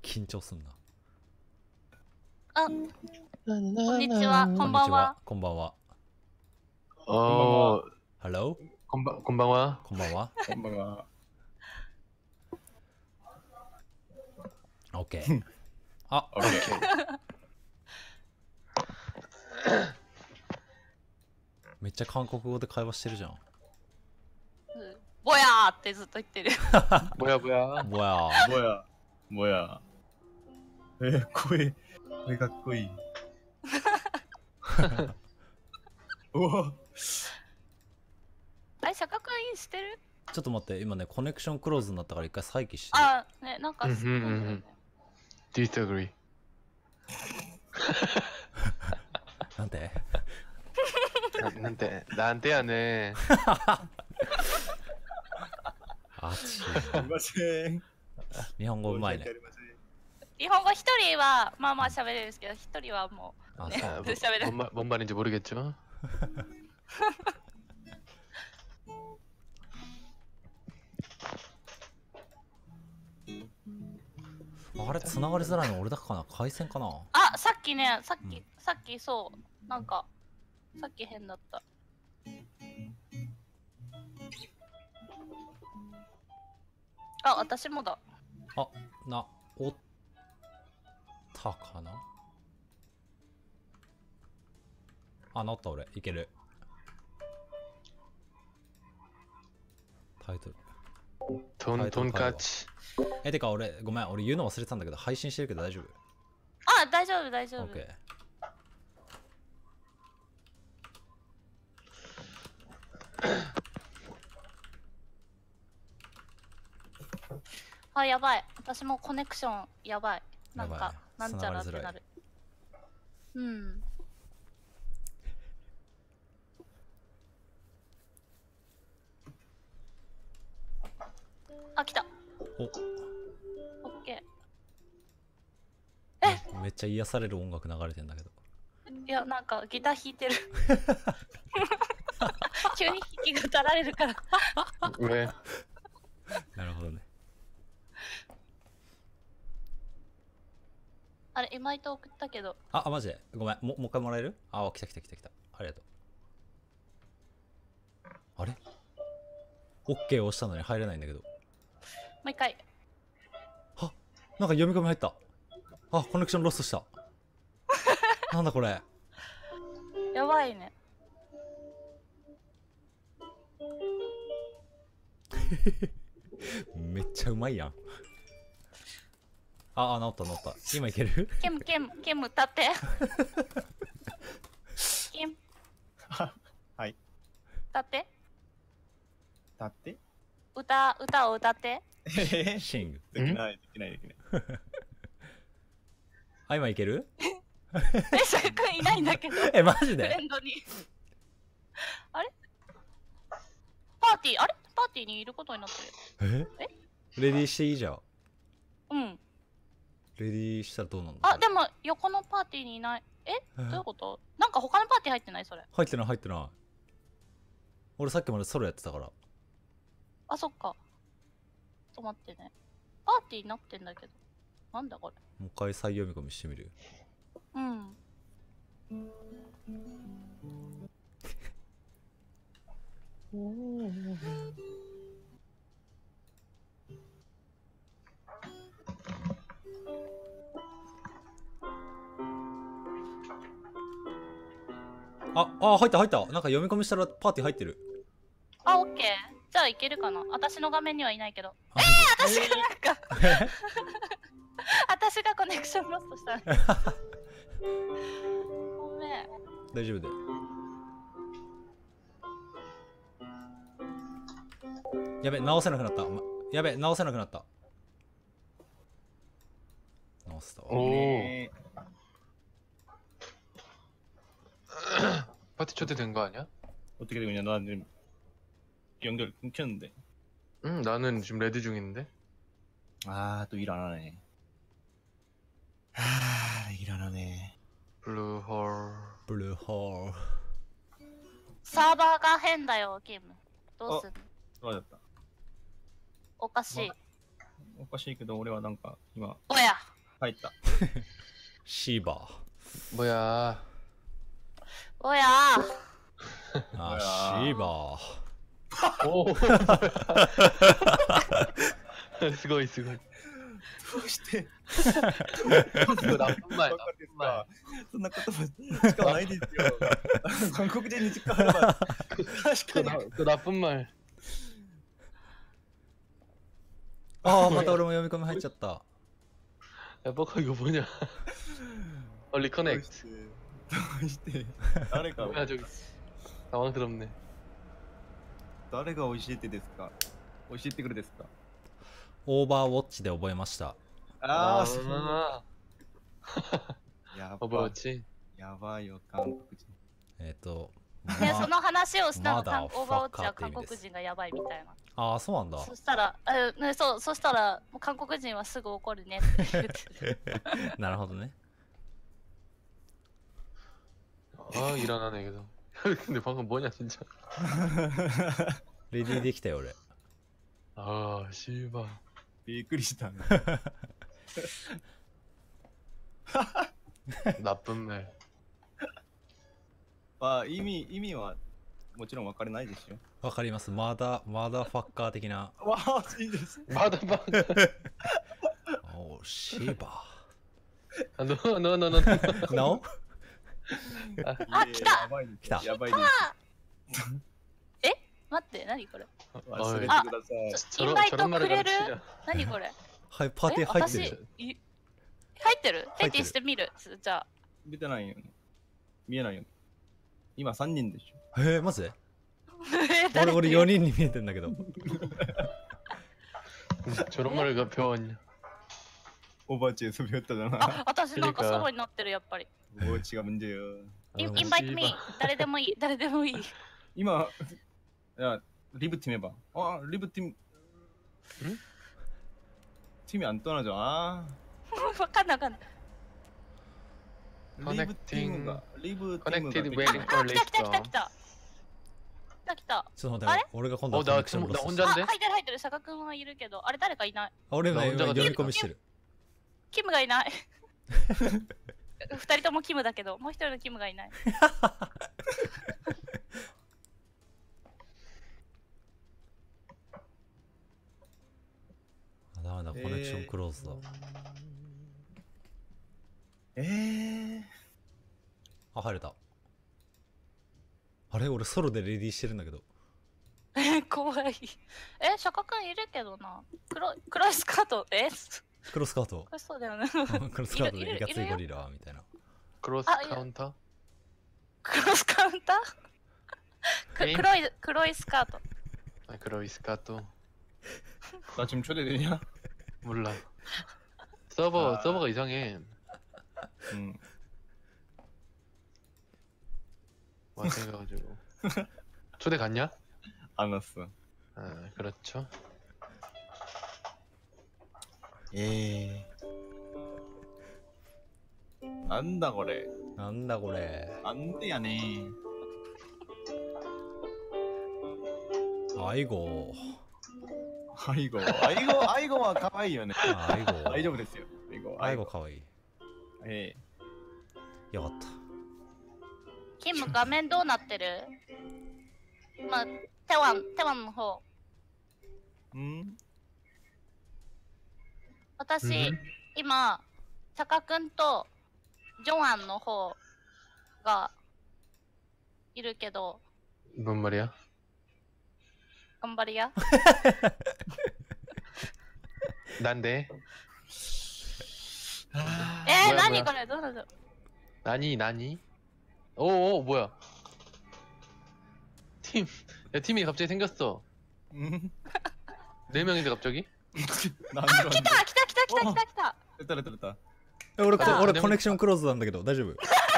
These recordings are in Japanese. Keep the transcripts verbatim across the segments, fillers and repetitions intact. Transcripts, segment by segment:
緊張すんな。 あ、こんにちは、こんばんは。 こんばんは。 ああ、 ハロー。 こんばんこんばんは。 こんばんは。 こんばんは。 オッケー。あ、 オッケー。 めっちゃ韓国語で会話してるじゃん。 ぼやーってずっと言ってる。 ぼやぼや。 ぼやもや、もや。えー、声、声かっこいい。おお。 あれ、釈迦印してる？ ちょっと待って、今ね、コネクションクローズになったから一回再起してる。 あ、ね、なんかすごいんだよね。 disagree。 なんてななんて、なんてやね。 あち。 すみません。 日本語うまいね。 日本語一人はまあまあ喋れるんですけど、一人はもう、ね、 あ、 喋れる。 뭔 뭔 말인지 모르겠죠? あれ、繋がりづらいの俺だけかな、回線かな。 あ、さっきね、さっき、 うん、 さっきそう、なんか、さっき変だった。あ、私もだ。 あ、な、おったかな。あ、なった俺、いける。タイトル。 トントンカチ。 え、てか俺、ごめん、俺言うの忘れてたんだけど、配信してるけど大丈夫？ あ、大丈夫、大丈夫。 オッケー。 あ、やばい。私もコネクションやばい。なんやばか、 いなんちゃらってなる。うん。あ、来た。 お、 オッケー。めっちゃ癒される音楽流れてんだけど。 ー。いや、なんかギター弾いてる。急に弾き語られるから。 왜？ なるほどね。 あれ、今井と送ったけど。 あ、あ、マジでごめん、ももう一回もらえる？あ、来た来た来た来た。ありがとう。あれ？ OK を押したのに入れないんだけど。 もう一回。 はっ、なんか読み込み入った。あ、コネクションロストした。なんだこれ。 やばいね。 めっちゃうまいやん。ああ、治った治った。今いける？ ケムケムケム歌って。ケムはい。 歌って。 立って歌歌を歌って。 えシング。 できない、できない、できない。 あ、今いける？ え、シャークいないんだけど。 え、マジフで？ レンドに。あれ？パーティー、あれ？パーティーにいることになってる。 え？レディーしていいじゃん。 うん。 レディーしたらどうなんだ？ あ、でも横のパーティーにいない。え？どういうこと？なんか他のパーティー入ってないそれ。 入ってない入ってない。俺さっきまでソロやってたから。 あ、そっか。ちょっと待ってね。パーティーになってんだけど。なんだこれ。 もう一回再読み込みしてみる。 うん。 あ、あ、入った入った。なんか読み込みしたらパーティー入ってる。 あ、オッケー。じゃあいけるかな。私の画面にはいないけど。えー、私がなんか私がコネクションロストした。ごめん。 大丈夫だよ。やべ、直せなくなった。ま、やべ、直せなくなった。直せたわ。 오. 파티 초대된 거 아니야? 어떻게 되고 있냐? 나 지금 연결 끊겼는데. 응, 나는 지금 레드 중인데. 아, 또 일 안 하네. 아, 일 안 하네. 블루홀. ブルーホール。 サーバーが変だよ、ゲーム。どうする？ 좋아졌다. おかしい。 おかしいけど俺はなんか今おや。 入った。 シーバ 뭐야. おやー。あ、 うわシーーバ 오. 스고이 스고이. どうして 그거 나쁜 말 わかるです 나쁜 말. かそんな言葉使わないですよ。韓国人に使われば。確 그, かに。 나, 그 나쁜 말. ー。ああ、また俺も読み込み入っちゃった。 야 뻐까 이거 뭐냐. 어 どう 리커넥트. してどうして誰が 뭐야 저기. 당황스럽네. 誰が教えてですか教えてくれですかオーバーウォッチで覚えました。 ああ、そう 아. や 어 ばい。 뭐였지? やばいよ、韓国人。 えっ、ー、と、 でその話をしたのまだ韓オーバーウォッチは韓ファッカーって意味です国人がやばいみたいな。 ああ、そうなんだ。 そしたら、えね、そう、そしたら、もう韓国人はすぐ怒るねって言ってて。 なるほどね。 아 일어나네 그래도. 근데 방금 뭐냐 진짜. レディーできたよ俺。 아 씨발. びっくりしたね。 나쁜 말. まあ、意味、意味はもちろん分かれないですよ。 わかります。まだ、まだファッカー的な。 わあ、いいです。 마다방. おー、シーバ 아, 너, 너, 너, 너. ー。なおあ来たやばいです。 来たやばいです。 待って、何これ。 忘れてください。 ちょインバイトくれる 가르치자. 何これ。 はい、パーティー入ってる。 え私い入ってる入ってるペティしてみる。じゃあ。 見てないよ。見えないよ。今さんにんでしょ。 えー、マジでえ俺、俺よにんに見えてんだけど。 저런 말을 가 배웠냐? おばあちゃん遊びよったじゃなあ、私なんかソロになってる、やっぱり。 い。おうちが문제요。 インインバイトミー。誰でもいい。誰でもいい。 今、いや、リブ팀 해봐。 あ、リブ팀。 팀이 안 떠나죠. 아. わかんないわかんない。 리브 팀가 리브 팀가 Connected 되게- waiting あ、 for 来た来た来た list. 来た。来た来た。 ちょっと待って、俺が今度は 어 コネ 나 クション 나 ロスト。 혼자인데? あ、入ってる入ってる。坂君はいるけど、あれ誰かいない。 あ俺今な今 혼자가 読み込みしてる。 キムがいない。二人ともキムだけど、もう一人のキムがいない。 あダメだ、コネクションクローズだ。 えー、 あ、入れた。あれ俺ソロでレディーしてるんだけど。 え、怖い。え、坂君いるけどな。黒い、黒いスカート。えクロスカート。 これそうだよね。 クロスカートいるいるでいかついるよいゴリラみたいな。 크로스 아, 예. 카운터? クロスカウンターくえ黒い、黒いスカート。 아 그로이스카또. 나 지금 초대되냐? 몰라. 서버 아. 서버가 이상해. 응. 와생겨가지고. 초대 갔냐? 안 왔어. 아 그렇죠. 예. 안다 거래. なんだこれ。 안돼 야네. アイゴ 아이고, 아이고, 아이고와 가와이요네. ー。アイゴー。 아이고 됐어요. 아이고, アイゴかわいい。 예. よかった。 キム画面どうなってる今、テワン、テワンの方。 음. 私、 うん今、坂君とジョアンの方がいるけど、 뭔 말이야? 頑張りや。 난데. えー、 뭐야, 何 뭐야. これどうなの 나니 나니? 오오 뭐야? 팀. 야 팀이 갑자기 생겼어. 음. 네 명인데 갑자기? 난 あ、来た来た来た来た来た来た。 됐다 됐다 됐다. え俺こあ俺でもコネクションクローズなんだけど大丈夫？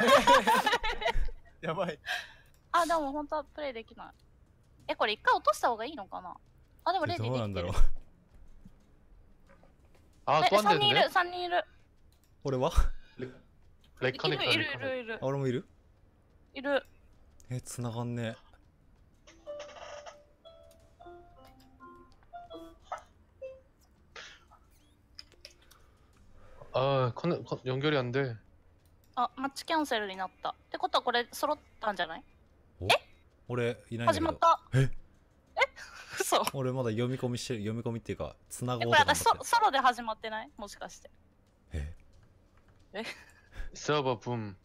야바이. あ、でも本当はプレイできない。え、これ一回落とした方がいいのかなあ、でもレディできてるどうなんだろう。。 아 え、 또 三人い 한대는데? る、三人いる。 俺は？ 레커넥터 いるいるいるいるあ俺もいる？ いる。 え繋がんね。 아, 컨, 컨, 연결이 안 돼. あ、マッチキャンセルになったってことはこれ揃ったんじゃない？ お俺いないんだけど。 始まった。 え嘘。 俺まだ読み込みしてる、読み込みっていうかつなえ、 ごうことれ私頑張ってる。 ソソロで始まってない？もしかして。 え 서버 붐.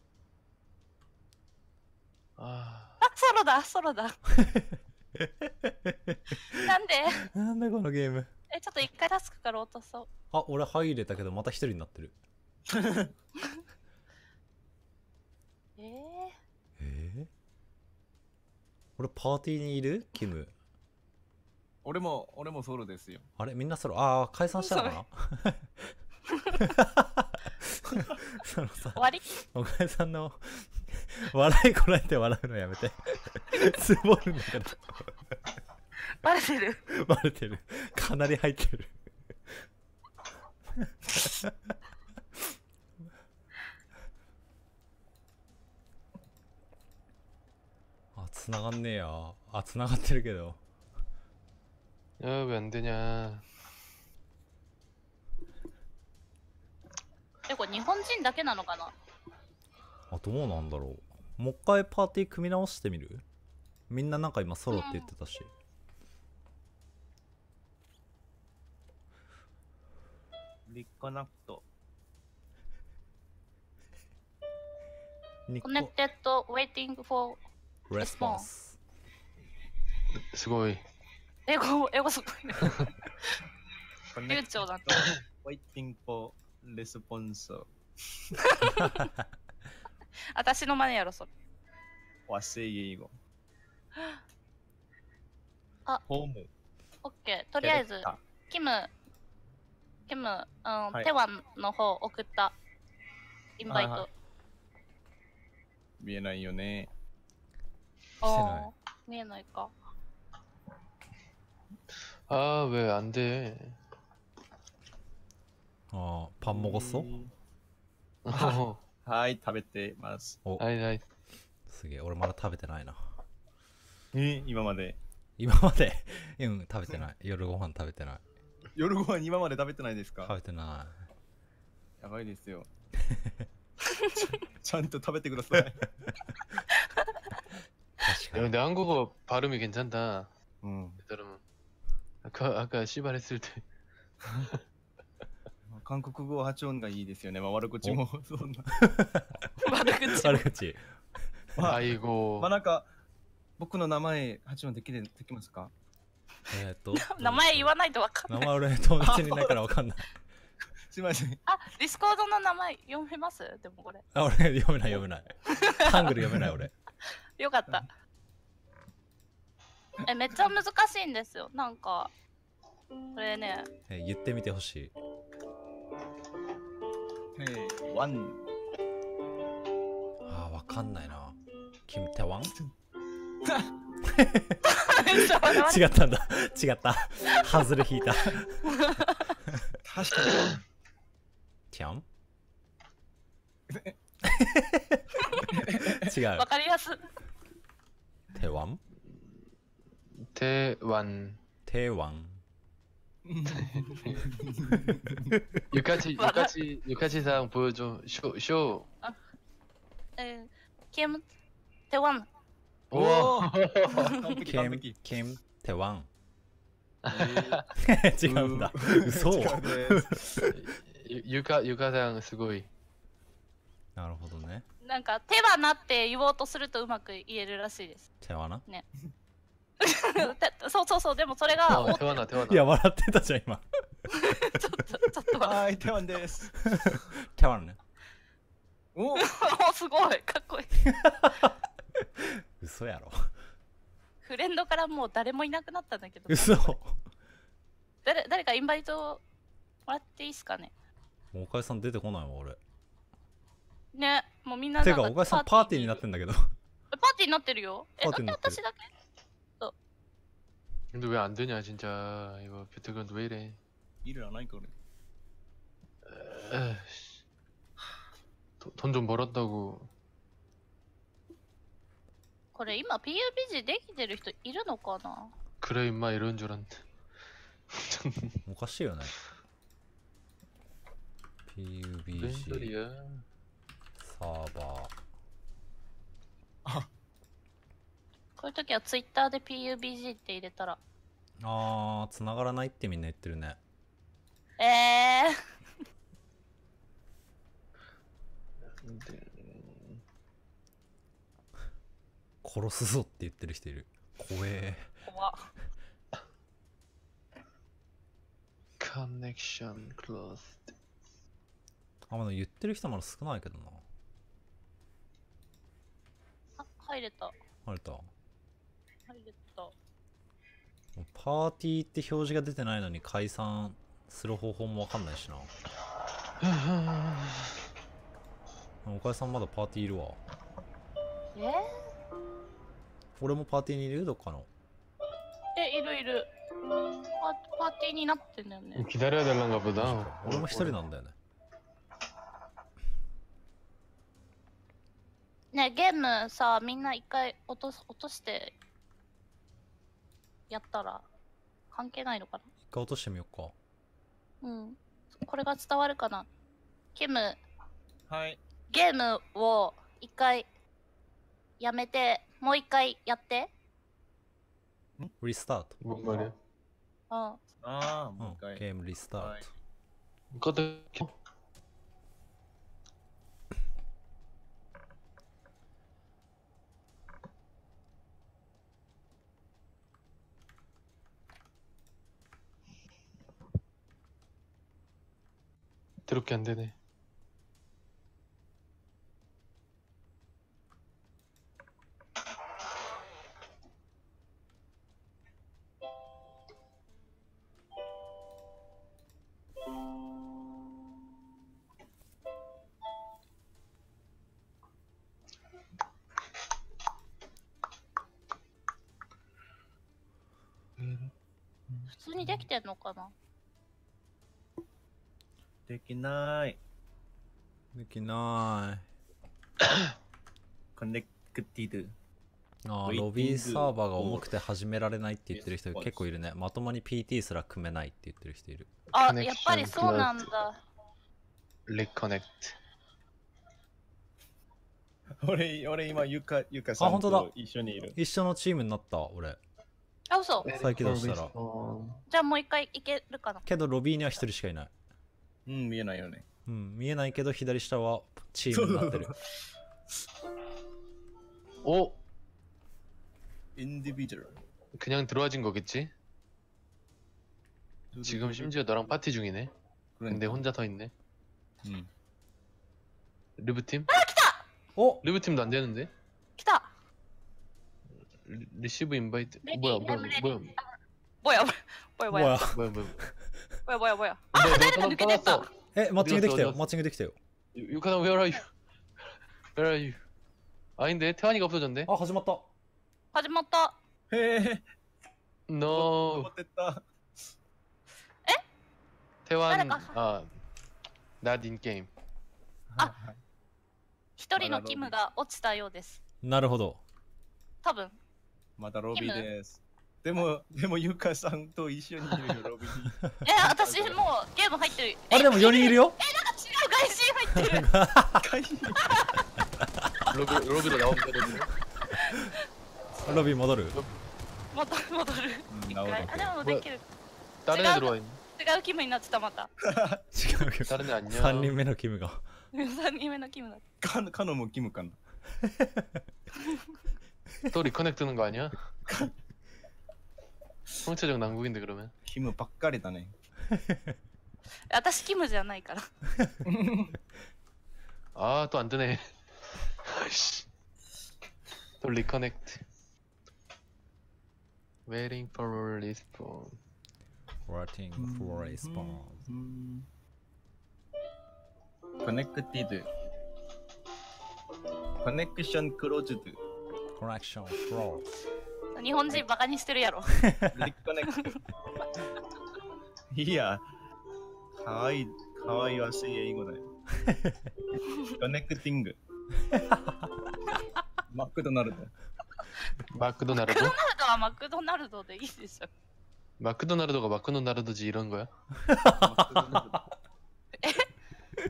아, あ、ソロだ、ソロだ。なんで？ なんだこのゲーム。 え、ちょっと一回タスクから落とそう。 あ、俺入れたけどまた一人になってる。 えー、 えー、俺パーティーにいるキム。 俺も俺もソロですよ。 あれみんなそろ、ああ解散したのかな。そのさ終わり？ おかえさんの笑いこらえて笑うのやめて。つぼるんだけど。 バレてる？ バレてる。かなり入ってる。あ、繋がんねえや。あ、繋がってるけど。 야, 왜 안 되냐. え、これ日本人だけなのかな？ あ、どうなんだろう。もう一回パーティー組み直してみる？みんななんか今ソロって言ってたし。 リコナクト。 ニココネクテッド waiting for レスポンス。 스고이. 英語英語すごいね。流暢だった。 Waiting for response。 私の真似やろそれ。 和製英語。 あ、 ホーム。 オッケー。とりあえずキムキム、うん、テワンの方送ったインバイト。 見えないよね。 してない。 見えないか。 아, 왜 안 돼. ああ、パンもごっそ。 어, はい食べてます。 お、 아이, 아이. すげえ、俺まだ食べてないな。 え今まで今までうん食べてない。夜ご飯食べてない。 夜ご飯今まで食べてないですか？ 食べてなやばいですよ。ちゃんと食べてください。 い。確 야, かに。 근데 한국어 발음이 괜찮다. うん。 따르면 아까 아까 씨발했을 때. 韓国語発音がいいですよね。まあ悪口もそんな。 悪口。 悪口。 まあ、 아이고. まあなんか僕の名前発音できるできますか？ えーっと。 名前言わないとわかんない。 名前俺友達にいないからわかんない。 すいません。 あ、ディスコードの名前読めます？でもこれ。 あ、俺読めない読めない。ハングル読めない俺。 よかった。え、めっちゃ難しいんですよ。なんかこれね。 え、言ってみてほしい。 えワン。 あー、わかんないな。キムテワン？違ったんだ。違った。外れ引いた。 確かに。 ティャン？違う。 わかりやす。 テワン？ 대완. テワン。 유카치 유카치 유카치상 보여줘. 쇼 쇼. え、キムテワン。 우와. 完璧キム完璧。 キムテワン。 え違うんだ。嘘。 違うです 유- 유카 유카상 스고이. なるほどね。 なんか手はなって言おうとするとうまく言えるらしいです。 テワナ？ てそうそうそう、でもそれが、お 어, ちょ 태환아 태환아. いや、笑ってたじゃん、今。 っと、ちょっと待はい、テワンです。 テワンね。 おって。お、すごい、かっこいい。 嘘やろ。 フレンドからもう誰もいなくなったんだけど、 嘘。 誰誰かインバイトもらっていいっすかね。 もう岡井さん出てこないわ、俺。 ね、もうみんななんてか、岡井さんパーティーになってんだけど。 パーティーになってるよ。え、 パーなんでティーになってる私だけ？ 근데 왜 안 되냐 진짜. 이거 배틀그라운드 왜 이래. いるらないか俺。 돈 좀 벌었다고. これ今 ピーユービージー できてる人いるのかな？ 그래 임마 이런 줄 알았는데. おかしいよね。 웬 피유비씨 소리야? サーバー。 こういう時はツイッターで ピーユービージー って入れたら。 あー、繋がらないってみんな言ってるね。 えー。 で殺すぞって言ってる人いる。怖え。 怖っ。 コネクションクローズ。 あ、まだ言ってる人まだ少ないけどな。 あ、入れた。 あれた。 入れた。 パーティーって表示が出てないのに解散する方法もわかんないしな。おかえさんまだパーティーいるわ。 えー、 俺もパーティーにいるどっかの。 え、いるいる。パパーティーになってんだよね。 기다려야 될란가 보다. 俺も一人なんだよね。 ねえ、ゲームさ、みんな一回落とす落としてやったら関係ないのかな。 一回落としてみようか。 うん。これが伝わるかな。キム、 はい。 ゲームを一回やめて、もう一回やって。 リスタート。 뭔 말이야? うん。 ああ、 うんもう一回。 ゲームリスターはいト。 그것도 그렇게 안 되네. 음, 普通にできてんのかな。 できない。 できなコネクティド。 い。あー、 Waiting ロビーサーバーが重くて始められないって言ってる人結構いるね。まともに ピーティー すら組めないって言ってる人いる。 あ、 コネクションやっぱりそうなんだ。 리커넥트. 俺、俺今、ゆか、ゆかさんあ本当だと一緒にいる。 一緒のチームになった俺。 あ、嘘。 再起動したら。 어, じゃあもう一回いけるかな。 けどロビーには一人しかいない。 うん、見えないよね。 うん、見えないけど左下はチームになってる。 오, インディビジュアル。 그냥 들어와진 거겠지? 지금 심지어 너랑 파티 중이네. 근데 혼자 서 있네. うん。 리브팀? お 리브팀도 안 되는데? 来た。 리, 리시브 인바이트. 레디, 뭐야, 뭐야, I'm ready. 뭐야, ぼやぼやぼやぼや 뭐야. 뭐야, 뭐야. ぼやぼやぼや。 아, 너, 誰か 너 抜けてった 떠났어. え、マッチングできたよ。 어디갔어, マッチングできたよ。 유카나, where are you? Where are you? 아닌데 태환이가 없어졌네. あ、始まった。 始まった。 へえ。 No. 登ってった。 태환. 따라가. 아, not in game. あ一人のキムが落ちたようです。 なるほど。 多分。 またロビーです。でも、でもゆかさんと一緒にいるよ、ロビーに。 え、私もうゲーム入ってる。 あれでもよにんいるよ。 え、なんか違う外人入ってる。 回避 로비, 로비로 나옵니다, 로비. ロビー戻る。 戻る戻る。 うん一回。あ、でもできる。 다른 애 들어와 있네. 違うキムになってたまた。 違うけど。 다른 애 안녕. さんにんめのキムが。 三人目のキムだっカノカノもキムかな。 또 리커넥트는 거 아니야? 성체적 난국인데 그러면. キムばっかりだね。 た。私キムじゃないから。 아, 또 안 되네. 아이씨. 또 리커넥트. Waiting for respawn. Waiting for response. コネクティド。コネクションクローズド。 Connection close. 日本人バカにしてるやろ。 リコネクト。いや、かわいい、かわいらしい英語だよ。コネクティング。マクドナルド。 마크도나르도? マクドナルドはマクドナルドでいいでしょ。 마크도나르도가 마크도나르도지 이런 거야?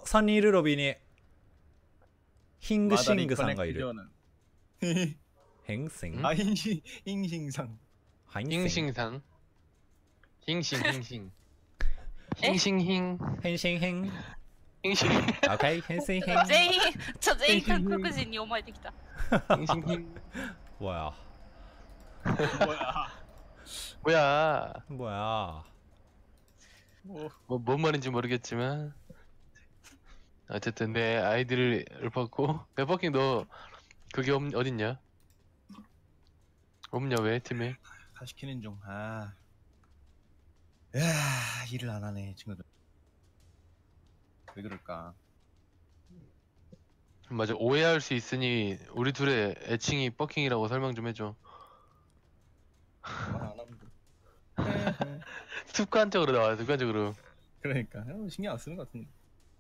さんにんいるロビーに。ヒングシングさんがいる。ヘンシン。 あ、ヒンシン、ヒンシンさん。 ハイヒンシンさん。ヒンシンヒンシン。ヒえンシンヒン。 ヘンシンヘン。 ヒンシン。 オッケー、ヘンシンヘン。 全員ちょ全員韓国人に思えてきた。 ヒンシンヒン。 뭐야 뭐야. 뭐야. 뭐야 뭐, 뭐, 뭔 말인지 모르겠지만 어쨌든 내 아이디를 읊었고. 베버킹 너 그게 없, 어딨냐? 없냐 왜 팀에? 다 시키는 중. 아. 야, 일을 안 하네, 친구들. 왜 그럴까? 맞아, 오해할 수 있으니 우리 둘의 애칭이 버킹이라고 설명 좀 해줘. 말 안 하면 돼. 습관적으로 나와, 습관적으로. 그러니까 어, 신경 안 쓰는 것 같은데.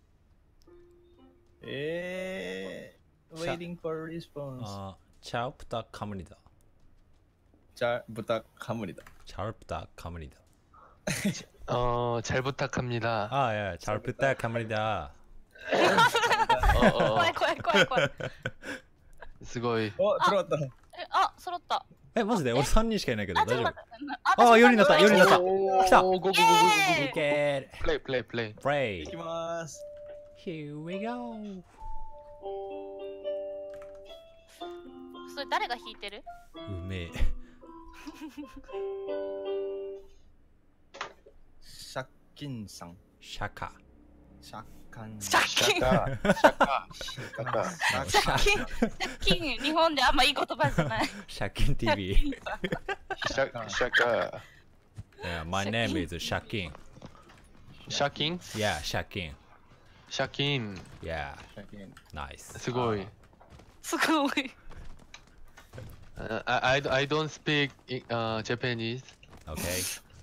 에, waiting for response. 어, 잘 부탁합니다. 잘 부탁합니다. 잘 부탁합니다. 어, 잘 부탁합니다. 아, 예, 잘 부탁합니다. 어, 어, 怖い怖い怖い怖い。 스고이. 어, 들어왔다. えあ揃った。 え、マジで俺さんにんしかいないけどあちょ大丈夫っと待って。ああ、よになった、よになった。来た。 고고고고고고. いけー。 플레이, 플레이, 플레이. Play. 行きます. Here we go. それ誰が弾いてる？ うめえ。 シャッキンさん。 シャカ。 シャッカン。 借金 샤카, 샤카, シ 샤카. ャッカン。 借金借金日本であんまいい言葉じゃない。 シャキン ティーブイ。 샤, 샤카. Yeah, my name is Shakin. 샤킹? Yeah, Shakin. 샤킨. Yeah, シャッキン。 nice. 스고이. すごい。 Uh, I, I, I don't speak uh, Japanese. Okay.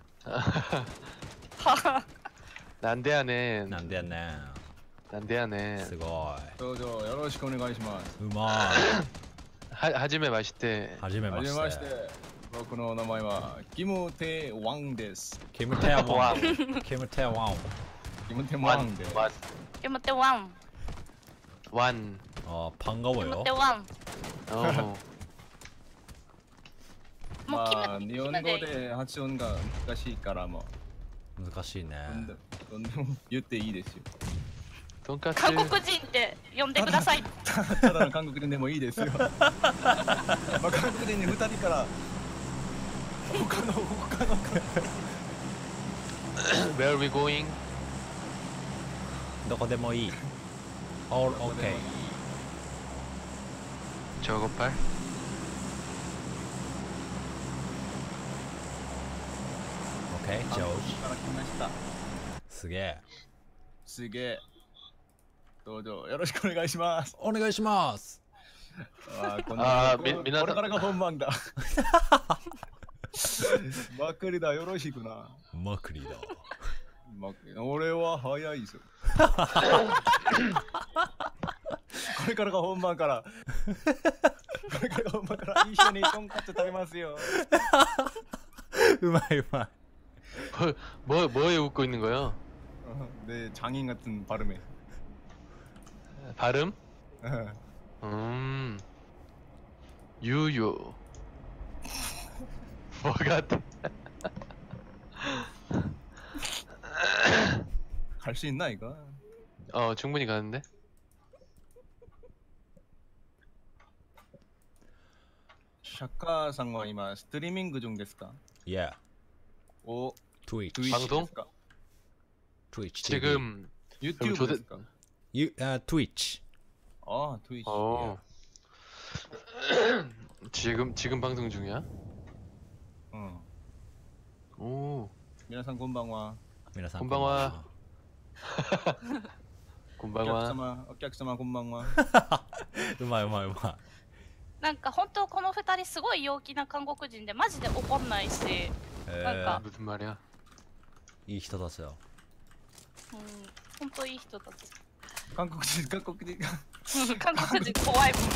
はは 난데하네. なんでやねん。 난데하네. すごどうぞよろしくお願いします。 い。うま 하, 하지메 맛있대. い。はじめはまし。 じめましてて。僕の名前はキムテワンです。 キムテワワン。キムテワン。 キムテワ 완, ンで。 완, キムテワン。 완. あ、 キム 반가워요. テワン。 어. もうまあ、 キム日本語で発音が難しいからも難しいね。 う、どんどんどんどん言っていいですよ。 돈까스. 韓国人って呼んでください。 ただの韓国人でもいいですよ。まあ、韓国人にふたりから他の他の Where are we going? どこでもいい。All どこでもい okay. い 저거팔. Okay, 韓 Joe. 国から来ました。 すげえ。 すげえ。どうぞよろしくお願いします。 お願いします。 あーこんあーこみ皆さんこれからが本番だ。まくりだ、よろしくな。 マクリだ。 まくり俺は早いぞ。これからが本番から。これからが本番から一緒にとんかつ食べますよ。 うまいうまい。 뭐, 뭐, 뭐에 웃고 있는 거야? 내 장인 같은 발음에. 발음? 음. 유유. 뭐 같아? 갈 수 있나 이거? 어, 충분히 가는데? 샤카 상와 이마 스트리밍 중ですか? Yeah. 오, Twitch. 트위치 방송? ですか? Twitch. 티비. 지금 유튜브 조대- ですか? You, uh, Twitch. 아, 트위치. 어. 지금 지금 방송 중이야? 응. 오. 皆さんこんばんは. 皆さんこんばんは。こんばんお客は。 様、お客様こんばんは. うまいうまいうまなんか本当この二人すごい陽気な韓国人でマジで怒んないし、 い。えなんか 무슨 말이야? いい人たちだよ。 うん、本当いい人たち。 韓国人、韓国人. 韓国人怖いもん。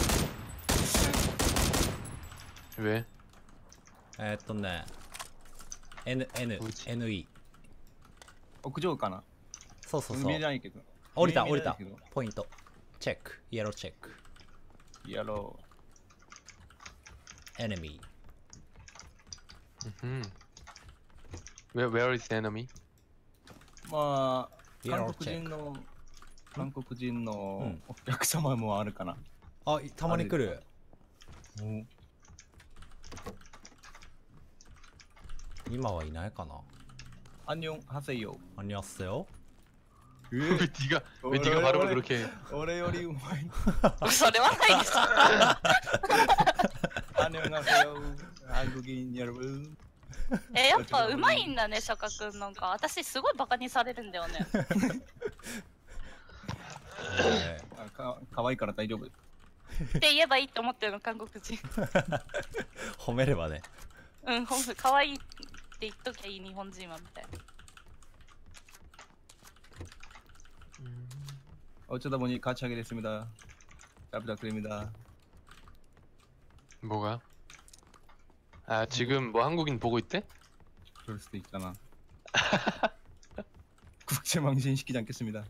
왜? えー、っとね。N、N、 うちエヌイー。 屋上かな? そうそうそう見え。ないけど. 降りた有降りた名なんですけど。 ポイントチェックイエローチェックやろエネミ Mhm. Where where is the enemy? う。まあ、 イエロ韓ーチェック国人の、韓国人のうんお客様もあるかな。 あたまに来るお今はいないかなアンニョンハセヨ。 アンニョンセヨえ 왜 네가 왜 네가 발음을 그렇게? 俺よりうまい。 それはないでしょ。 アンニョンハセヨ。韓国人やる。 え、やっぱうまいんだね、シャカ君。なんか私すごいバカにされるんだよね。 えあかかわいいから大丈夫。 って言えばいいって思ってるの、韓国人。 ー褒めればねうん、ほんと可愛いって言っときゃいい日本人はみたいな。 어쩌다 보니 같이 하게 됐습니다. 잘 부탁드립니다. 뭐가? 아 지금 뭐 한국인 보고 있대? 그럴 수도 있잖아. 국제망신 시키지 않겠습니다.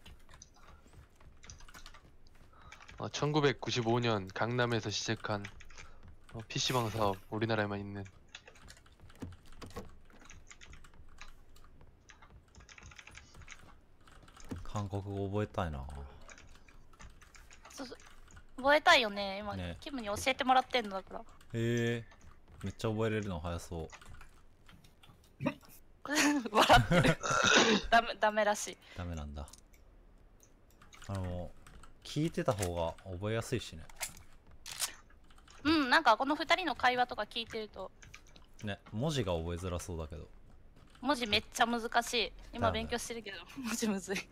어, 천구백구십오 년 강남에서 시작한 어, 피씨방 사업 우리나라에만 있는. 한국語覚えたいなそうそう覚えたいよね、今、 ねキムに教えてもらってんのだから。 えー、めっちゃ覚えれるの早そう笑ってる。ダメ、ダメらしい。 ダメなんだあの聞いてた方が覚えやすいしねうん、なんかこの二人の会話とか聞いてると、 ね文字が覚えづらそうだけど文字めっちゃ難しい。今だよね勉強してるけど、文字むずい。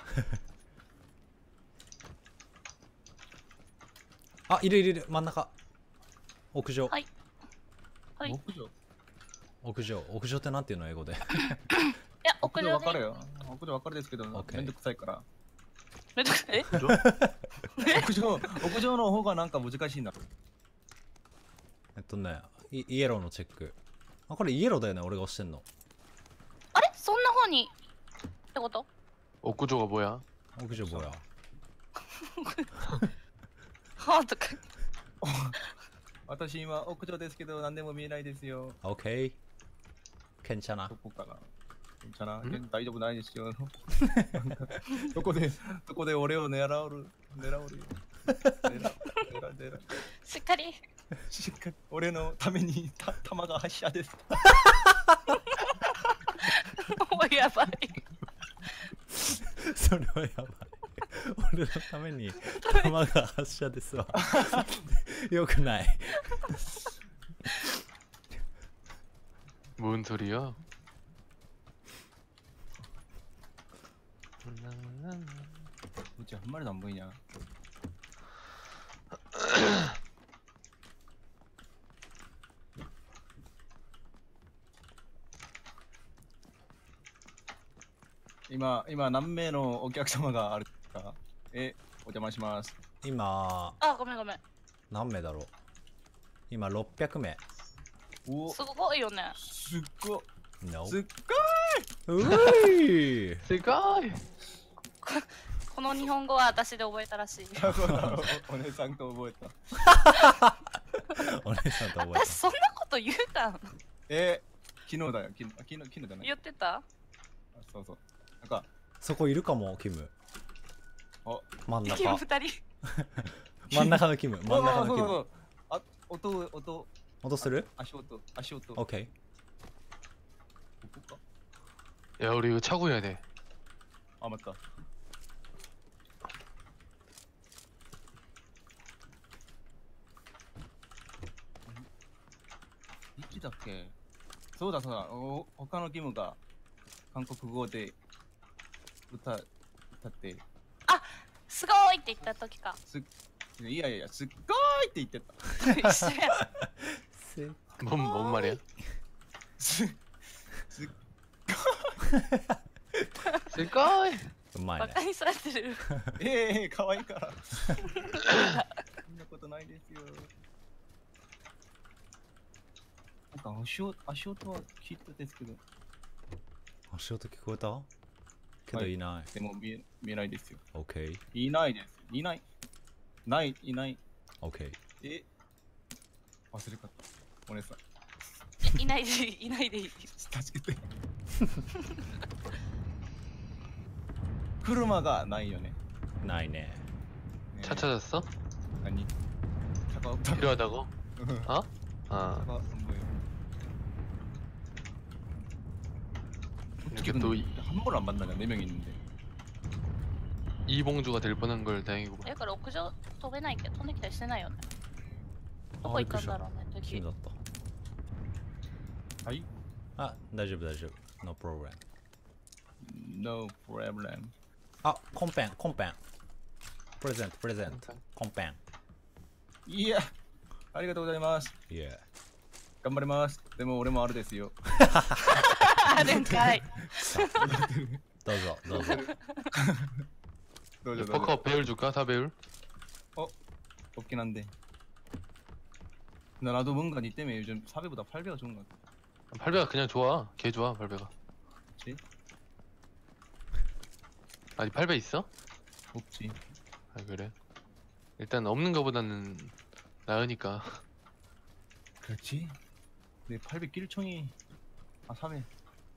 あいるいるいる真ん中屋上、 はいはい。い屋上屋上屋上ってなんていうの英語でや、 屋屋上で。 上分かるよ。屋上分かるですけど、 OK めんどくさいから。 めんどくさい。 屋上屋上の方がなんか難しいんだろ。 えっとねイイエローのチェックあこれイエローだよね俺が押してんのあれそんな方にってこと？ 옥구조가 뭐야? 屋上ぼやはあとか。 私今屋上ですけど何でも見えないですよ。 オッケーケンチャナどこかな。じゃな、 ん大丈夫ないですよ。どこで、どこで俺を狙うる、狙うるよ。狙う、狙う、狙う。 しっかり。 しっかり俺のためにた弾が発射です。 もうやばい。 それはやばい俺のために弾が発射ですわよくない 뭔 소리야? 진짜 한 마리도 안 보이냐?今今何名のお客様があるか？え、お邪魔します。 今あ、ごめんごめん。 何名だろう今ろっぴゃくめいお、 すごいよね。 すっご、 No すっうい 세가이! この日本語は私で覚えたらしい。 ごい。そうだろうお姉さんと覚えた。 お姉さんと覚え私そんなこと言うたん？ え、昨日だよ。昨日、昨日、昨日じゃない。 言ってた？ あそうそう。なんか、 たそこいるかもキムあ、 真んキム中二人。 真ん中のキム真ん中のキムそうそうそうあ、音、音、 音する足音、足音。 ?OK ここか 야 우리 이거 차고 해야 돼. あ、待った。いつだっけ？そうだそうだ。お他の義務が韓国語で歌歌ってすごいって言った時か。 すいやいやいやすっごーいって言ってた。 一緒や。 せ 뭔, 뭔 말이야? すすっ 세가이! うまいねバカにされてる。 ええ可愛いから。そんなことないですよ。なんか足音足音は聞いたですけど。 足音聞こえたけどいない。 でも見え見えないですよ。 OK。 いないです。いない。ない、いない。 OK。 え忘れかった。お姉さん、 いいないでいいいないでいい。 助けて。車がないよね。 ないね。 ね 차 찾았어? 何차가 없다고. 필요하다고? 어? 아 차가 안 보여. 이렇게 어떻게 또 근데 한 번을 안 만나냐? 네 명 있는데. 이봉주가 될 뻔한 걸 다행이고. だから屋上飛べないけど飛んできたりしてないよね。どこ行ったんだろうね敵。 君だっはい。 た。あ、大丈夫大丈夫。No problem。 No problem. あ、コンペン、コンペン。プレゼント、プレゼント。コンペン。 いや、ありがとうございます。 いえ。 頑張ります。でも俺もあるですよ。 あるんかい。 どうぞ、どうぞ。 どうぞどうぞ。 퍼커 배율 줄까? 사 배율? 없긴 한데. 나 나도 뭔가 니 때문에 요즘 사 배보다 팔 배가 좋은 것 같아. 팔 배가 그냥 좋아. 개 좋아 팔 배가. 그치? 아니 팔 배 있어? 없지. 아 그래? 일단 없는 거보다는 나으니까. 그렇지. 내 팔 배 낄총이 아 삼 회.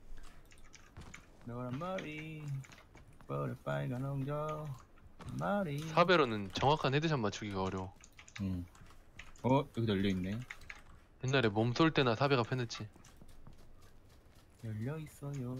너란 말이 뻘에 빨간 엉겨 말이. 사 배로는 정확한 헤드샷 맞추기가 어려워. 응. 어 여기 열려 있네. 옛날에 몸 쏠 때나 사 배가 편했지. 열려 있어요.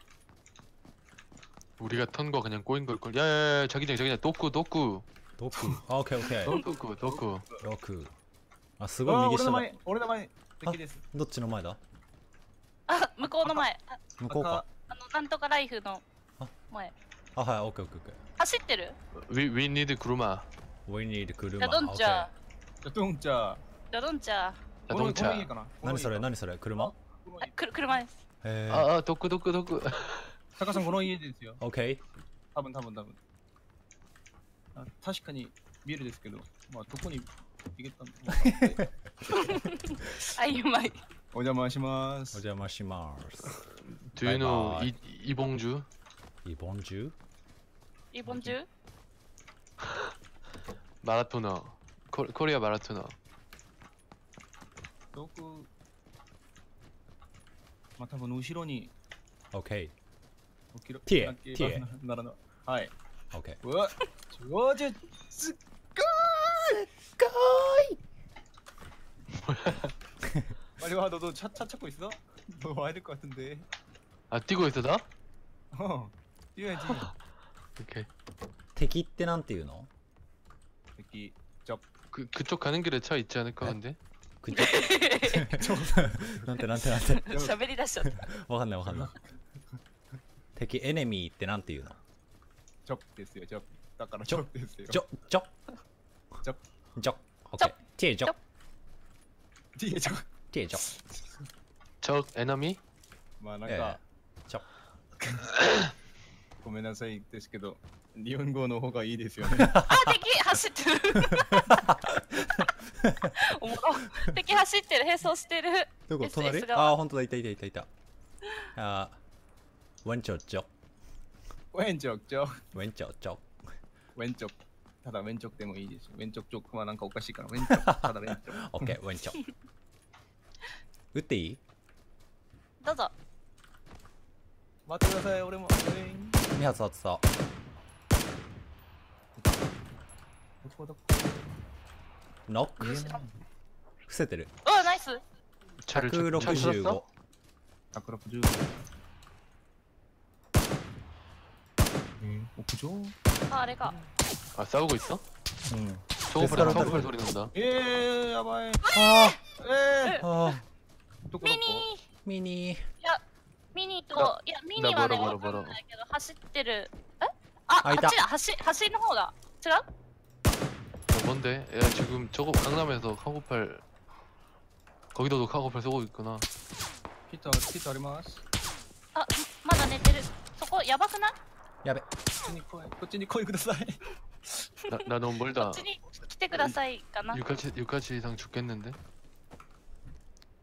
우리가 턴 거 그냥 꼬인 걸걸. 야야야 자기장 자기장 도쿠 도쿠 ドク。あ、オッケーオッケー。 도쿠 도쿠. ドク。あ、すごいあ右下だ。 俺の前俺の前敵です。 どっちの前だあ、向こうの前。あ向こうか。 あのなんとかライフの前。 あ、はい、オッケーオッケーオッケ走ってる？ We we need 구르마. ー。We need 車。 じゃどんちゃ。 자동차. じゃどんちゃ。 자동차. 何それ何それ車あく車です。 へえ。 아, 아 도쿠 도쿠 도쿠. 잠깐この家ですよ。 オッケー。 多分多分多分。あ確かにビルですけど、まあどこに行けたんだ。 あいうまい。 お邪魔します。 お邪魔します。 Do you know 바이바이. 이 이봉주? イボンジュリボン中？ 마라토너. 코, 코리아 마라토너. 遠く、まあ多分後ろにオッケ起きろ。 ティエなけティエならの。はい。 ー。オッケー。 うわ、超絶すっごい。빨리 와, 너도 차, 차 찾고 있어? 너 와야 될 것 같은데. 아 뛰고 있어 나? 어, 뛰어야지. 오케이. 敵ってなんていうの 여기 적. 그 그쪽 가는 길에 차 있지 않을까 에? 근데? くちなんてなんてなんて喋り出しちゃった。 わかんないわかんない敵エネミーってなんていうの 적 됐어요. 적. 딱가라 적? 적 됐어요. ジョジョ 적. ジョオッケーティエジョ 뒤에 적. ティエジョ 적 에너미? まあなんえか、 えジョごめんなさいですけど、日本語の方がいいですよね。 あ、敵走ってる。おもろ。敵走ってる、並走してる。 どこエスエス隣側あーほんとだいたいたいたいたあーウェンチョジョ 왼쪽 적. ウェンチョジョ 왼쪽. 다다 왼쪽 되면いいですよ。 왼쪽 쪽만なんかおかしいから 왼쪽. 다다 왼쪽. オッケーウェンチョ撃っていいどうぞ。 待ってください。俺も。 に発発さどこどこ。 ノックえ伏せてるお、ナイス。 차를 차- 차 ひゃくろくじゅうご 찾았어? 百六十。え、屋上？ あ、あれか。 아 싸우고 있어? うん 초고팔 데스카르 초고팔 타고. 소리 난다. えー、やばい。 あえーあーー、どこどこ？ ミニミニー。いや、ミニとあ、 いや、ミニはね、 ボロボロボロわかんないけど、走ってる。えあ、ああいたっちだ、走、走りの方だ。違う 야, 뭔데? 야 지금 저거 강남에서 카고팔 거기도도 카고팔 쏘고 있구나. ヒット、ヒットあります。 あ、まだ寝てる。そこ、やばくないやべこっちに来い、こっちに来いください。 나, 나 너무 こ 멀다. っちに来てくださいかな。 육가치 육가치 이상 죽겠는데?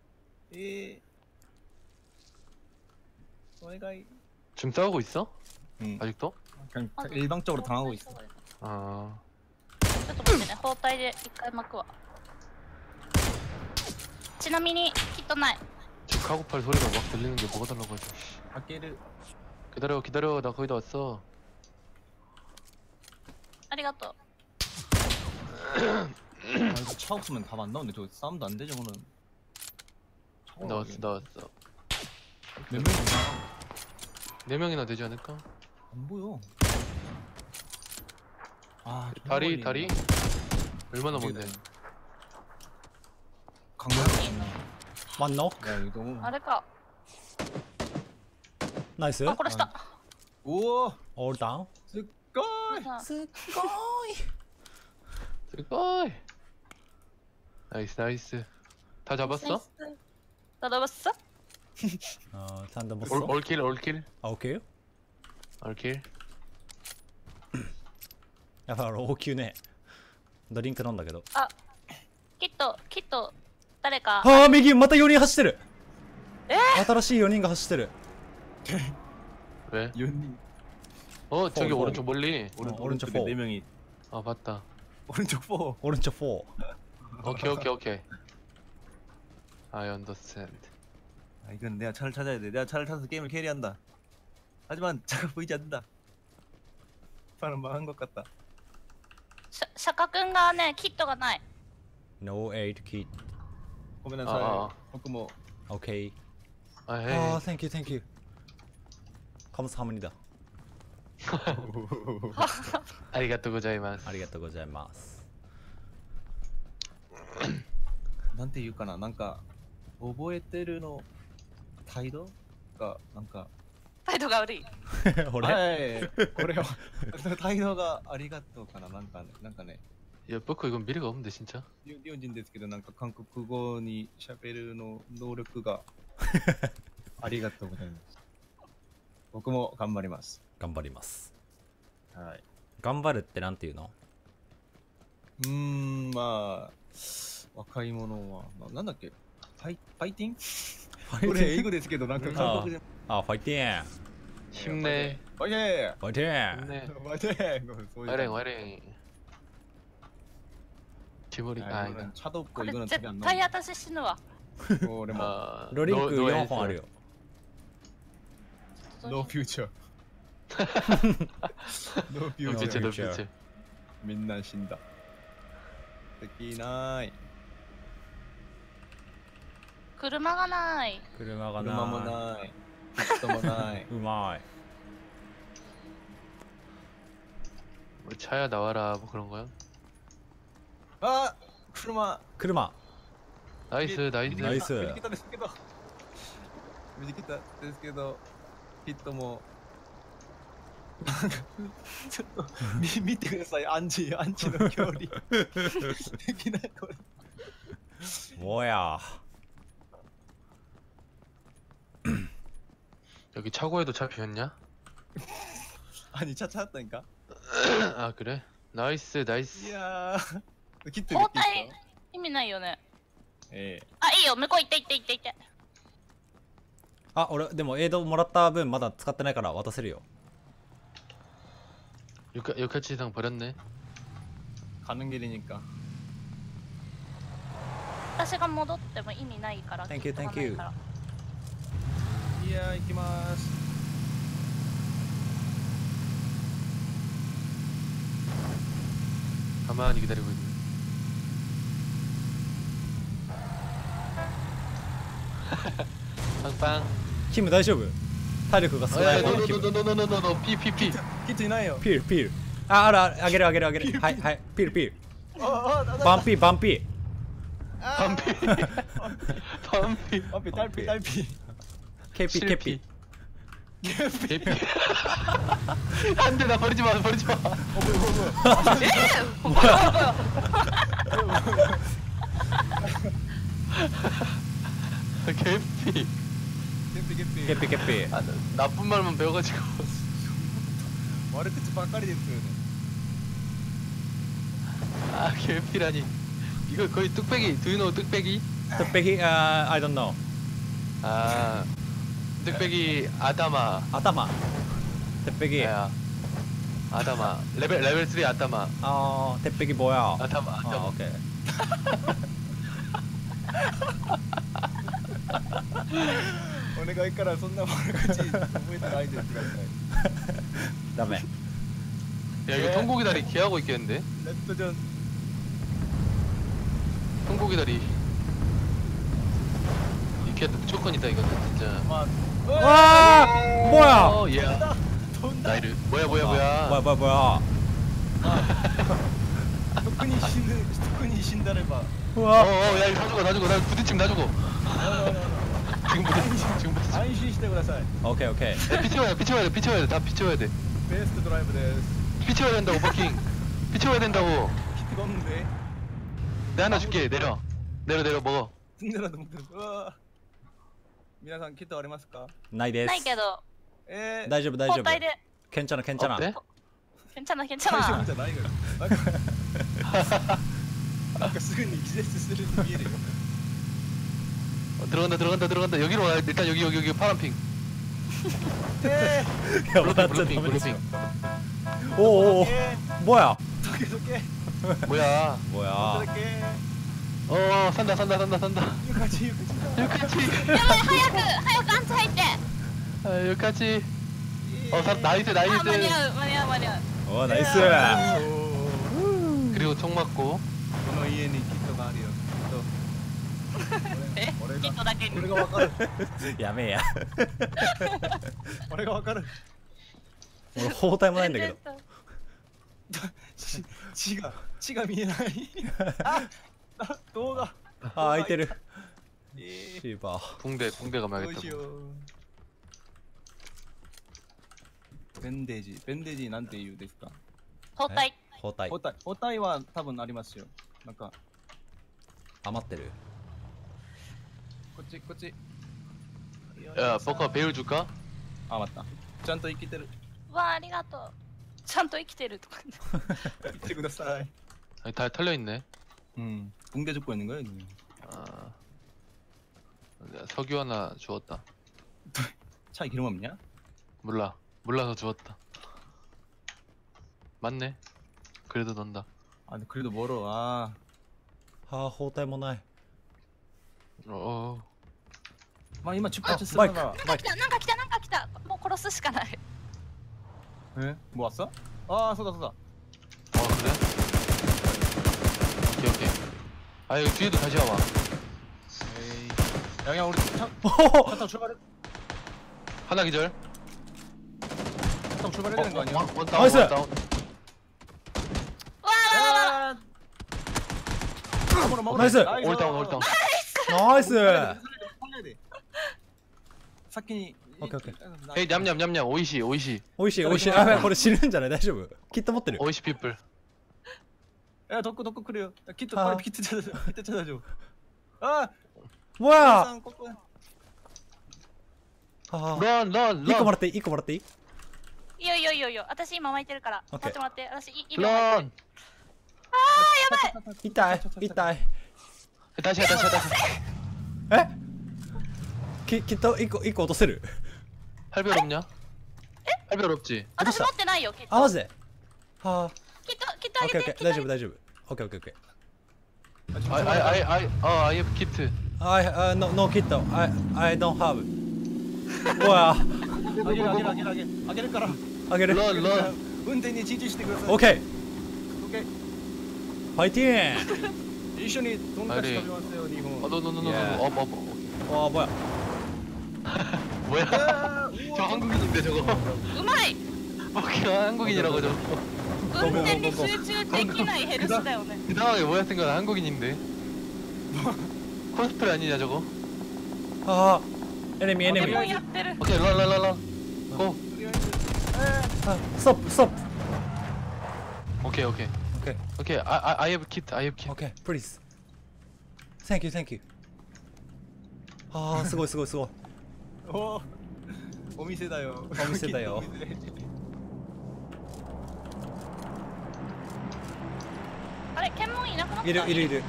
えー、お願い。 지금 싸우고 있어? 응. 아직도? 그냥 일방적으로 당하고 있어. 아 ちょっと待ってね、包帯で一回巻くわ。ちなみにきっとない。 지금 카고팔 소리가 막 들리는 게 뭐가 달라고 하지? 밖에를 기다려 기다려 나 거의 다 왔어. ありがとう。 아, 이거 차 없으면 답 안 나오는데 저 싸움도 안 되죠 오늘. 나왔어 나왔어. 몇 명이나 네 명이나 되지 않을까? 안 보여. 아 다리 다리 얼마나 먼데? 강남. One knock. 야 이거 너무. あれか。 나이스. あ、殺した。 오. All down. 스컬. さあ 스코이. 스고이. 나이스 나이스. 다 잡았어? 나 잡았어? 어, 단단 올, 보스. 올킬 올킬 아, 오케이. 올킬. やばい、俺大きいね。ドリンク飲んだけど。 あ、きっときっと誰か。 ああ、右またよにん走ってる。 え新しいよにんが走ってる。 왜? 윤. 어 저기 어, 어. 오른쪽 멀리. 오른쪽 오른쪽에 포. 네 명이. 아 봤다. 오른쪽 포. 오른쪽 포. 오케이 오케이 오케이. I understand. 아 이건 내가 차를 찾아야 돼. 내가 차를 찾아서 게임을 캐리한다. 하지만 차가 보이지 않는다. 바람 망한 것 같다. シャシャカ君がね、キットがない。 No aid kit. 보면은 아, 잘. 아. 僕も 오케이. 아 아, 헤이. thank you, thank you. 감사합니다. 아리가또 고자이마스. ありがとうございます。 なんて言うかな、なんか覚えてるの態度がなんか、 態度が悪い。 俺はいこれを態度がありがとうかな、なんかね、なんかね、 야 뻐커 이건 미래가 없는데 진짜? 日日本人ですけどなんか韓国語に喋るの能力がありがとうございます。僕も頑張ります。 頑張ります。 はい。 頑張るってなんていうの？ うーん、まあ若い者はな、なんだっけ、ファイファイティング？これ英語ですけどなんか韓国であ、ファイティン。 힘내. ファイテファイティン。 힘내. ィング、ファイティング、そういう 화이팅 화이팅. 지머리. 아 아, 이거. 이건 차도 없고 これ 이거는 絶 답이 안 対 나오네. 私死ぬわ。 俺も 아. ドリンク no- no よんほんある answer. よ。 No future. No No future. future, no future. future. みんな死んだ。できない。 車がない。 車がない。 車もない。人もない。 うまい。 뭐 차야 나와라 뭐 그런 거야? あ、車。 車。 나이스 나이스. 나이스. 見に来たですけど。見に来たですけど、ヒットも。ちょっと見見てください。アンチアンチの距離。できないこれ。 뭐야. 여기 차고에도 차 비었냐? 아니 차 찾았다니까. 아 그래? 나이스 나이스. いやー。切ってる包切ってる帯意味ないよね。 ええ。 あ、いいよ、向こう行って行って行って行って。 あ、俺でもエイドもらった分まだ使ってないから渡せるよ。 육하 육하치상 버렸네. 가는 길이니까. 私が戻っても意味ないから。 Thank you, キットが thank ない you. からいやー行きます。 가만히 기다리고 있네. 빵빵. キム大丈夫？体力が少ない方のキム。 노노노노노노노노 피 피 피. ヒットいないよ。 ピールピール。あ、あるある、あげるあげるあげる。はいはい、ピールピール。 ああ、 バンピーバンピー。 반피. 반피. 앞에 딸피 딸피. ケピケピ。 개피. 안돼 나 버리지 마 버리지 마. 개피. 개피 개피. ケピケピ。 아, 나- 나쁜 말만 배워가지고. 와르크치 바까리 됐어요. 아 개피라니. 이거 거의 뚝배기. Do you know 뚝배기? トッペギ、あー、I don't know。 아 뚝배기 아다마. 頭。 鉄壁。 야 아다마 레벨 레벨 쓰리 아다마 아鉄壁뭐야? 아다마 아 아다마 오케이. お願いからそんな悪口覚えてないでください。 ダメ。 야 이거 통고기 다리 개하고 있겠는데? レッドジョン 통고기 다리 이게 무조건 있다 이거는 진짜 まあ 와 뭐야? 어 예. 飛んだ 나이를 뭐야 뭐야 뭐야 뭐야 뭐야 뭐야? 特に死ぬ特に死んだれば 우와. 어어 야 이거 다 죽어 다 죽어 나 부딪힘 다 죽어 지금 부딪힘 지금 부딪힘 安心してください。 오케이 오케이. 야, 피 채워야 돼, 피 채워야 돼, 피 채워야 돼, 다 피 채워야 돼. ベーストドライブです 피 채워야 된다고, 버킹. 피 채워야 된다고. 切ってこんで 내가 하나 줄게, 내려. 내려, 내려, 먹어. 積んだらと思ってる。うわ皆さん切ってありますか？ ないです。 ないけどえー、 大丈夫大丈夫。 交代で 괜찮아 괜찮아. 어때? 괜찮아 大丈 괜찮아 夫じゃないのよ。なんかなんかすぐに気絶するに見えるよ。 어, 들어간다, 들어간다, 들어간다. 여기로 와. 일단 여기, 여기, 여기 파란 핑. え 야 블루핑, 맞아 블루핑, 너무 블루핑. 오오 ー、え 뭐야? ー、どけどけ 뭐야? ど 뭐야? け 어, 산다, 산다, 산다, 산다. ゆかちゆかち 여기까지. やばい早く早くアンチ入って 아, 여기까지. 어, 사, 나이스, あ間に 나이스. 合う間に合う間に合う 오 나이스. おー 그리고 총 맞고. この家にキットがあるよきっとえ俺がキットだけに俺がわかるやめえや。 俺がわかる俺包帯もないんだけど。 血血が血が見えないああ動画あ開いてる。 えシーバー。 붕대, 붕대 ー、どう 가봐야겠다. しようベンデージベンデージなんて言うですか包帯包帯包。帯包帯は多分ありますよなんか余ってる。 こっちこっち 야, 버커 배율 줄까? あ待ったちゃんと生きてるわあありがとうちゃんと生きてるとか生きてください 아니, 다 털려있네. 음 붕대 줍고 있는 거야 여기 아. 야, 석유 하나 주웠다. 차에 기름 없냐? 몰라. 몰라서 주웠다. 맞네. 그래도 넌다. 아 근데 그래도 멀어 아 あー包帯もない。 어. 막 이만 춥다 あ 쳤어 バイクなんか来たなんか来たなんか来たもう殺すしかない 에? 뭐 왔어? 아 쏟아 쏟아 어, 그래? 오케이, 오케이. 아, 여기 뒤에도 다시 와봐. 에이 야 그냥 우리 차, 차 호호호. 타고 출발해 하나 기절. 차 타고 출발해야 되는 거 아니야? 원, 원 다운, 나이스! 원 다운. わあわあわあわあ 아 먹으러 먹으러 나이스! 올 다운, 올 다운. ナイス。 살려야 돼 사키니 오케이, 오케이. 에이, 냠냠냠냠. 오이시, 오이시. おいしいおいしい。あやばいこれ死ぬんじゃない大丈夫？きっと持ってる。 오이시 피플. 야 덕구 덕구 그래요 야, 키트 아. 빨리 키트 찾아줘 키트 찾아줘 아 뭐야? 상 꼬꼬. あー 런, 런, 一個もら 런. っていい？一個もらっていい？ いいよいいよいいよいいよ私今巻いてるからオッケー待ってもらって私い医療巻いて 런. る痛い痛い。 다시 해, 다시 해, 다시 해. え？ききっと一個一個落とせる？ 할별 없냐? 할별 없지? 私持ってないよきっとあマジで？はあ。 きっときっとあオッケーオッケーげてきっとあげて大丈夫大丈夫。オッケーオッケーオッケー。 아이, 아이, 아이, 아이, 어, I have kit. I uh, no no kit. I I don't have. 뭐야? あげるあげるあげるあげるあげるからあげる。 런, 런. 運転に集中してくださいオッケー。 オッケーファイティーン。 一緒にとんかつ食べますよ日本 어, 너, 너, 너, 너, 예. 너. 어, 뭐, 뭐. わあ뭐야? 뭐야? あ 저 한국인인데 저거. うまい 버킹 한국인이라고 저거. 運転に集中できないヘルスだよね 그 상황에 뭐야 생각 한국인인데. 코스프레 아니냐 저거? ああ。エネミーエネミでもー。 やってる 오케이, 런, 런, 런, 런. 고. あストップストップ。 오케이, 오케이. オッケー 오케이. I, I, I have kit. I have kit. オッケー。please。Thank you thank you。ああすごいすごいすごい。 おお店だよお店だよお店あれ検問いなくなったいるいるいる。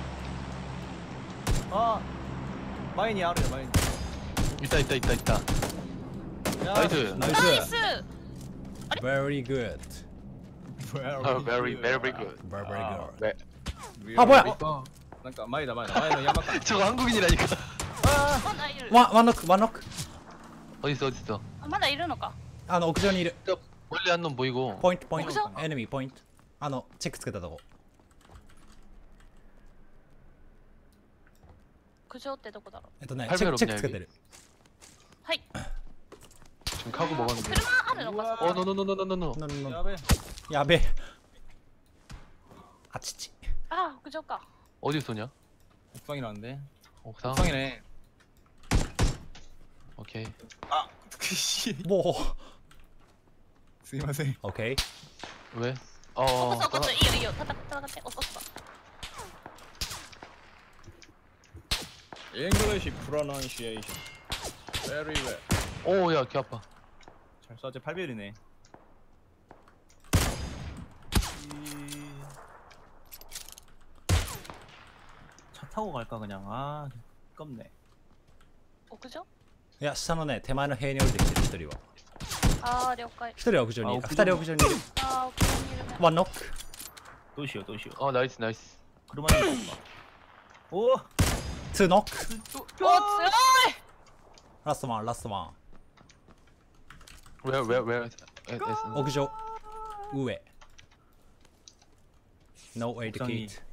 あ前にあるよ前に 있다, 있다, 있다, 있다. 야, 나이스. ナイナイスス。 Very good. Oh, very very good. Very very good. 네. 아, 뭐야? 어, なんか前だ前だ前の山か 저거 한국인이라니까. まだいる。 ワンワンノックワンノック。 어디 있어 어디 있어. あまだいるのか。 あの屋上にいる。 저 멀리 한 놈 보이고. ポイントポイン屋上ト。エネミーポイント。あのチェックつけたとこ。 苦情ってどこだろう。 えっとね 팔 チェッ 배 クチェックつけてる。 はい。 지금 카고 먹었는데. 車あるのか。 어, 노노노노노노노. なななやべえやべえ。あちち。 あ、屋上か。 어디 쏘냐? 옥상이라는데 옥상. 옥상이네 오케이. 아 씨. もすいませんう。オッケー。 왜? 起 어. こそう起こそう。いいよいいよ。戦戦って起こすわ。 English pronunciation very well 오, 야, 귀 아파. 잘 쏴, 쟤 팔 배율이네 차 타고 갈까 그냥 아 아깝네 屋上？ いや下のね手前の塀に降りてきてる一人は。 ああ了解。 一人は屋上にいる。 あ屋上二人屋上にいる。 ああ屋上にいるね。 ワンノック。 どうしようどうしよう 어, 나이스, 나이스. 車に行こうかおツーノック。 お強い。 ラストワンラストワン。 Where, where, where? 에, 에, 屋上。上。No way to 屋上に get.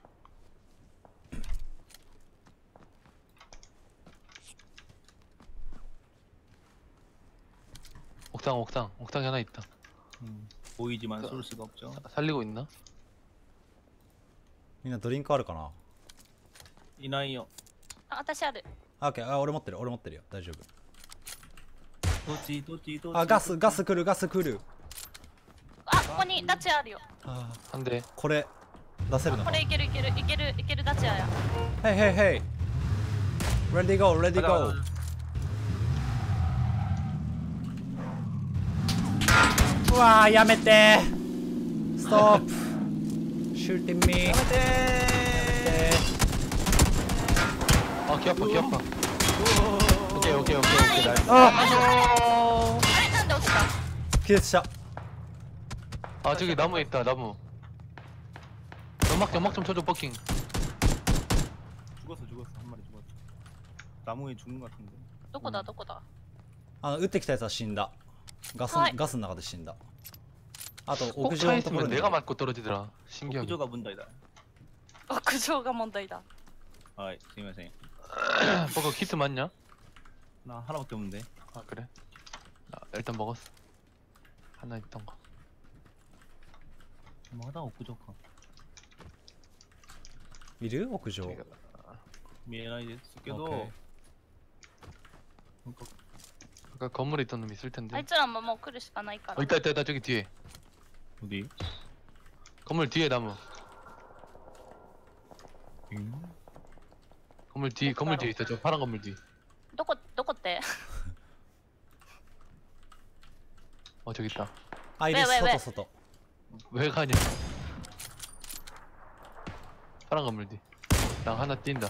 옥상, 옥상. 옥상에 하나 있다. 음, 보이지만 쏠 수가 없죠 사- 살리고 있나? みんなドリンクあるかな。 いないよあ、私ある。 あ、オッケー。あ、俺持ってる俺持ってるよ。大丈夫。 どっちどっちどっちあ、ガスガス来るガス来る。 あ、ここにダチアあるよ。 あー、 한 대. これ出せるのか。 これいけるいけるいけるいけるダチアや。 Hey hey hey. Ready go ready あだ go. うわーやめてー。ストップ。Shooting me. やめてえ 아, 귀 아파, 귀 아파. 오케이, 오케이, 오케이, 오케이. 나이스. ー、あ、 あれなんで落ちた？ 気絶した。 아, 저기 나무에 있다, 나무. 연막, 연막 좀 쳐줘, 버킹. 죽었어 죽었어 한 마리 죽었어 나무에 죽은 것 같은데 どこだどこだ？ あの撃ってきたやつは死んだ。ガス、 はいガスの中で死んだ。あと屋 꼭 上 차 のところ 있으면 に。 내가 맞고 떨어지더라. 신기하게. 구조가 문제다 屋上が問題だ。 はいすいません 버거 키트 맞냐? 나 하나밖에 없는데 아, 그래? 나 일단 먹었어. 하나 있던 거. 뭐 하다 옥구조카 いる屋上。 見えないですけど 오케이. 뭔가 아까 건물에 있던 놈 있을 텐데. あいつらももう来るしかないか 어, ら。 있다, 있다, 있다, 저기 뒤에. 어디? 건물 뒤에 나무. 응? 건물 뒤, 건물 뒤에 있다. 저 파란 건물 뒤. どこどこって？ 어, 저기 있다. あ、いる。 왜 왜 왜 外外。 왜 가냐? 파란 건물 뒤. 나 하나 뛴다.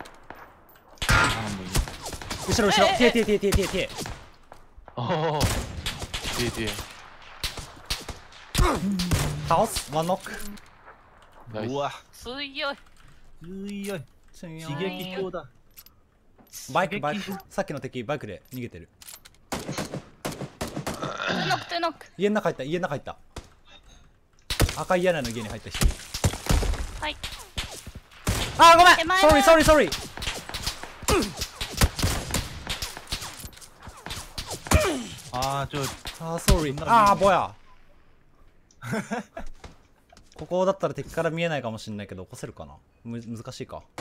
아 뭐 이거 後ろ後ろ。 ええティエティエティエティエティエティエ。 어, 뒤에 뒤에. 倒す。ワンノック。 나이스. 우와 強いよ。 으이야 刺 지게기 쇼다 バイクバイク。さっきの敵バイクで逃げてる。 トゥノックトゥノック。 家の中入った家の中入った。赤い屋根の家に入った人。 はい。 あーごめん。 手前は sorry sorry sorry。 あーちょあー sorry。あーぼや。ここだったら敵から見えないかもしれないけど起こせるかな。む難しいか。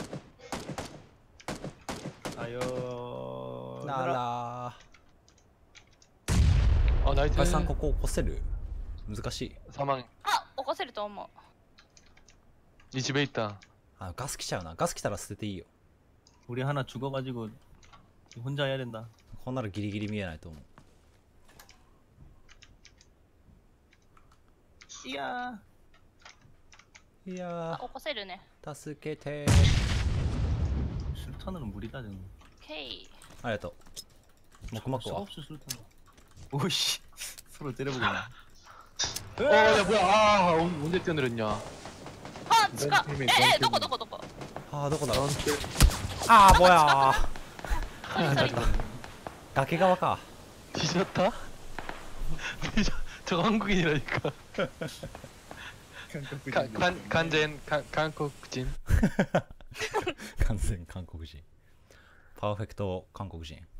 아요 なら 어, 나이스. ー。さんここ起こせる。難しい。 사망. あ、起こせると思う。 이 집에 있다. あガス来ちゃうな。ガス来たら捨てていいよ。 우리 하나 죽어가지고 혼자 해야 된다 こんなのギリギリ見えないと思う。 이야 いやあ、起こせるね。 ー助けて。 술탄으로 무리다 저는 オッケー。 ありがとう。もくもくは。 없이 술탄 오씨 서로 때려보겠네. 어야 뭐야 아 언- 언제 뛰어내렸냐. あ近っええどこどこどこあーどこだろう 넌 あー뭐야 ソリソリ崖側か 뒤졌다? 뒤졌 저 한국인이라니까. 가, 간, 간젠 가, 한국진. 完全韓国人パーフェクト韓国人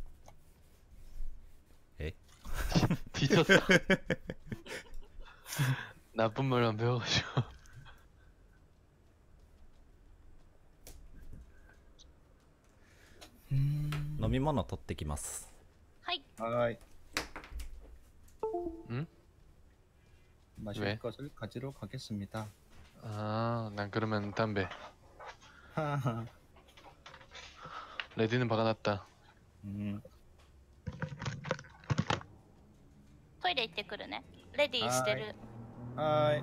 え 뒤졌다. 나쁜 말만 배워가지고. 飲み物取ってきますはい 하이. 응? 마실 왜? 것을 가지러 가겠습니다. 아, 난 그러면 담배. 하하. 레디는 박아놨다. 음. トイレ行ってくるねレディーしてる 하이.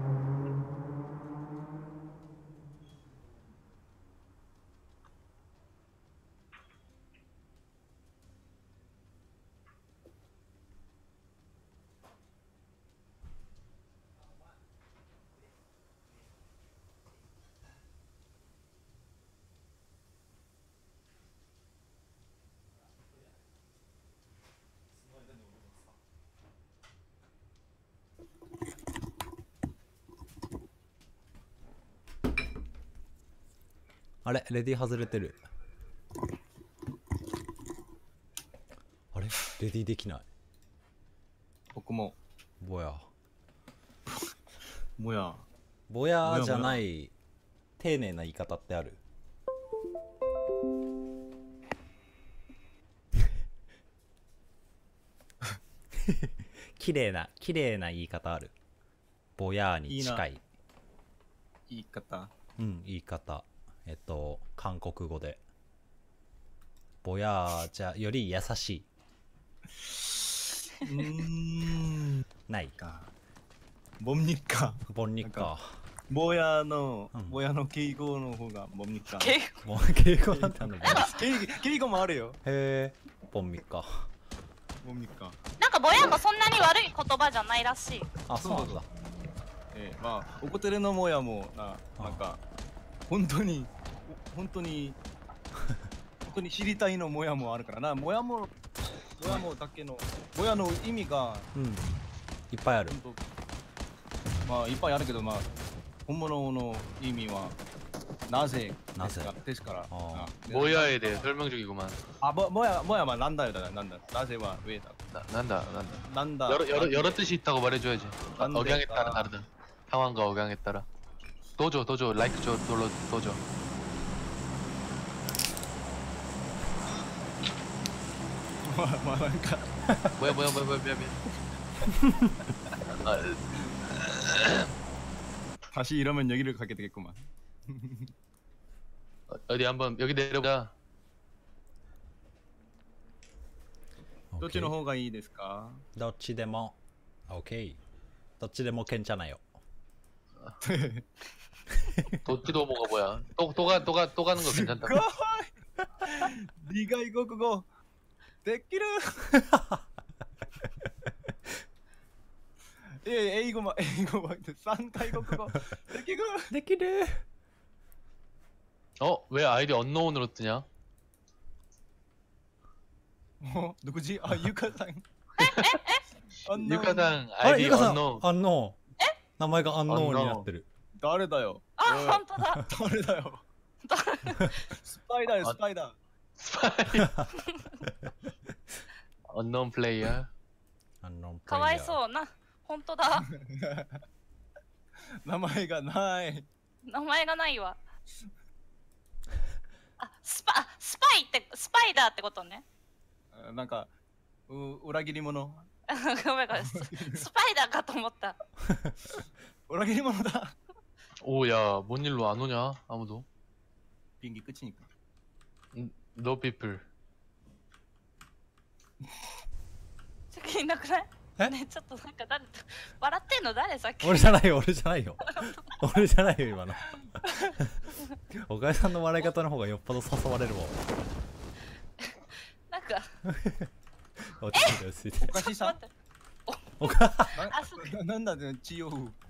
あれレディー外れてるあれレディーできない僕も 뭐야 뭐야? ぼやじゃない丁寧な言い方ってある綺麗な綺麗な言い方あるぼやに近い言い方。 うん言い方えっと韓国語でぼやじゃより優しい 음. ない 까. 뭡니까? ボンニッカ 뭐야노 음. 뭐야노 게이고의方が 뭡니까? 敬もう敬語だったのね 게이 게이고 말해요. へえボンミッカ 뭡니까? なんかぼやもそんなに悪い言葉じゃないらしいあそうなんだ 예, 막 오코테르노 모야 뭐 나, 뭔가 혼돈이 혼돈이 혼돈이 시리타이노 모야 뭐 あるからな 모야 뭐 모야 뭐 だけの 모야の意味がうんいっぱいある本当まあいっぱいあるけどまあ本物の意味はなぜなぜですからああ 모야에 대해 설명 중이구만. 아 뭐, 뭐야 뭐야 막 난다요다 난다 나제와 왜다 나, 난다, 난다. 난다 여러, 여러, 여러 뜻이 있다고 말해줘야지. 아, 난데, 억양에 따라 아. 다르다. 상황과 억양에 따라. 도저, 도저, 라이크 저, 돌로, 도저. 뭐なんか 뭐야, 뭐야, 뭐야, 뭐야, 뭐야, 뭐야. 아, 다시 이러면 여기를 가게 되겠구만. 어, 어디 한번 여기 내려보자. どっちの方がいいですか？ どっちでも OK どっちでも괜찮아요 도치도 뭐가 뭐야? 또, 또 가, 또 가, 또 가는 거 괜찮다. 理外国語できる。いやいや英語も英語も三回国語できる。 できる 어? 왜 아이디 언노운으로 뜨냐? もうどこじ？あゆかさん。あんな 유카상 あれ 아이디 ゆかさん 언노운. アンノーン名前がアンノーンになってる誰だよ。 あおい本当だ誰だよ。スパイだよスパイだ。 스파이. 언노운 플레이어. アンノーンかわいそうな本当だ名前がない。 名前がないわあスパあスパイってスパイダーってことねなんかう裏切り者。 ごめんごめんススパイダーかと思った裏切り者だ。 오야, 뭔 일로 안 오냐? 아무도. 비행기 끝이니까. No people. ちょっといなくないえねちょっとなんか誰笑ってんの誰さっき俺じゃないよ俺じゃないよ俺じゃないよ今のおかえさんの笑い方の方がよっぽど誘われるもんなんか落ち着いて落ち着いておかしさ待っておかあそうななんだね血を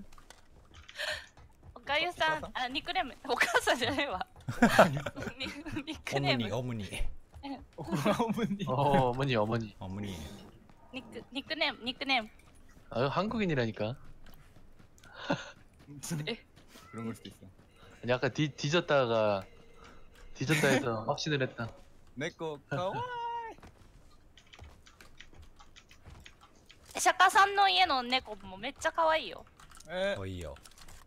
おかゆさん、あ、ニックネーム、お母さんじゃないわ。ニニックオムネーム、 ニオムニおおに 어 어머니 어머니. 어머니 ニック、ニックネーム、ニックネーム。 아 한국인이라니까. 그런 걸 수도 있어. 아니, 아까 뒤 뒤졌다가 뒤졌다 해서 확신을 했다. 내꺼 가와. 釈迦さんの家の猫もめっちゃ可愛いよ。 에, おいいよ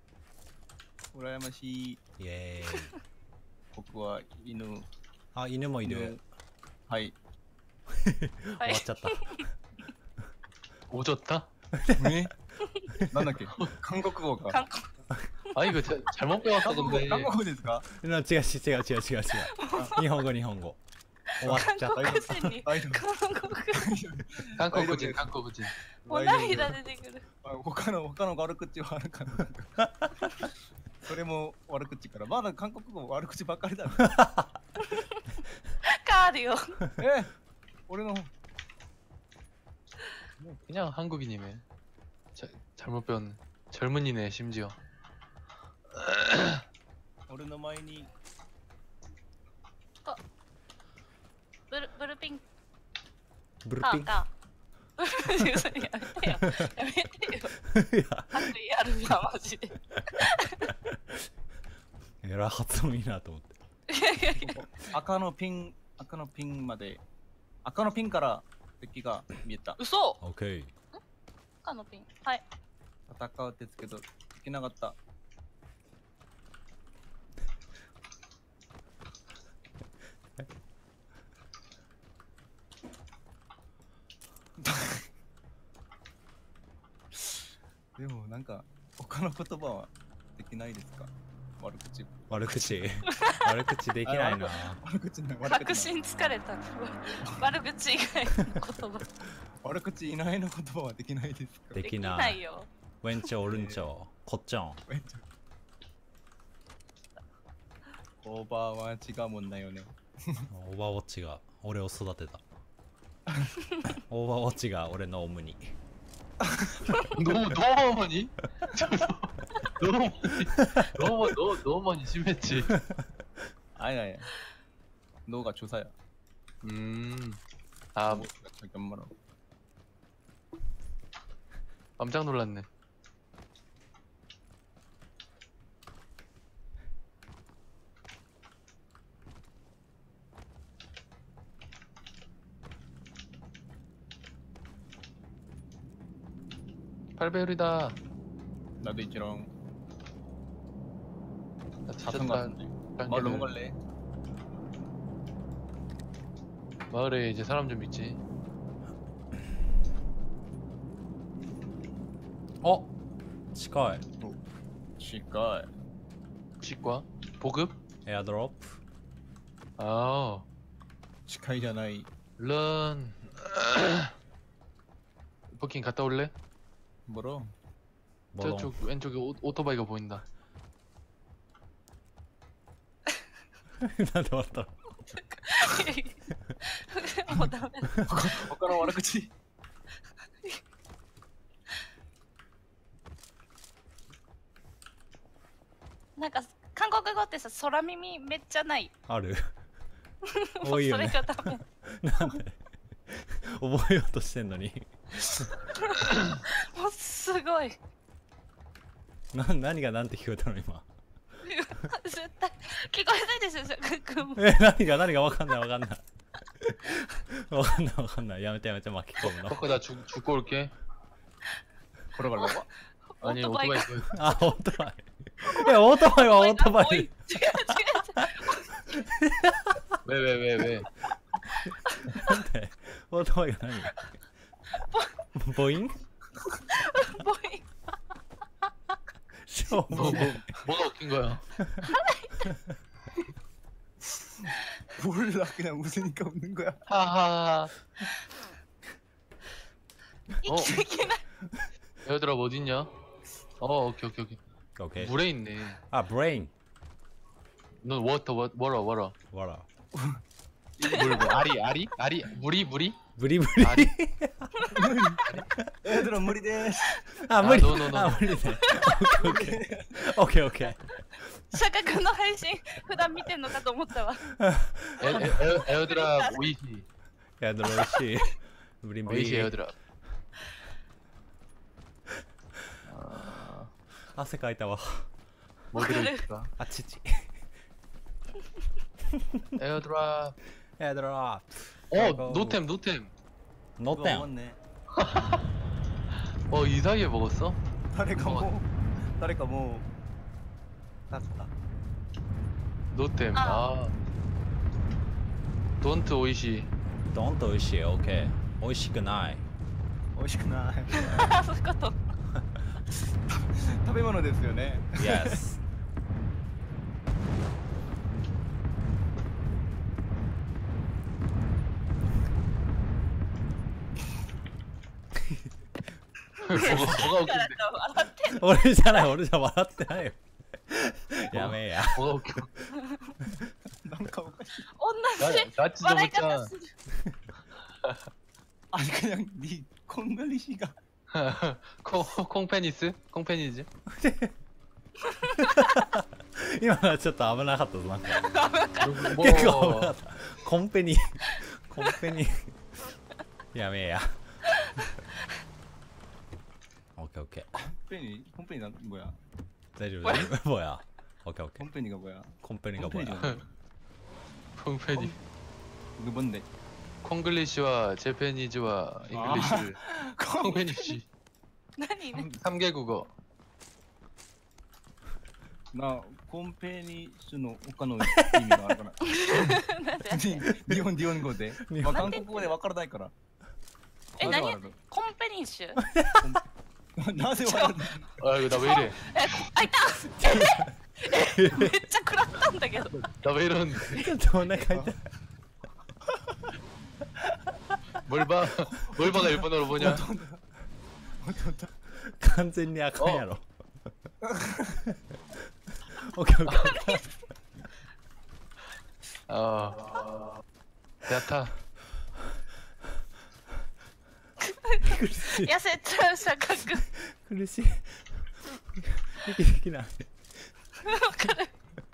우라야마시. イエーイ僕は犬。 あ犬もいるはい。 終わっちゃった 오졌다? えなんだっけ韓国語か。 韓国 아 이거 자, 잘못 배웠어 韓国語 근데. 韓国語ですかな違う違う違う違う違う違う日本語日本語終わっちゃった韓国人に大丈夫。 韓国 한국인 한국인. もう涙出てくる。 あ他の他の悪口はあるかなそれも悪口からまだ韓国語悪口ばっかりだねカールよ。 え俺の 그냥 한국인이네. 자, 잘못 배웠네. 젊은이네 심지어. 俺の前にブルブルピンブルピンカーか。やめてよ。やめてよ。 いや悪意あるわマジで。 えらい発音いいなと思って赤のピン赤のピンまで赤のピンから敵が見えた嘘。 オッケー赤のピン。はい。 戦うってつけどできなかったでもなんか他の言葉はできないですか悪口悪口悪口できないな悪口ない悪確口ない信疲れた。悪口以外の言葉。 悪口いないの言葉はできないですかででききなないいよ。 왼쪽 오른쪽 겉정 オーバーは違うもんだよねオーバーウォッチが俺を育てたオーバーウォッチが俺のオムニ 너, 너 어머니? 너 어머니? 너, 너, 너 어머니 심했지. あいやいや脳が조사야 음. 아, 뭐, 잠깐만 깜짝 놀랐네. 팔 배율이다. 나도 있지롱 나 자선 뒤졌다. 같은데 마을 넘어갈래? 마을에 이제 사람 좀 있지. 어? 近い 치과 치과? 보급? 에어드롭 아, 치과이잖아이 런. 버킹 갔다 올래? 뭐로? 뭐로 저쪽 왼쪽에 오, 오토바이가 보인다. なんで笑ったのもうダメだ。 他の悪口なんか韓国語ってさ、空耳めっちゃない。 あるもうそれ多いよねがダメ。 なんで覚えようとしてんのにもうすごい。 な何がなんて聞こえたの今絶対聞こえないでしょ、シャク君も。 え何が何がわかんないわかんないわかんないわかんないやめてやめて巻き込むの 버커 나 죽, 죽고 올게. 걸어가려고? 아니 オートバイが 오토바이 그- あオートバイいやオートバイはオートバイおい違う違う違う。 왜 왜 왜 왜? なんでオートバイが何ボインボイン。 しょう 뭐, も 뭐, 뭐가 웃긴 거야? 몰라 그냥 웃으니까 웃는 거야 하하하. 生きていけない。 에어드랍 어딨냐? 어 오케이 오케이 오케이. オッケー 물에 있네. あブレイン 넌 워터 워, 워러 워러. わら 물 뭐, 알이 알이 알이 물이 물이 ブリブリ。 あれエアドロ無理です。 あ、無理。 どうぞどうぞあ、無理ね。オッケーオッケー。オッケーオッケー。 シャカ君の配信普段見てんのかと思ったわ。 エエエアドラウィーヒエアドロ美味しい。ブリー。 ブウィーヒーエアリ。 ドラ。 汗かいたわ。 モデルですか？ あ、父。 エアドラ。 エアドロ。 어, 노템, 노템. 노템. 네. 어, 이 사이에 먹었어? 誰かもう誰かもう立った。 노템. 아. 아. 돈트 오이시. ドンと美味しい。オッケー。美味しくない。 美味しくない。 そういうこと。 食べ物ですよね。 Yes。 뭐가, 뭐가 だから 웃긴데? 笑ってんの。 俺じゃない、俺じゃ笑ってないよ。やめえや。 뭐가 웃겨? なんかおかしい。 同じ 나, 나치도 笑い 못잖아. 方する。 아니 그냥 네 콩글리시가 콩, 콩페니스? 콩페니즈? 今のはちょっと危なかったぞ。なんか 뭐, 結構危なかった。コンペに。コンペに。やめえや。オッケーオッケー。 홈페니 홈페니 나 뭐야? 大丈夫大丈夫。もうや。オッケーオッケー。 홈페니가 뭐야? コンペにがもうや。 콩페니. 이거 뭔데? 콩글리시와 제페니즈와 잉글리시를 콩 콩페니시. 何ね。 삼 개 국어. 나 홈페니스の他の意味があるかな。 なんで日本日本語で。 日本まあ韓国語でわからないから。 え、 わざわ何コンペニッシュ。 ざなぜわからない？ 아 이거 나 왜 이래? え、あいた。え、めっちゃ食らったんだけど。 나 왜 이러는데? ちょっとお腹痛い。 뭘 봐? 뭘 봐가 일본어로 뭐냐? 完全にあかんやろ。オッケーオッケー。 아, 야타. 苦しい。 痩せちゃうシャカ君。 苦しい。息できない。 わかる。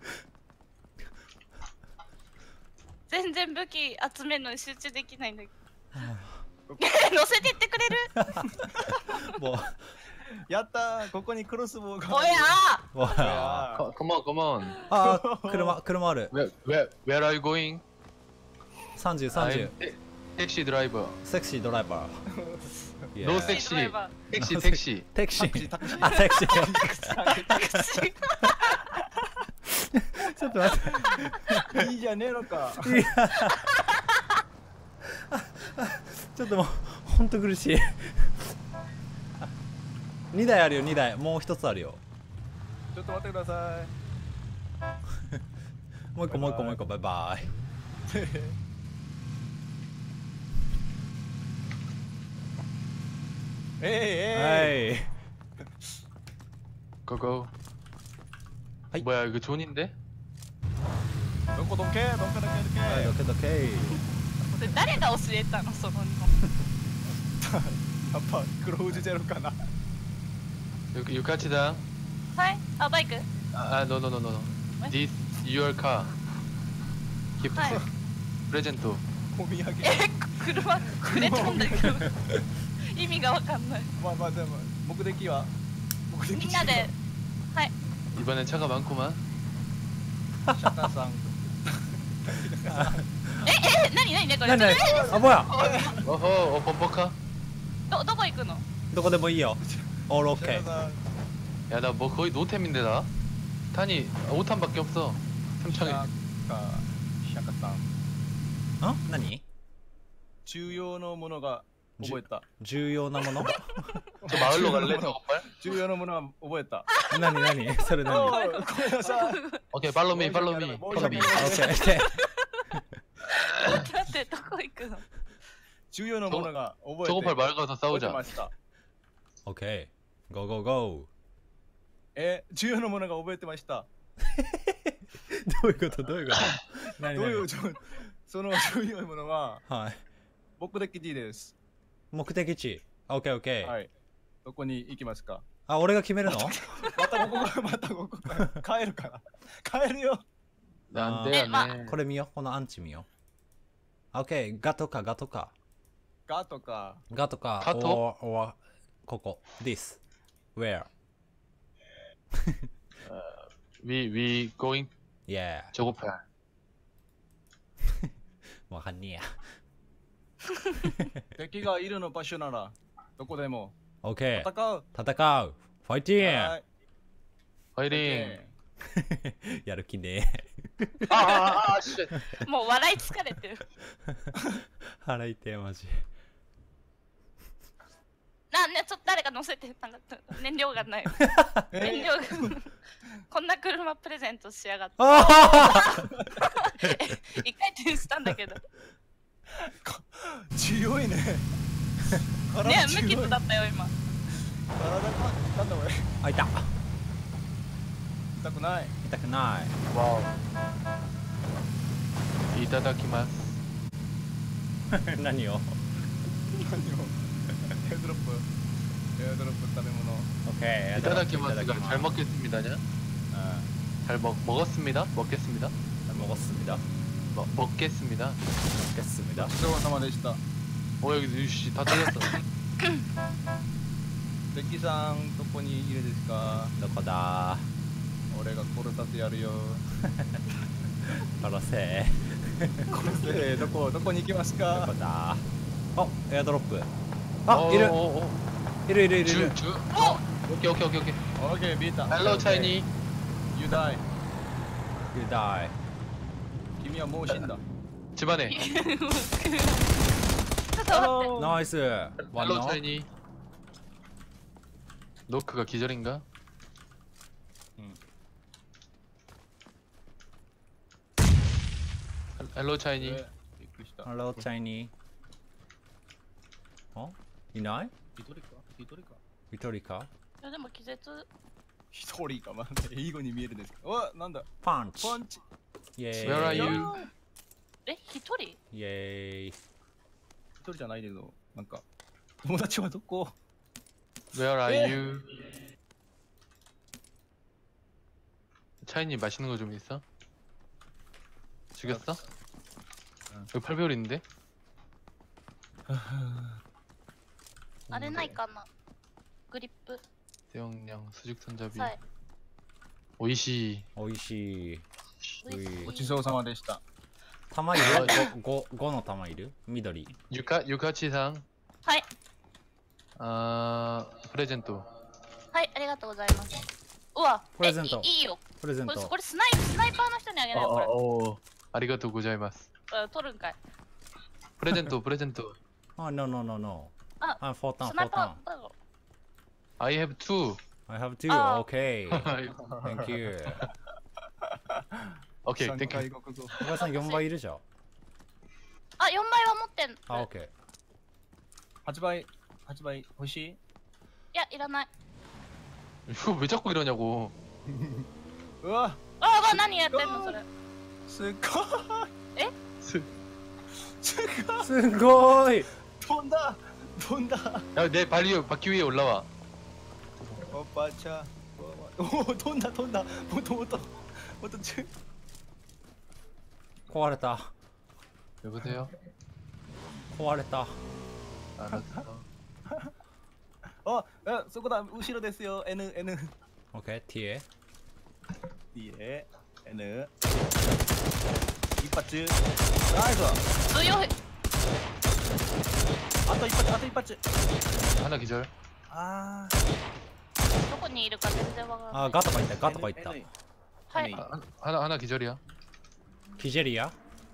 全然武器集めるのに集中できないんだけど。乗せてってくれる？ もう。 やったー、ここにクロスボウが。 おやもうや。 거- Come on, come on. あー、車、車ある。 Where, where, where are you going? さんじゅう、さんじゅう I'm。 te- 택시 드라이버. セクシードライバー。 노 イエーイ 섹시. ドライバ 택시, 택시. タクシー。 タクシーあ、タクシー。 タクシー。 ちょっと待って。 いいじゃねえのか。 いやちょっともうほんと苦しい。にだいあるよ、にだい。もうひとつあるよ。 ちょっと待ってくださもう一個もう一個もう一個。バイバイ。 い。えいえい。 はい。 고고. 하이. 뭐야 이거 존인데? どこどけどけどけどはい、どけどけ。 それ誰が教えたのその日本。 け。やっぱ黒富士ゼロかな。 유, 유카치다. はい。あ、バイク。 아, no, no, no, no, no. 왜? This your car. 기프트. 하이. 프레젠토. お土産。 え、車くれたんだけど。意味がわかんない。 まあまあでも目的は目的みんなで。はい。 이번엔 차가 많구만. シャタさん。 え、え、なになにねこれ。 なになに。あ、もうや。 어허, 어, 범퍼카? ど、どこ行くの。 どこでもいいよ。オールオッケー。 シャタさん。 야, 나 뭐 거의 노템인데 나? 탄이 오 탄밖에 없어. 템창에. かシャカさん。 ん何重要なものが覚えた。 重要なもの 저 마을로 갈래? 저거빨? 重要なものは覚えた。 何何それ何おオッいごめんなさい。 오케이, 팔로우 미, 팔로우 미. 申しケー訳ないオッケー。 待って待って、どこ行くの。 重要なものが覚えて 저거빨 마을 가서 覚えて 싸우자. ました。 オッケー。ゴーゴーゴえ、重要なものが覚えてました。 ー。どういうことどういうこと何何どういう状その重要なものははい。 目的地です。 目的地。オッケーオッケー。 はい。どこに行きますか？ あ、俺が決めるの？ またここか、またここか。帰るから。帰るよ。 なんでやえまね。 これ見よう。このアンチ見よう。オッケー。ガとかガとか。 ガとか。 ガとか。 ガと or- or ここ。this. where? We we going yeah. 저거파. わかんねえや。 敵がいるの場所なら、どこでも。 オッケー。 戦う。 戦う。ファイティはい。 파이팅. ンやる気ねえ。 아, 아, 씨. もう笑い疲れてる。 腹痛えマジ。 なんでちょっと誰か乗せてなんか燃料がない。燃料がこんな車プレゼントしやがって。 ああ一回転したんだけど。 強いね。 ね無傷だったよ今。 体が、なんだこれ。 あ、いた。 痛くない。 痛くない。 와우. 이타다키마스. 何を？ 何を。エアドロップ。エアドロップ食べ物。 オッケー。 이타다키마스가 잘 먹겠습니다냐? う 잘 먹, 먹었습니다. 먹겠습니다. ん。もうすみだ。 먹, 먹겠습니다. すみだごち。そうさまでした。 어 여기 유씨 다 터졌어. ベッキーさん、どこにいるですか？ どこだ？ 俺が殺させてやるよ。 殺せ。 殺せ、どこ、どこに行きますどかこ？だ？あ、エアドロップ。あ、いる。 어, 어, 어. いるいるいるいる。 주, 주. 어. 오케이 오케이 오케이 오케이. オッケー、ビータ。 Hello Chinese. You die。 You die。 君はもう死んだ。 집안에. ちょっと待って。 ナイス。ワン Hello の。 Chinese. 노크가 기절인가? 응. Hello Chinese. びっくりした。 Hello Chinese。あ？いない？ 一人か一人か一人か？ いやでも気絶。 一人か、まあ、英語に見えるんですけど。お、なんだパンチ。 パンチ。 イェーイ。 Where are you? え一人？ イェーイ。 一人じゃないけど、なんか、友達はどこ？ Where are 예. you? 차이님 맛있는 거 좀 있어? 죽였어? 응. 여기 팔 배율 있는데? あれないかな。グリップ 대용량 수직 손잡이 さえ。 오이시 おいしい。 おいしいごちそうさまでした。 玉いる？ご、ごの玉いる？緑。 유카 유카치상 はい。 아 프레젠토 はいありがとうございます。うわ。 プレゼントえいいいよ。 プレゼント。 これこれスナイスナイパーの人にあげなよこれ。 어 아리가토 고자이마스 うん取るんかい。 프레젠토 프레젠토 あ、no no no no。 あ、 あ、フォータンスナイフォータン。 パーだろ。 I have two I have two. あ Okay. Thank you. 오케이 三 땡큐 回国語。 お母さんよんばいいるじゃん。 あよんばいは持ってんの。 あ、 い OK。 八倍、八倍欲しい？ やいらない。 이거 왜 자꾸 이러냐고 うわ、 あわ何やってんのそれ。 すっごい。 え？ すすごい。 すごい。 飛んだ。飛んだ。 야, 내 발 위에 바퀴 위에 올라와 おばちゃん。おお、飛んだ飛んだ。もっともっと。もっとちゅ。 壊れた。 여보세요? 壊れた。 알았어 あ、あ、そこだ。後ろですよ。N N。 OK。T。 D A N。一発。ナイス。 強い。 あと一発、あと一発。 하나 기절 あどこにいるか全然わからない。 あ、ガとかいった。 あ。 ガとかいった。 はい。 N 아, 하나 하나 기절이야 キジェリア？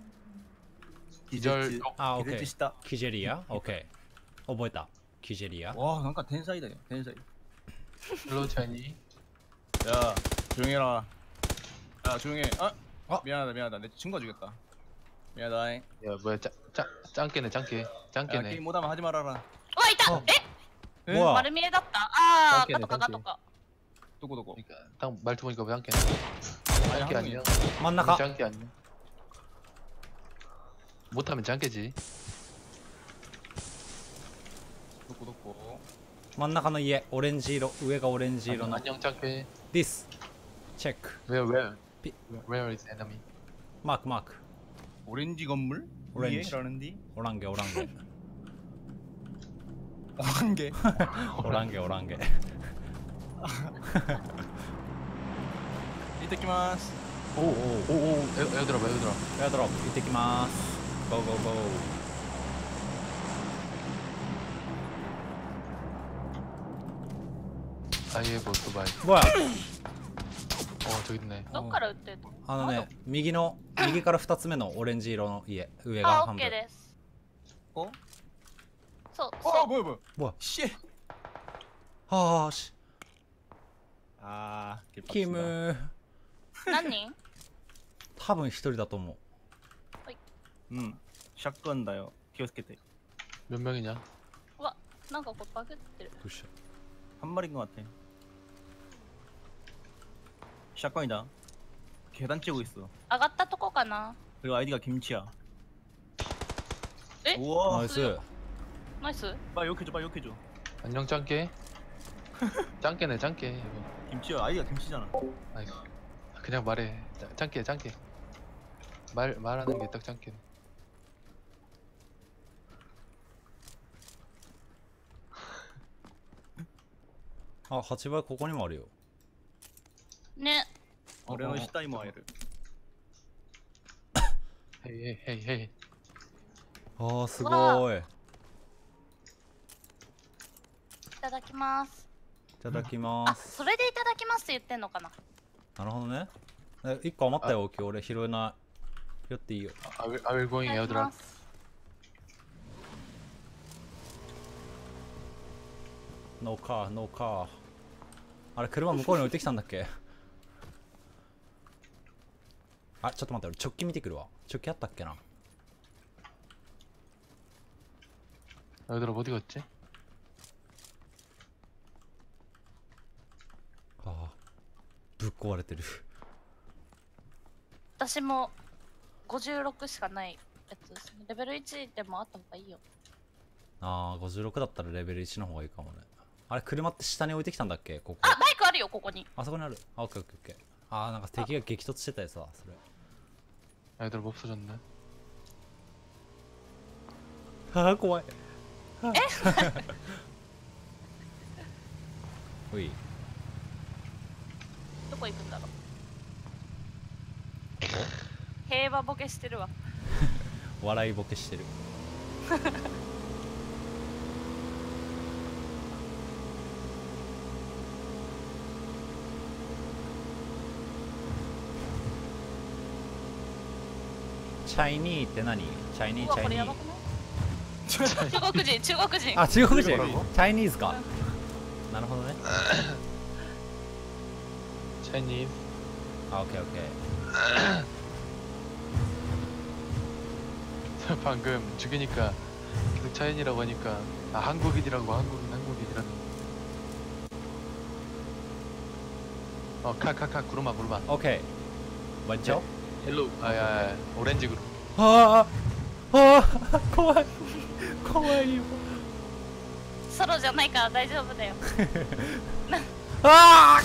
기절 あ、 気絶 OK し。た。 キジェリア？ OK。覚えた。キジェリア。 わあ、なんか天才だよ。天才。 헬로 차이니 야, 조용히 해라. 야, 조용히 해. 아, 어? 미안하다, 미안하다. 내 친구가 죽였다. 미안하다. 야, 야 뭐야 짱, 짱, 짱깨네 짱깨 짱깨네 게임 못하면 하지 말아라. うわいた。 あえうわ丸見えだった。ああ関係ないガとかガとか。 누구 누구? 그러니까 딱 말투 보니까 왜 짱깨네 아니, 짱깨 한국인. 아니야? 真ん中。 짱깨 아니야? 못하면 짱깨지 真ん中の家オレンジ色、上がオレンジ色の 안녕 짱깨. Thisチェック Where where? 피- Where is enemy? マークマーク 오렌지 건물? 오렌지. 위에라는디? おらんげおらんげ 한 개. おらんげおらんげ 이따 키마스. 오, 오, 오, 오. 에어, 에어드랍, 에어드랍. エアドロップ行ってきますゴーゴーゴー 아예 오토바이. 뭐야 お저기 있네. どっから撃ってるの？ あのね右の右からふたつめのオレンジ色の家上があ、オ半分ッケーです。 어? そう、 어 そう。 뭐야 뭐야. 뭐야 씨. はーし 아. キム何人？ 多分一人だと思う 음. 샷건 다요. 기어스케테. 몇 명이냐? うわ、なんかこれバグってる。 どうしよ 한 마리인 것 같아. 샷건이다. 계단 찌고 있어. 上がったとこかな。 그리고 아이디가 김치야. 에? う 우와. ナイスナイス？ 빨리 욕해줘, 빨리 욕해줘. 안녕 짱깨. 짱깨네 짱깨. 이거. 김치야, 아이디가 김치잖아. 아이, 그냥 말해. 짱- 짱깨 짱깨. 말 말하는 게 딱 짱깨. あはちばいここにもあるよね。 俺の下にも会える. 헤이 헤이 헤이 헤이. あーすごいいいただきます。 ただきまあ、 すそれでいただきますって言ってんのかな。 なるほどねえ一個余ったよ今日俺拾えない拾っていいよ I will, I will going いただき airdrop. ます。 ノーカーノーカーあれ車向こうに置いてきたんだっけあちょっと待って俺直帰見てくるわ直帰あったっけな 에어드랍 어디 갔지? あーぶっ壊れてる私もごじゅうろくしかないやつですね。レベルいちでもあった方がいいよ。 あーごじゅうろくだったらレベルいちの方がいいかもねあれ車って下に置いてきたんだっけここあ、バイクあるよここに。 あそこにあるあオッケーオッケーオッケーあーなんか敵が激突してたやつだそれ 에어드랍 없어졌네. あー怖いえおいどこ行くんだろう。平和ボケしてるわ。 笑いボケしてるチャイニーって何チャイニうわ、 ーチャイニーこれやばくない？中国人、中国人。 あ中国人チ中国語ャイニーズかなるほどね 차이님. あオッケーオッケ 방금 죽이니까 계속 차이니라고 하니까 아 한국인이라고 한국인 한국인이라는. 어 카카카 구르마 구르마. ーオッケー왼쪽 옐로우 아야 오렌지 구르. あーあー怖い怖いよソロじゃないから大丈夫だよ。 ああ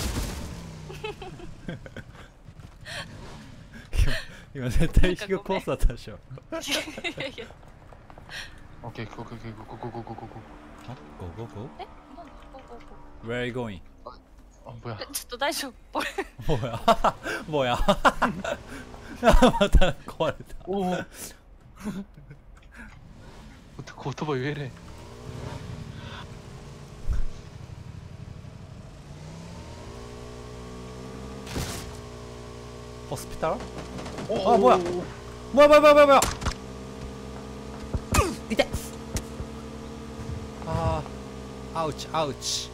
今絶対引くコースだったでしょいやいや 오케이 오케이 오케이 고고고고고고. あゴーゴーゴえ、なんでこうこうこー Where are you going? 어 뭐야? うえちょっと大丈夫。これもうやもうやまた壊れた 오. 오토 오토바이 왜 이래? ホスピタル 오, 아, 뭐야? 오, 오. もやもやもやもやもや痛いあーアウチアウチ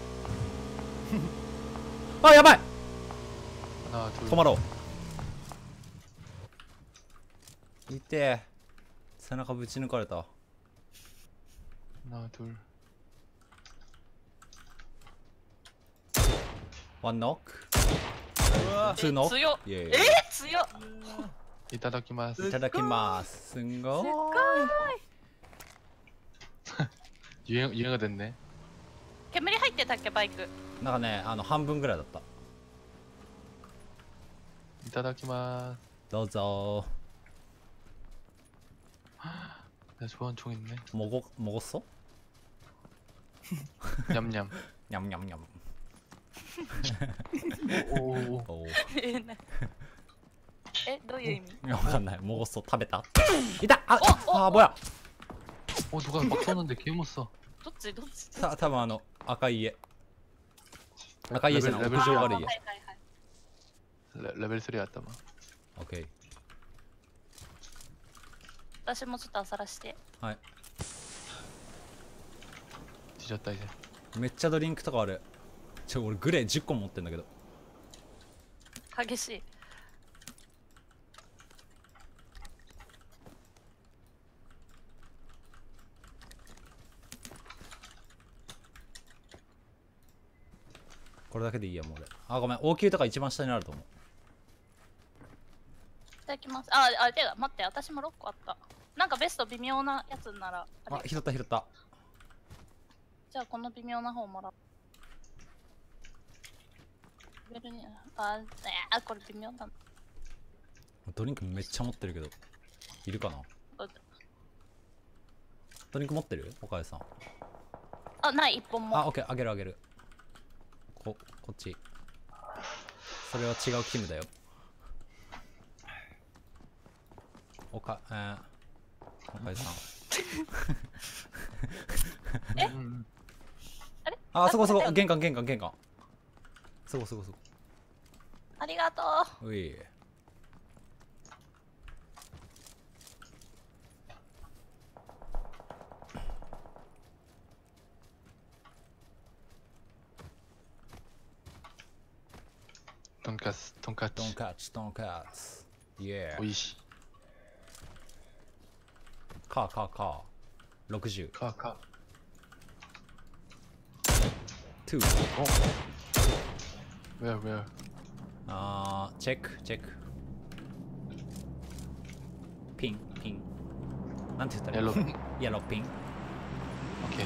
あやばい 하나 둘. 止まろう痛え背中ぶち抜かれた 하나 둘. ワンノック 우와. ツーノック強っ。 イエーイえ、強っ。 이따다키마스. いただきますすんごすっーごい。 유행 유행어 됐네. 煙入ってたっけバイク。 なんかね、あの半分ぐらいだった。 いただきます。 どうぞ 나 좋아하는 총 있네. 먹어 먹었어? 냠냠. 냠냠냠. 오오오. 오. え、どういう意味？ わかんない. 먹었어. 食べた? 있다. 아, 어, 어, 아 뭐야? 어 누가 막 쏘는데 개 못 써. どっちどっち？ 타, 多分あの赤い家. 赤い家じゃない。 레벨 屋上がある家はい。はいはいはい。 레, 레벨 쓰리 왔다 막. 오케이. 私もちょっと朝らして。 뒤졌다 이제. めっちゃドリンクとかある。ちょ俺グレーじゅっこ持ってんだけど。 激しい。 これだけでいいやもう俺。あごめん、応急とか一番下にあると思う。 いただきます。あ、あ、てか待って、私もろっこあった。なんかベスト微妙なやつならあれ。 あ拾った拾った。 じゃあこの微妙な方もらう。レベルにあ、あ、これ微妙だな。 ドリンクめっちゃ持ってるけどいるかな。 どうぞドリンク持ってるおかえさん。 あ、ない一本も。 あオッケーあげるあげる。ここっち。それは違うキムだよ。おかえー、おかえさん。 え 음, あそこそこ玄関玄関玄関。そこそこそこ。 ありがとう。 うい。 돈까스 돈까스. トンカツトンカツ。イエー。 오이시. カーカーカー。ろくじゅう。 카카. ツー。 어. Where where? あーチェックチェック。ピンピン。なんて言ったらいい 옐로우 핑? イエローピン。 오케이.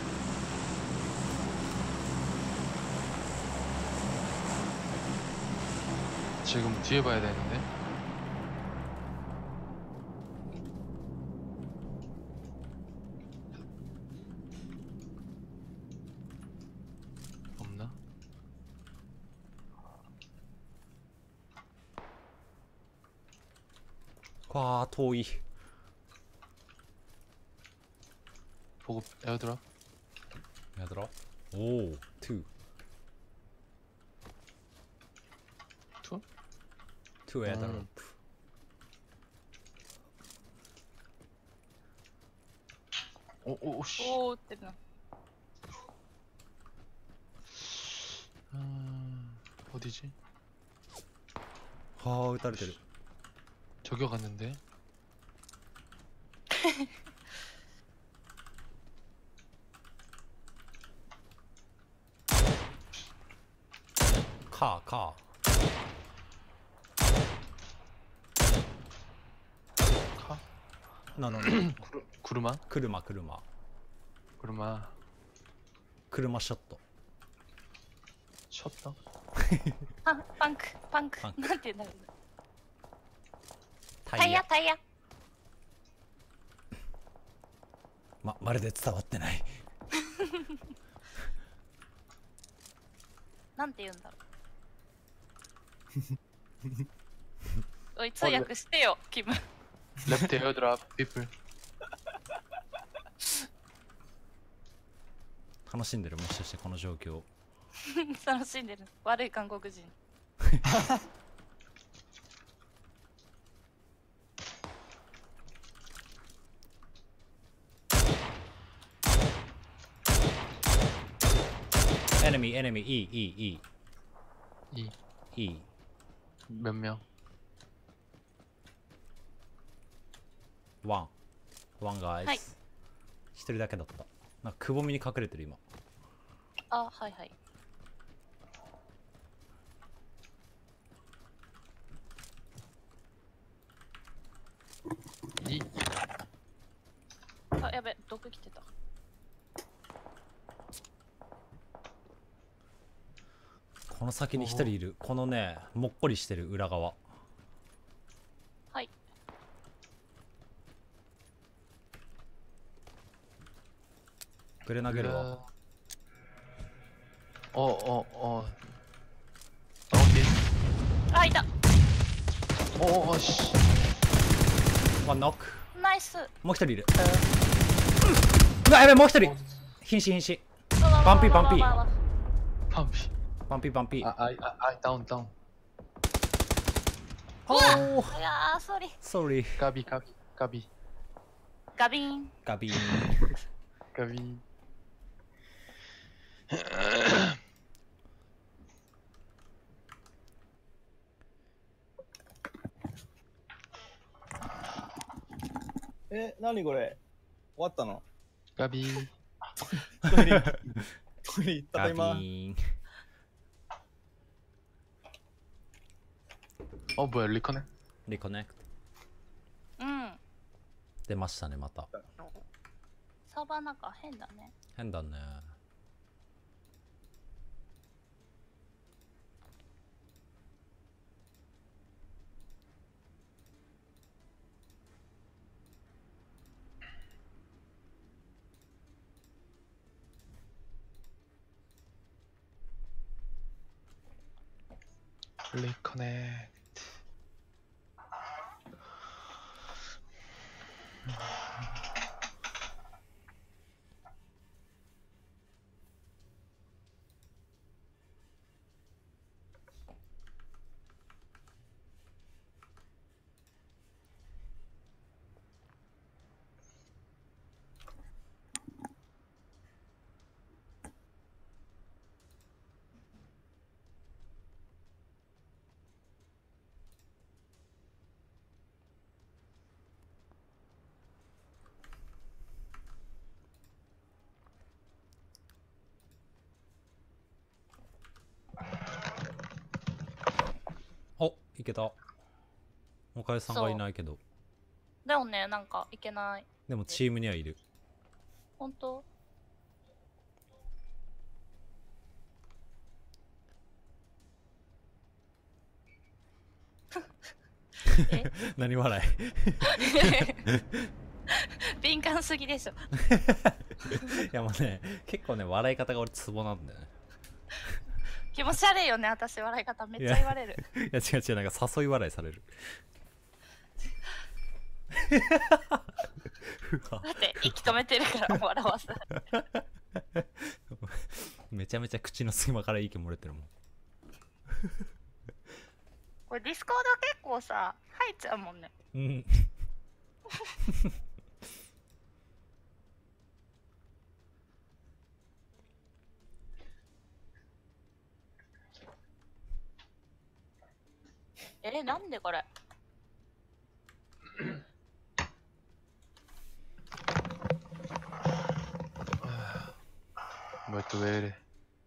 지금 뒤에 봐야 되는데. 없나? 와遠い。 보급 에어드랍. 얘들아. 오 투. 투? 투 에어드랍. 음. 오오 씨. おーってな。 음, 어디지? 아撃たれてる。 저격 갔는데. 카 카. 카? 나나 구르, 구르마? 車車 구르마. 車ショット。 쳤다. パンパンクパンクパンクなんて言うんだろう。 タタイヤタイヤ。 ままるで伝わってない。 なんて言うんだろう。おい通訳してよキム。 레프트 에어드랍 피플. 楽しんでるもしかしてこの状況。 楽しんでる。悪い韓国人。 エネミーエネミー E E 이 E E 몇 명? ワンワンガイズ。 はい一人だけだった。なんかくぼみに隠れてる今。 あ、はいはい。 이 あ、やべ、毒来てた。 この先に一人いる。このね、もっこりしてる裏側。 はい。 くれ投げるわ。 おおおあ、オッケー。 あ、いた。 おおし。 ワンノック。 ナイス。 もう一人いる。うわ、やべえ、もう一人。瀕死瀕死。バンピーバンピー。 パンピ。 バンピーバンピー。 あ、あ、あ、あ、ダウンダウン。 おお。 いやー、ソリ。 ソーリー。 ガビガビガビガビーン。 ガビーン。 ガビ。 え、なにこれ終わったの？ ガビ。 トイレトイレ行ったガビか今。 ーン。 어 뭐야 리커네? リコネクト。 うん。 出ましたね、また。 サーバーなんか変だね。 変だね。 리커네. お、いけた。おかゆさんがいないけど。 だよね、なんかいけない。 でもチームにはいる。 本当？え何笑敏感すぎでしょ。 いいやもうね、結構ね、笑い方が俺ツボなんだよね。 気持ち悪いよね、私笑い方めっちゃ言われる。 いや違う違う、なんか誘い笑いされる。うわだって息止めてるから笑わす。 めちゃめちゃ口の隙間から息漏れてるもん。 これディスコード結構さ入っちゃうもんね。 うん。 え、なんでこれ。 뭐야 또 왜 이래?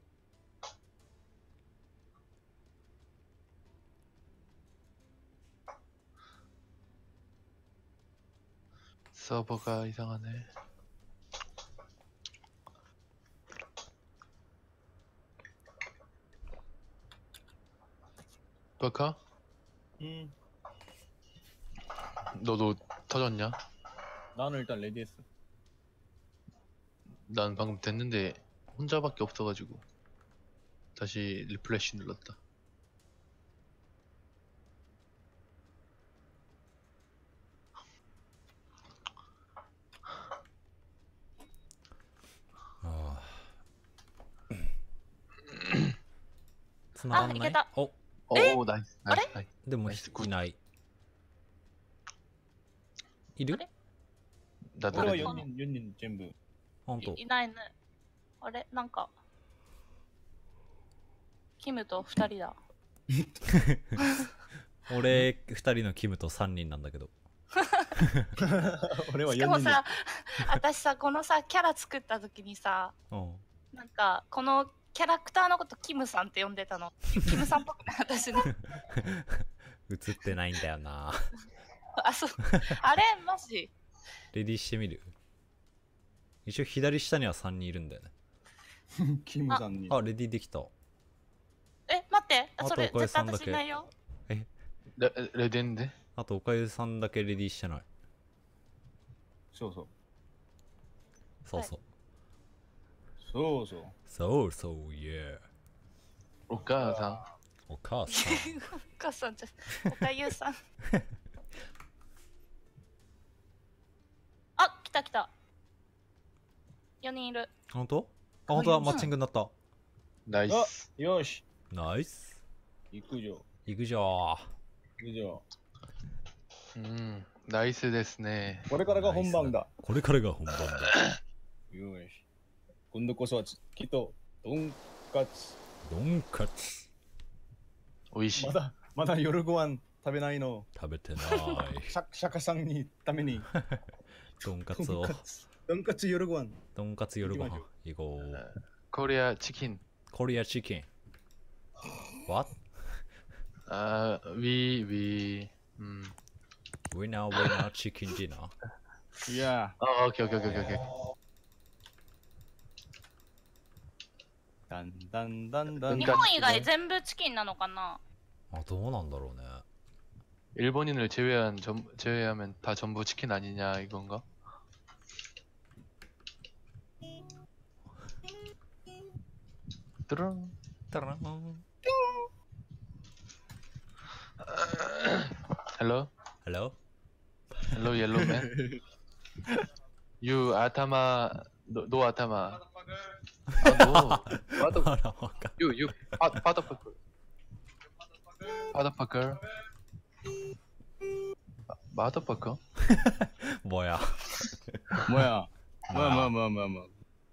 서버가 이상하네. 버카? 응. 너도 터졌냐? 나는 일단 레디했어. 난 방금 됐는데 혼자밖에 없어가지고 다시 리플래시 눌렀다. 아. 繋がんない。 あ、いけた。 お、 오 나이스 그래? 나이스 나이스. でもナイスいない。いる？ 나도 俺は 레디. よにん、よにん全部。 ほんと。 いいないね。あれなんかキムと二人だ。 俺ふたりのキムとさんにんなんだけど。 俺はよにんで。 しかもさ、私さこのさキャラ作った時にさ、 うん。 なんかこのキャラクターのことキムさんって呼んでたの。キムさんっぽくない私の。 映ってないんだよな。 あ、そう。あれマジ？ レディーしてみる？一応左下にはさんにんいるんだよね。 キムさんに。 あ、レディーできた。 え、 あとおそれかゆさんだけ絶対私いないよ。 レレデンであとおかゆさんだけレディーしてない。 そうそう。 そうそう。 そうそう。 そうそう、イエお母さん。 ー。お母さん。 お母さんじゃおかゆさん。あ、来た来た。よにんいる。 本当？あ、本当だ、マッチングになった。 ナイス。 よし。 ナイス。 行くよ。 行くじゃー。 行くよ。 うん、ナイスですね。 これからが本番だ。 これからが本番だ。 よし。今度こそはきっと、とんかつ。 ドンカツ。 美味しいま。だ、まだ夜ご飯食べないの。 食べてない。 シャシャカさんにために。 ドンカツを。 とんかつ夜ご飯。 ドンカツ夜ご飯。行こう。 コリアチキン。 コリアチキン。What? あー、we, we, うん。 Winner, winner, chicken dinner. いや。 あ、オッケーオッケーオッケーオッケー。 だんだんだんだん。 日本以外全部チキンなのかな。 あ、どうなんだろうね。 일본인을 제외한 전, 제외하면 다 전부 치킨 아니냐 이건가? 뜨릉. タラーン。 Hello? Hello? Hello yellow man. You atama no, no atama. 아, no. What あら、わか You you motherfucker. Motherfucker. Motherfucker. もや。 もや。まあまあまあまあまあ。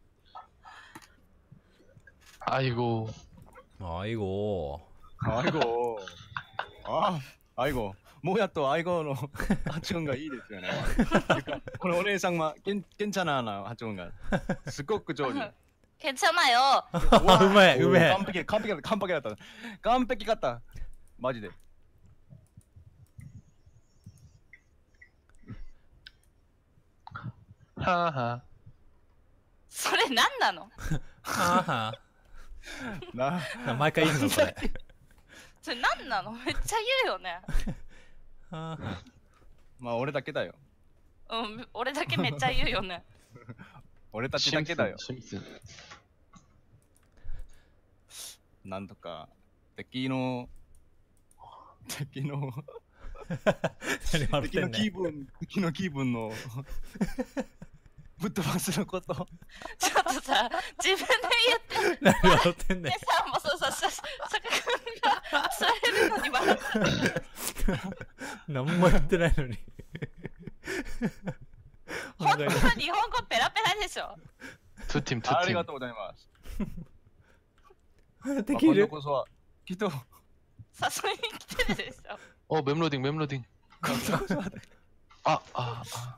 아이고. あいごアイゴああ、アイゴもやとアイゴの発音がいいですよね。このお姉さんはけん、けんちゃなな発音がすごく上手。 괜찮아요. ー。うめえ、うめえ完。璧、完璧だった、完璧だった。完璧だった。マジで。 하하. それ何なの？ はな、 あ、毎回言うのこれ。 それ何なの？めっちゃ言うよね。 はあ、 まあ俺だけだよ。 うん、俺だけめっちゃ言うよね。 俺たちだけだよ。 심슨. なんとか、敵の、敵の、 何笑っ敵のてんねん。 気分、敵の気分の、ぶっ飛ばすのこと。 ちょっとさ、自分で言って何笑ってんねんで。さ、もうそうさ、さ、さかくんが釣れるのに笑ってる。 何もやってないのに。 本当は日本語ペラペラでしょ。 두 팀, 두 あり 팀. がとうございます。 できるまあ今度こそは、きっと、 誘いに来てるでしょ。 어, 맵로딩, 맵로딩. 今度こそは。 아, 아, 아.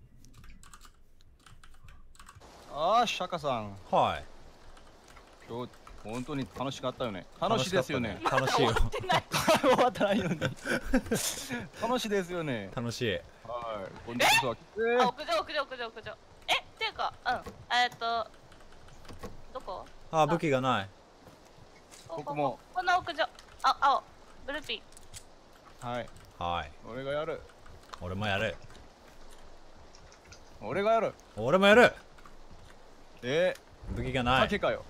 ああ、シャカさん。 はい。 今日、本当に楽しかったよね。楽しいですよね。 楽しいよ。 終わったないのに。楽しいですよね。 楽しい。 はい。今度こそは。えあ、屋上、屋上、屋上、屋上。え、っていうか、うん。えっと、どこ？ あ、武器がない。 僕も。 この屋上。あ、青。ブルーピー。 はい。 はい。 俺がやる。 俺もやる。 俺がやる。 俺もやる。 え武器がー、 ない。 竹かよ。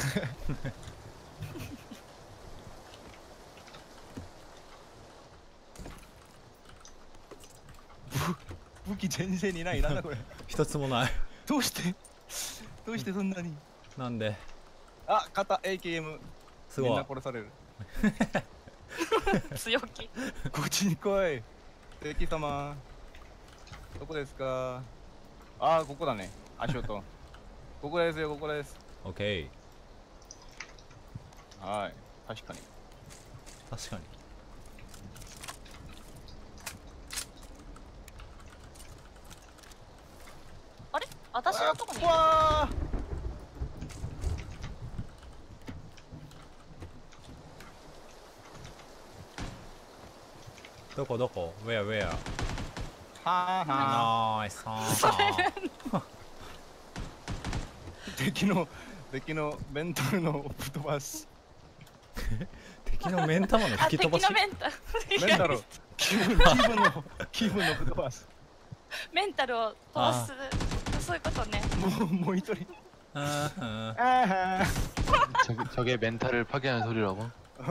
武武器全然にない。なんだこれ。 一つもない。 どうしてどうしてそんなに。 なんで。 あ、肩 エーケーエム。 すごいみんな。殺される。 強気。 こっちに来い。敵様。どこですか。あー、ここだね。足音。ここですよ、ここです。 オッケー。 はい。確かに。 確かに。 あれ？私のとこにいる。 わどこどこ ?Where where? ーはーはナイスはー。 ー。敵の、敵のメンタルのぶっ飛ばす。 敵の目ん玉のあ、敵吹き飛ばしのメンタル。 メンタル気分気分の気分の吹っ飛ばす。 メンタルを飛ばす。そういうことね。 もうもう一人。 あーああ。 저, 저게 멘탈을 파괴하는 소리라고?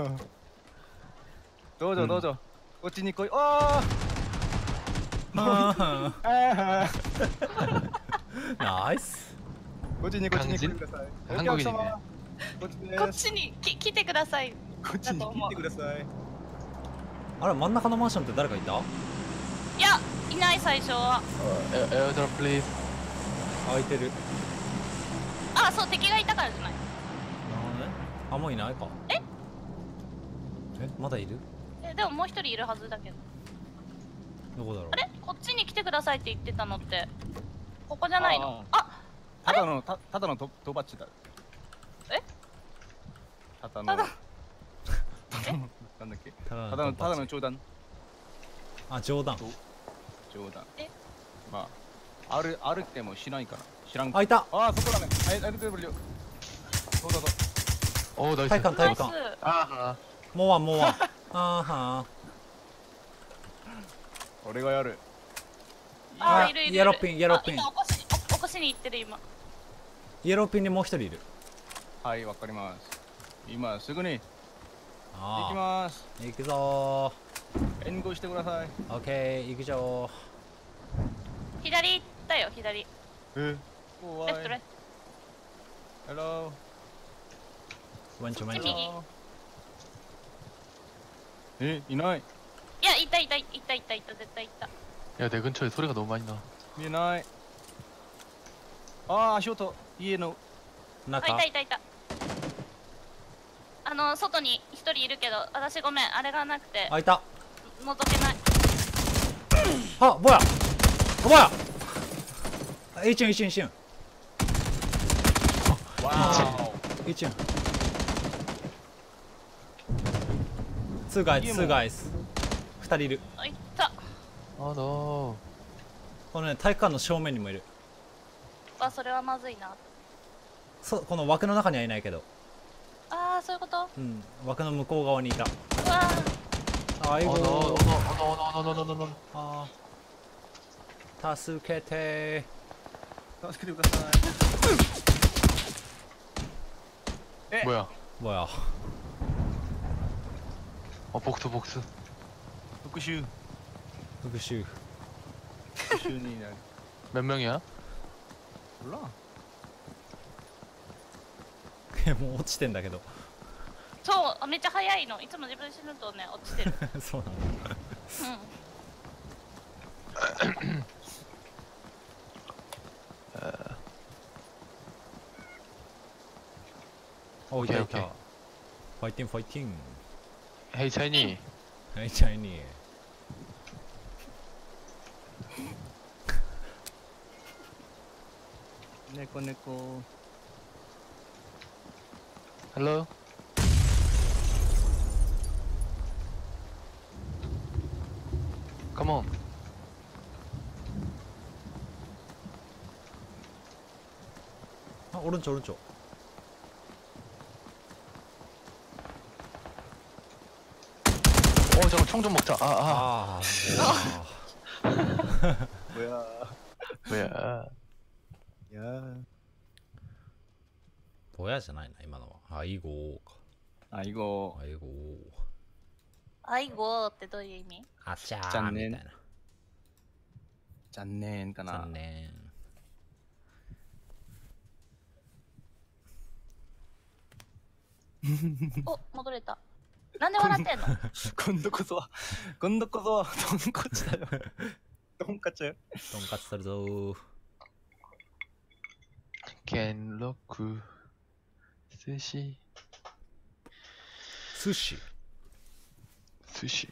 どうぞどうぞ。こっちに来い。ああーあ。ああ。 ナイス。 こっちにこっちに来てください。お客様。こっちです。 こっちにき来てください。 こっちに来てください。 あれ真ん中のマンションって誰かいた？ いや、いない最初は。 에, 에어드랍 플리즈. 空いてる。 あ、そう、敵がいたからじゃない。 なるほどね。あ、もういないか。 ええ、まだいる？ え、でももう一人いるはずだけど。 どこだろうあ。れこっちに来てくださいって言ってたのって、ここじゃないの？あ、 ただのたただのととばっちだ。 え？ ただの。 ただただのなんだっけ？ ただただのただの冗談。 あ、冗談。 冗談。 え？ まあ、ある歩いてもしないから。知らん。 あ、いた。 ああ、そこだね。はい、ある程度。どうぞどうぞ。 오, 나이스. 体感体ナイス。 感。 아하. もうわもうわ。あーは俺がやる。 あー、 あいるいるいる。 イエローピンイエローピンあ今起こしお起こしに行ってる今。 ー。イエローピンにもう一人いる。 はい、わかります。今すぐに行きあます。 あ。行くぞ援護してください。 ー。オッケー、行くぞ左行ったよ、左。 え？怖い。 レフトレフ Hello。 ー。ワンチョワンチョ。 右え、いない。 いや、いたいたいたいたいた絶対いた。 야, 내 근처에 소리가 너무 많이 나. 見えない。ああ、足音。家の。 あ、い中たいたいた。あの外に一人いるけど、私ごめん、あれがなくてあ、いた。 覗けない。 あ、뭐야 뭐야 일 층 일 층 일 층 わー 일 층ツーガイズ家もツーガイズふたりいる。 あ、いた。 아, 너. このね、体育館の正面にもいる。 あ、それはまずいな。 そこの枠の中にはいないけど、 ああ、そういうこと。ううん、枠の向こう側にいた。 わあい 어, ご 너, ー 너, 너, 너, 너, 너, 너, 너, 너. あー助けて助けてください。 뭐야? ー。뭐야 어, 복수, 복수. 復讐。 復讐。 復讐になる。 몇 명이야? ほら。 もう落ちてんだけど。 そう、めっちゃ早いの。いつも自分死ぬとね、落ちてる。 そうなの。 うん。 おいたい 오케이, た。 오케이. ファイティンファイティン。 헤이, 차이니. はい、チャイニー。 猫猫。 헬로. 컴온. 아, 오른쪽 오른쪽. 어, 잠깐 총 좀 먹자. 아, 아. 아, 뭐야. 뭐야? 야. 뭐야 じゃないな今のは。あいごか。 아 이거 あいご。 あいごーってどういう意味？ あちゃー残念みたいな。 残念かな。 残念。 お、戻れた。なんで笑ってんの？ 今度こそは今度こそはトンカチだよ。トンカチだよ。 とんかつするぞー。 겐로쿠 스시 寿司。 스시.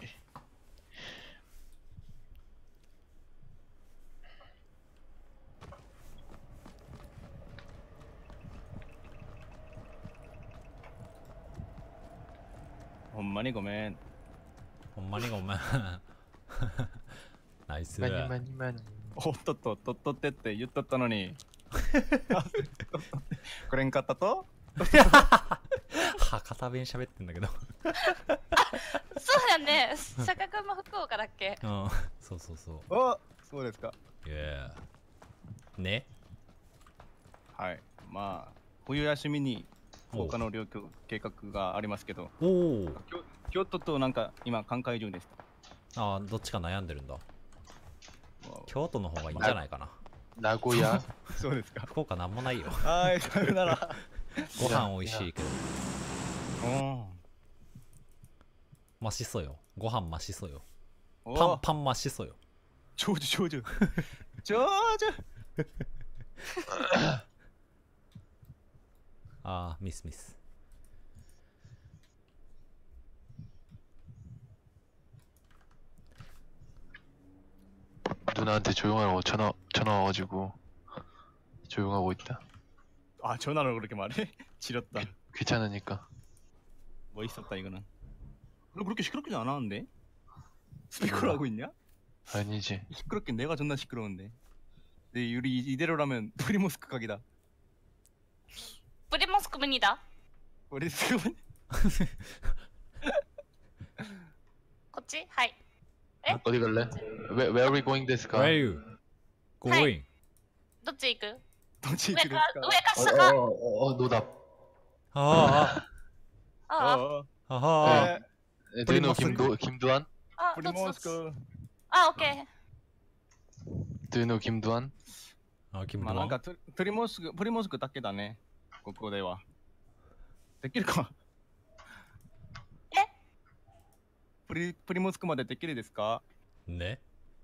ほんまにごめん。 ほんまにごめん。ナイス。 많이 많이 많이. おっとっと、とっとってって言っとったのに。これんかったと博多弁喋ってんだけど。 そうやね。坂君も福岡だっけ？ うん、そうそうそう。 お、そうですか。 いやね。 はい。まあ冬休みに福お岡の旅行計画がありますけど、 おお。 京京都となんか今考え中です。 ああ、どっちか悩んでるんだ。京都の方がいいんじゃないかな。 名古屋。 そうですか。 福岡なんもないよ。 はい、さよなら。 ご飯美味しいけど。 おマシソよ。ご飯マシソよ。 お。 パンパンマシソよ。 長寿長寿。長寿。 ああ、ミスミス。 누나한테 조용하라고 전화 전화 와가지고 조용하고 있다. 아, 전화로 그렇게 말해? 지렸다. 귀찮으니까. 멋있었다 이거는. 너 그렇게 시끄럽지 않았는데? 스피커로 하고 있냐? 아니지. 시끄럽게 내가 존나 시끄러운데. 네, 우리 이- 이대로라면 프리모스크 각이다. プリモスクムニだ。 우리 지금은 こっち？はい。 어디 갈래? Where, where are we going this Where car? are you going? どっち行く？ 도치 上か 그랬까? 上か下か？ 어어어 노답. あああ。 어, あ、ああ、 네. 드누 프리모스크. 김도 김두한? あ、どっちどっち？ 프리모스크. あ、オッケー。 드누 김두한? あ、キム 마 ド 뭔가 트- 프리모스크 프리모스크 딱 게다네. ここではできるか？ え？ プリプリモスクまでできるですか？ ね。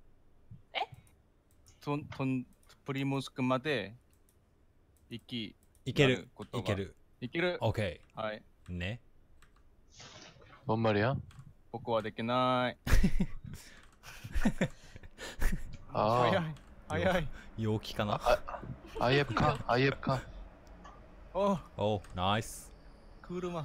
とんとんプリモスクまで行きいけるなることがいける。 いける。 オッケはい。 ー。ね。 뭔 말이야? 僕はできない。 아 早い早い。 陽気かな。 아이에프카? 아이에프카? お、 お、ナイス。 車。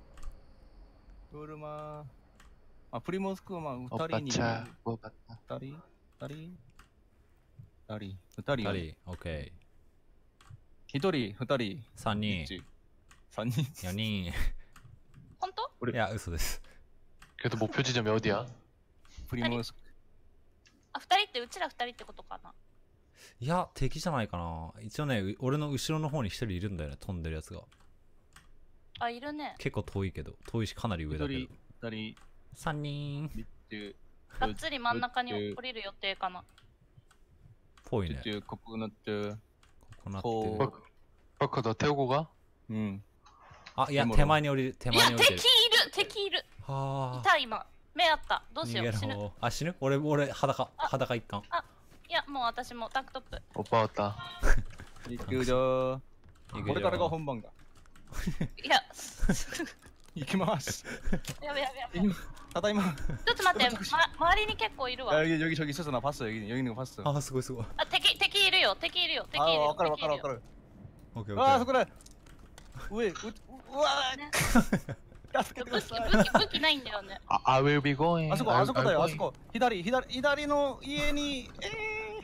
車。あ、プリモスクはまあ二人に。 오빠차 뭐 봤다. 二人二人二人二人二人、オッケ一人二人ー。三人、 一三人四人。 本当？ いや、嘘です。 그래도 목표 지점이 어디야? プリモスク。 あ、二人ってうちら二人ってことかな。 いや、敵じゃないかな。一応ね、う俺の後ろの方に一人いるんだよね、飛んでるやつが。 あ、いるね。 結構遠いけど、遠いしかなり上一だけど人。二人三人。 三つがっつり真ん中に降りる予定かな。 ぽいね。 ちゅココナッツ。 ここなってこる。 버커 너 태우고 가? うん。 あ、いや、 でも手前に降りる、手いや、 前に降りてる。 敵いる敵いる。 はいた今。目あった。どうあ。逃げしよう。死ぬ。 ろ。あ、死ぬ俺、俺、裸、 あ裸一貫。 いや、もう私もタンクトップ。 오빠 왔다. 行くぞ行くよこれからが本番が。 いや、 行きます。 やべやべやべ。ちただいま。 ょっと待って、ま、周りに結構いるわ。 여기 여기 저기 있었어 나 봤어 여기 여기 있는 거 봤어. あ、すごいすごい。 あ、敵、敵いるよ。敵いるよ。敵いる 아 よ。 わかるわ敵いるよかるわかる。 オッケーオああッケー。 そこだ。上ううわねー。助けてく武器、 ださい。 武器、武器ないんだよね。 아, I will be going. あそこ I- あそこだ I'm よあ going. そこ。左左左の家に。え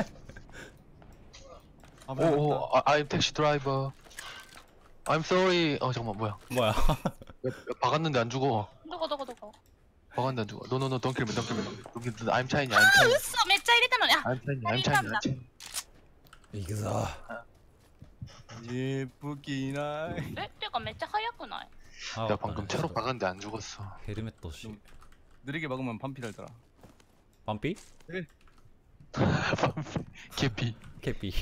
ー。危なかっ 오, 오, I- I'm taxi driver. I'm sorry. 어 잠깐만 뭐야? もや。 야, 박았는데 안 죽어. どこどこどこ？ 박았는데 안 죽어. No no no, don't kill me, don't kill me. Don't kill me. I'm Chinese, I'm あ、 Chinese. 嘘めっちゃ入れたのに。あ、 I'm Chinese, I'm Chinese, I'm Chinese. 行くぞ。 た。えー武器ない。 え、てかめっちゃ速くない？ あ 나 방금 차로 박았는데 안 죽었어. ヘルメット欲しい。 느리게 박으면 반피 달더라. パンピ 개피. ケピ。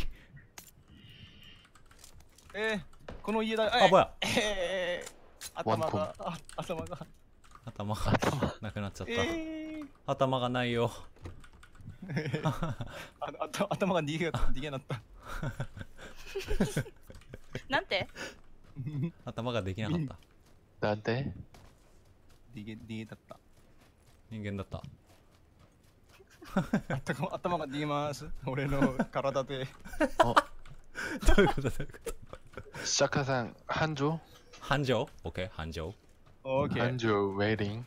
えーこの家だ。 あ、もや。 えー頭があ頭が。 頭がなくなっちゃった。 えー。 頭がないよ。 ああた頭が逃げ逃げなった。 なんて？ 頭ができなかった。 나한테 逃げ逃げだった。 人間だった。 頭頭が逃げます。俺の体で。 어 どういうことどういうこと 샤카상 한조 繁盛オッケー、繁盛。 オーケー。 한조 웨딩.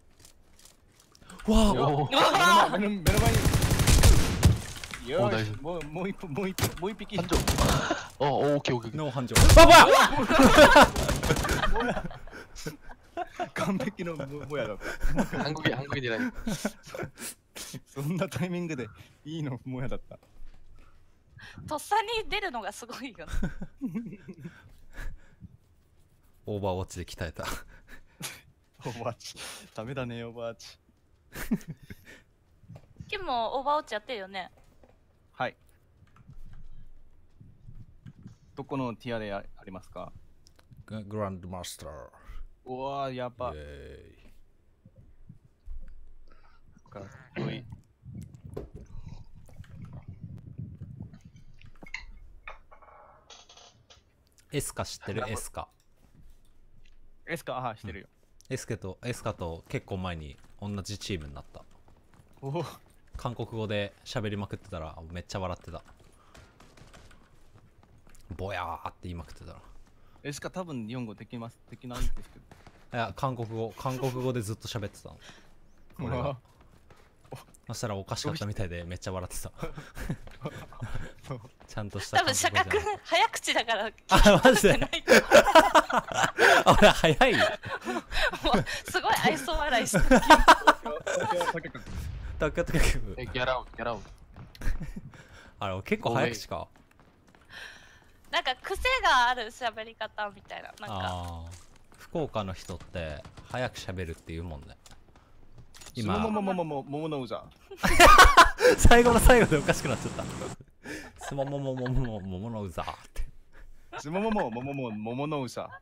わあ 오 目の前目の目の前に。よお大丈ーし、もうもう一もう一もう一匹。 한조. 어, 오, 오케이 오케이. 오케이. ノー繁盛。あ、もや完璧のもやだった。 한국이 한국인이라니. そんなタイミングでいいのもやだった。 とっさに出るのがすごいよね。 オーバーウォッチで鍛えた。 オーバーワッチダメだね、オーバーワッチ。 キムもオーバーウォッチやってるよね。 はい。どこのティアであありますか？ ググランドマスター。 うわー、やば。 イエかっこいい。 エスカ知ってる？エスカ。 エスカ、あ、してるよ。 エスケとエスカと結構前に同じチームになった。 おお。 韓国語で喋りまくってたらめっちゃ笑ってた。ボヤーって言いまくってたら。 エスカ多分日本語できます、できないんですけど。 いや、韓国語、韓国語でずっと喋ってたの。俺が。そしたらおかしかったみたいでめっちゃ笑ってた。ちゃんとした多分社格早口だから。 あ、マジで。俺早い。 もうすごい愛想笑いしてる。 東京とか。 Hey, get out, get out. あれ結構早口か。 なんか癖がある喋り方みたいな。なんかああ、福岡の人って早く喋るっていうもんね。 今ももももももものうざ。 最後の最後でおかしくなっちゃった。すもももももももものうざって。 すもももももももものうざ。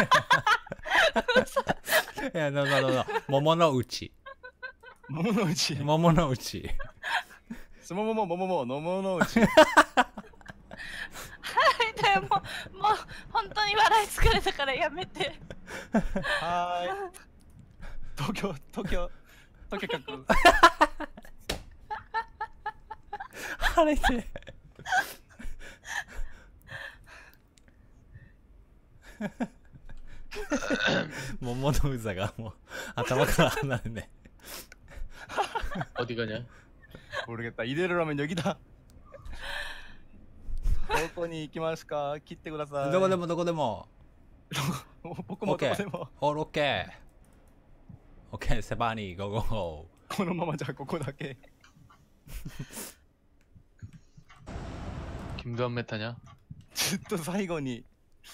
いや、なななな、桃のうち。 桃のうち。 桃のうち。 すもももももものものうち。 はい、でももう本当に笑い疲れたからやめて。 はーい。東京東京東京局。 あれで。桃のうざがもう頭から離れね。 어디 가냐? 모르겠다. 이대로 라면 여기다. どこに行きますか？切ってください。 どこでもどこでも。 僕もどこでも。 オッケー。オッケー、セバニー、ゴーゴーゴー。このままじゃここだけ。 김도한 메타냐? ずっと最後に。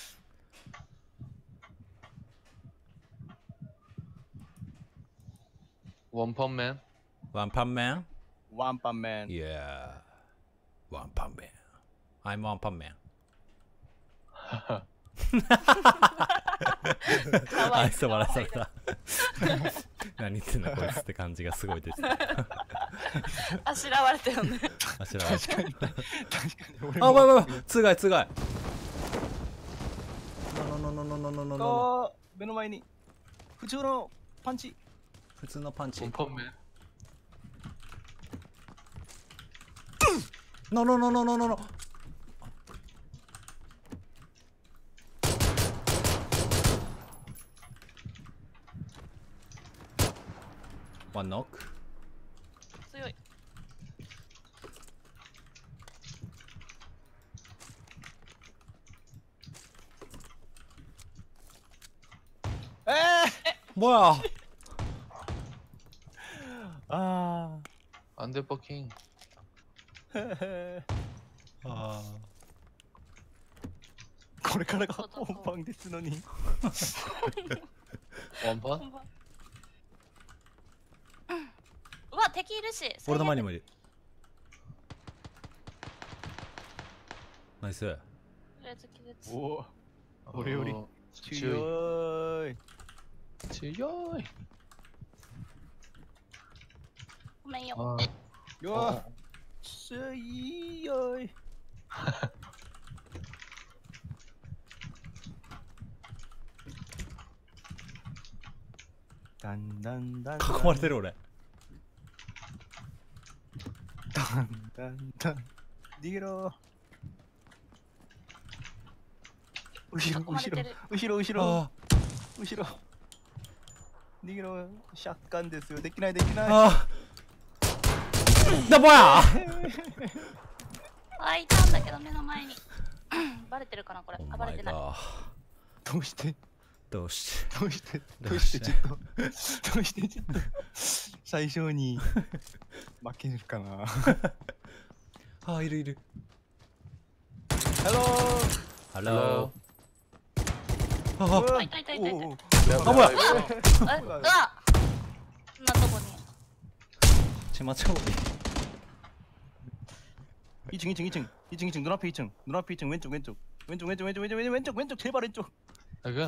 원펀맨? ワンパンメン？ ワンパンメン。 いやー、ワンパンメン。I'm ワンパンメン。愛想笑された。何言ってんだこいつって感じがすごいです。 あしらわれたよね。 あしらわれた。 確かに。確かに。 あ、わわわ、つがいつがい。のののののののの。 あ、目の前に普通のパンチ。 普通のパンチ。 원펀맨? ののののののの。ワンノック。 強い。 えー、 もや。 あ 안 돼, 버킹. あ。 これからが本番ですのに。 원펀? うわ、敵いるし。 俺の前にもいる。ナイス。 とりあえず気絶。 おお、俺より 어, 強い。 強い. ごめんよ。 아, よ 어, 強い。だんだんだんだん。 囲まれてる俺。 だんだんだん。逃げろ。後ろ後ろ後ろ後ろあ後ろ。逃げろ。シャッカンですよ。できないできない。 あ。だぼや。 あ、いたんだけど目の前に。バレてるかなこれ。あ、バレてない。 どうしてどうしてどうしてどうどうししててちょっとどうしてちょっと最初に負けるかな。 あーいるいる。 ハロハロロー。あー。 いたいたいたいたおうおうあ、ほらえ、うわ、こんなとこに。 ちまちょ 이 층 이 층 이 층 이 층 이 층 눈앞에 이 층 눈앞에 이 층 왼쪽 왼쪽 왼쪽 왼쪽 왼쪽 왼쪽 왼쪽 왼쪽 왼쪽 제발 왼쪽. 여기가?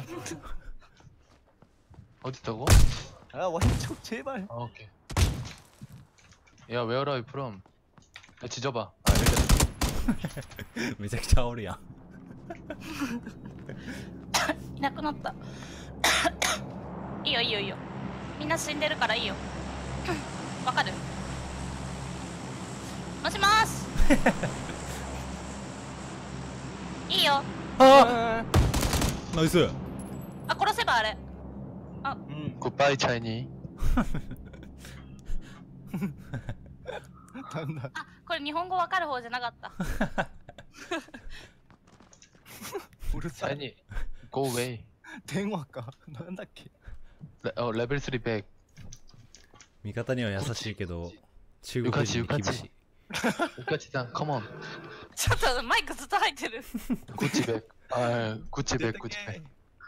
어디 있다고? 아 왼쪽 제발. 아 오케이. 야 where are you from? 야 지져봐. 아 여기다. めちゃくちゃおるやん。 いなくなった。いいよいいよいいよ。みんな死んでるからいいよ。わかる？もしもーし。いいよ。 あナイス。 あ、殺せばあれ。 음. 굿바이 차이니. 난다. あ、これ日本語わかる方じゃなかった。 우르사. 차이니. Go away. 대화가 난다케. 레, 어 레벨 쓰리 백. 味方には優しいけど中ゆか国人に厳ちゆかちしい。 우카치상 컴온. ちょっとマイクずっと入ってる。 구찌 백. 아 구찌 백 구찌 백.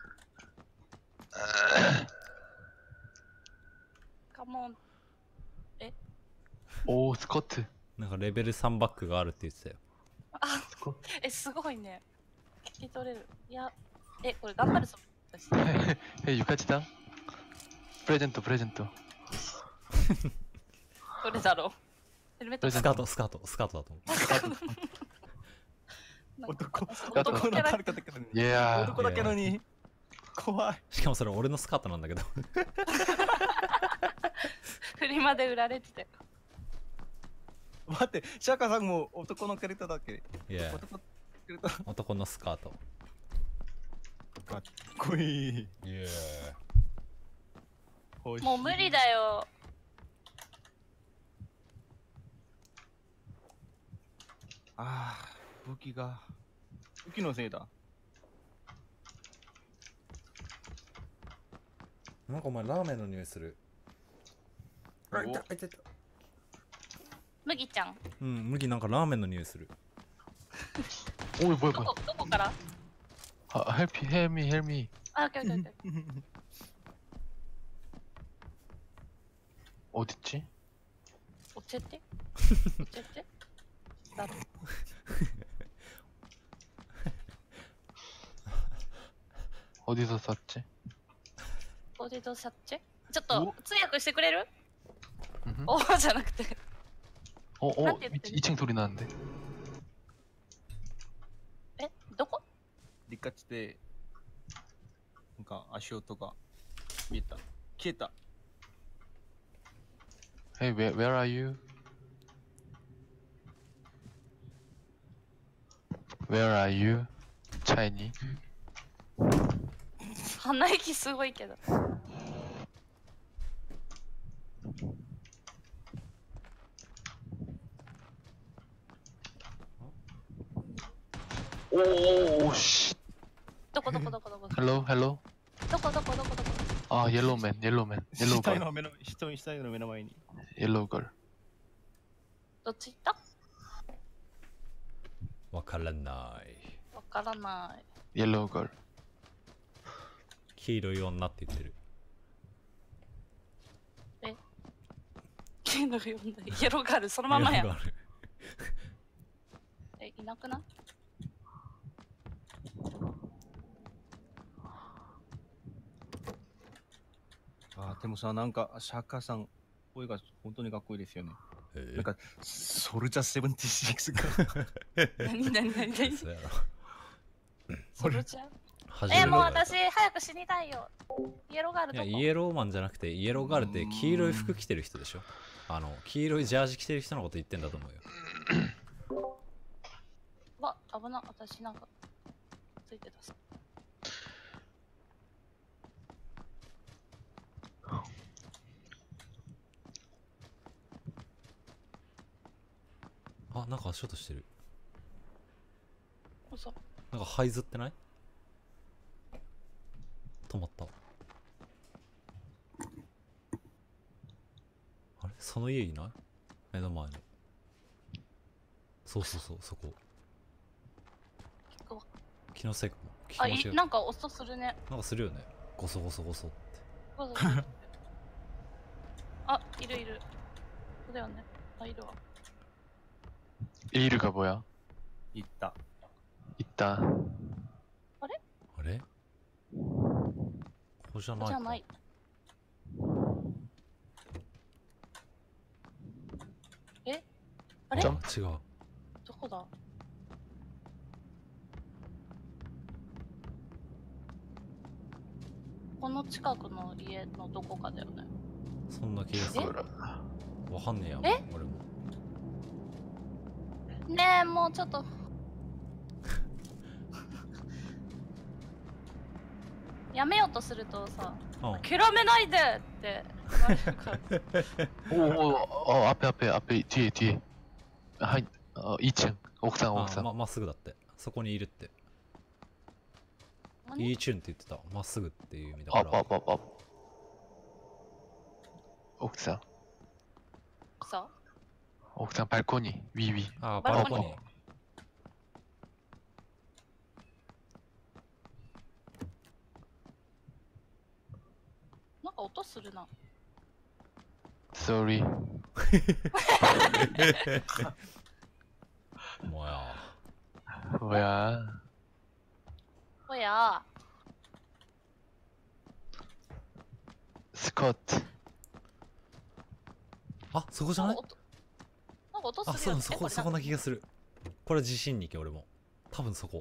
カモン。 오 스커트. なんかレベルさんバックがあるって言ってたよ。 あ、え、すごいね。聞き取れる。いや、え、これ頑張るぞ。私 헤이 유카치상. 프레젠토 프레젠토. どれだろう。ヘルメットスカートスカートスカートだと思う。 男男男のキャラ誰かだけどね Yeah. 男だけのに怖い。 しかもそれ俺のスカートなんだけど。 フリマで売られてて。 待ってシャカさんも男のキャラクターだっけ。 いや男のキャラクター男のスカート。 かっこいい。 いや欲しいもう無理だよ。 ああ武器が武器のせいだ。 なんかお前ラーメンの匂いする。 おいたいたいた。 麦ちゃん。 うん麦なんかラーメンの匂いする。 오 뭐야 ど 뭐야. こどこから？ 아 헬피 헬미 헬미. あ、オッケーオッケーオッケー。 어딨지? おちえて。おちえて。だろ。 어디서 샀지? おじどさっち。ちょっと通訳してくれる？ 음흠. おーじゃなくて。 어, 어, 나한테 했더니. 이 층 소리 나는데. え、どこ？ リカチでなんか足音が見えた。消えた。 Hey, where, where are you? Where are you? 차이니. 鼻息すごいけど。 오, 씨. どこどこどこどこ。 헬로, 헬로. どこどこどこどこ。 아, 옐로우맨, 옐로우맨, 옐로우 死体 걸, の目の人死体の目の前に。 옐로우 걸. どっち行った？ わからない。 わからない。 옐로우 걸. 黄色い女って言ってる。 黄色い呼んだ。イエローガールそのままや色。がある。 え、いなくない？ あーでもさなんかシャカさん声が本当にかっこいいですよね。 へえなんかソルジャーセブンティシックスが何何何何？ そうやろ。 それじゃ。 初めてえ、もう私早く死にたいよ。イエローガールいやどこ？ イエローマンじゃなくてイエローガールって黄色い服着てる人でしょ。あの黄色いジャージ着てる人のこと言ってんだと思うよ。 わ、危な、私なんかついてたさ。 あ、なんか足音してる。 嘘。 なんか這いずってない？ 止まった。あれその家いない？目の前の。そうそうそう、そこ。 聞くわ。 気のせいかも。気あ、 持ちがいなんか音するね。 なんかするよね。ゴソゴソゴソって。 そうそうそうあ、いるいる。そうだよね。あ、いるわ。 イルが뭐야？ 行った。 行った。 あれここじゃないか。 じゃない。えあれちょど違う。 こだこの近くの家のどこかだよね。 そんな気がする。わかんねえや。 え俺も。 ねえ、もうちょっと。やめようとするとさ、 うん。 諦めないでって言われるから。 오, 어, 앞에, 앞에, 앞에, 뒤에, 뒤에. 한, 어, 이 층. 옥상, あ、 옥상. ま、まっすぐだって。そこにいるって。 何いいチューンって言ってた。まっすぐっていう意味だ 업, から。 업, 업, 업. 옥상. さ 옥상 발코니. 위, 위. あ、 バルコニーバルコニー。 なんか音するな。 Sorry. もや。 뭐야. おや 스쿼트. あ、そこじゃない？ なんか音なんか音あ、 するよね。 そう、そこ、そこな気がする。これ自信に行け、俺も。多分そこ。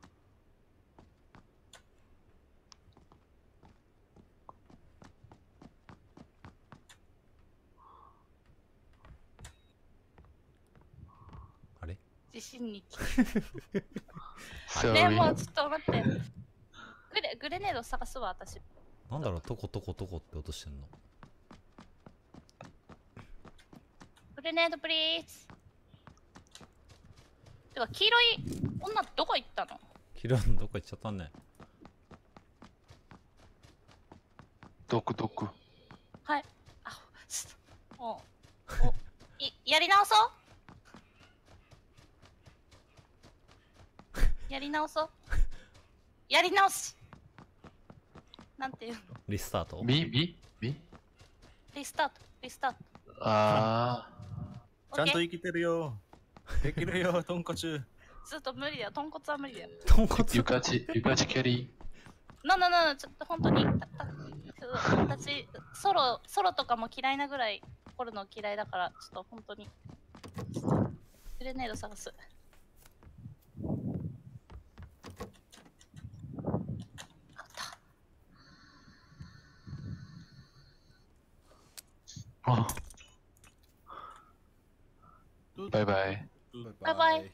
あれ？ 自信に。 Sorry. ねえ、もうちょっと待って。グレグレネード探すわ、私。 なんだろう、トコトコトコって音してんの。 グレネードプリーズ。てか、黄色い女どこ行ったの？ キロンどこ行っちゃったんね。 도크, 도크. はい。あ、ちょっと。おおいやり直そうやり直そうやり直しなんていうのリスタート？ 미, 미, 미? リスタートリスタート 아, ちゃんと OK 生きてるよ。できるよ、トンコチュ。 ずっと無理だよ豚骨は無理だよ豚骨 유까지, 유까지 캐리. なななちょっと本当にたたちょっと私ソロソロとかも嫌いなぐらい掘るの嫌いだからちょっと本当にグレネード探す 어, 바이바이. バイバイ。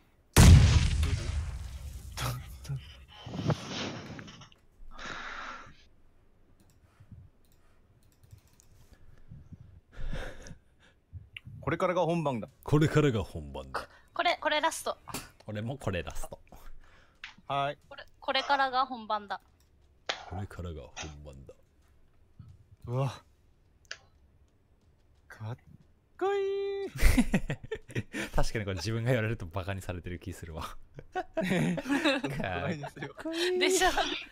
これからが本番だ。 これからが本番だ。 これこれラスト俺もこれラスト。 はい。 これこれからが本番だこれからが本番だ。 うわ。かっこいい。 確かにこれ自分がやられるとバカにされてる気するわ。 そんなことないですよ。 でしょ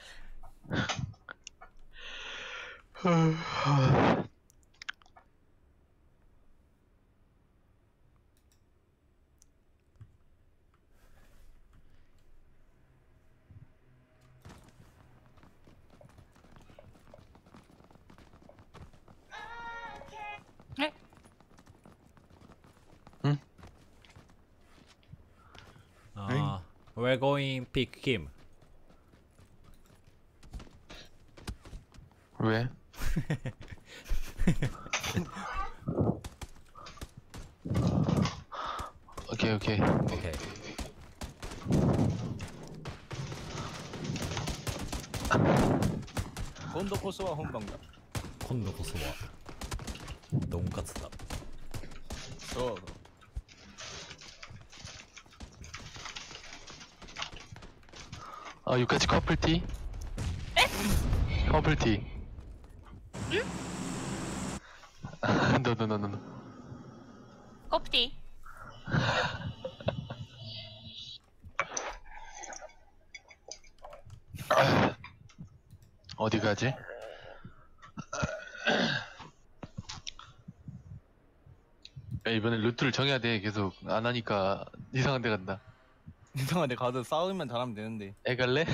ああ、we're going pick him. 왜? 오케이, 오케이. Okay. 今度こそは本番だ。 今度こそはドンカツだ。 そう。 아, 여기까지 커플티? 퍼플 티. 노노노노노. 커피. 어디 가지? 야, 이번에 루트를 정해야 돼. 계속 안 하니까 이상한 데 간다. 이상한데 가서 싸우면 잘하면 되는데. 애 갈래?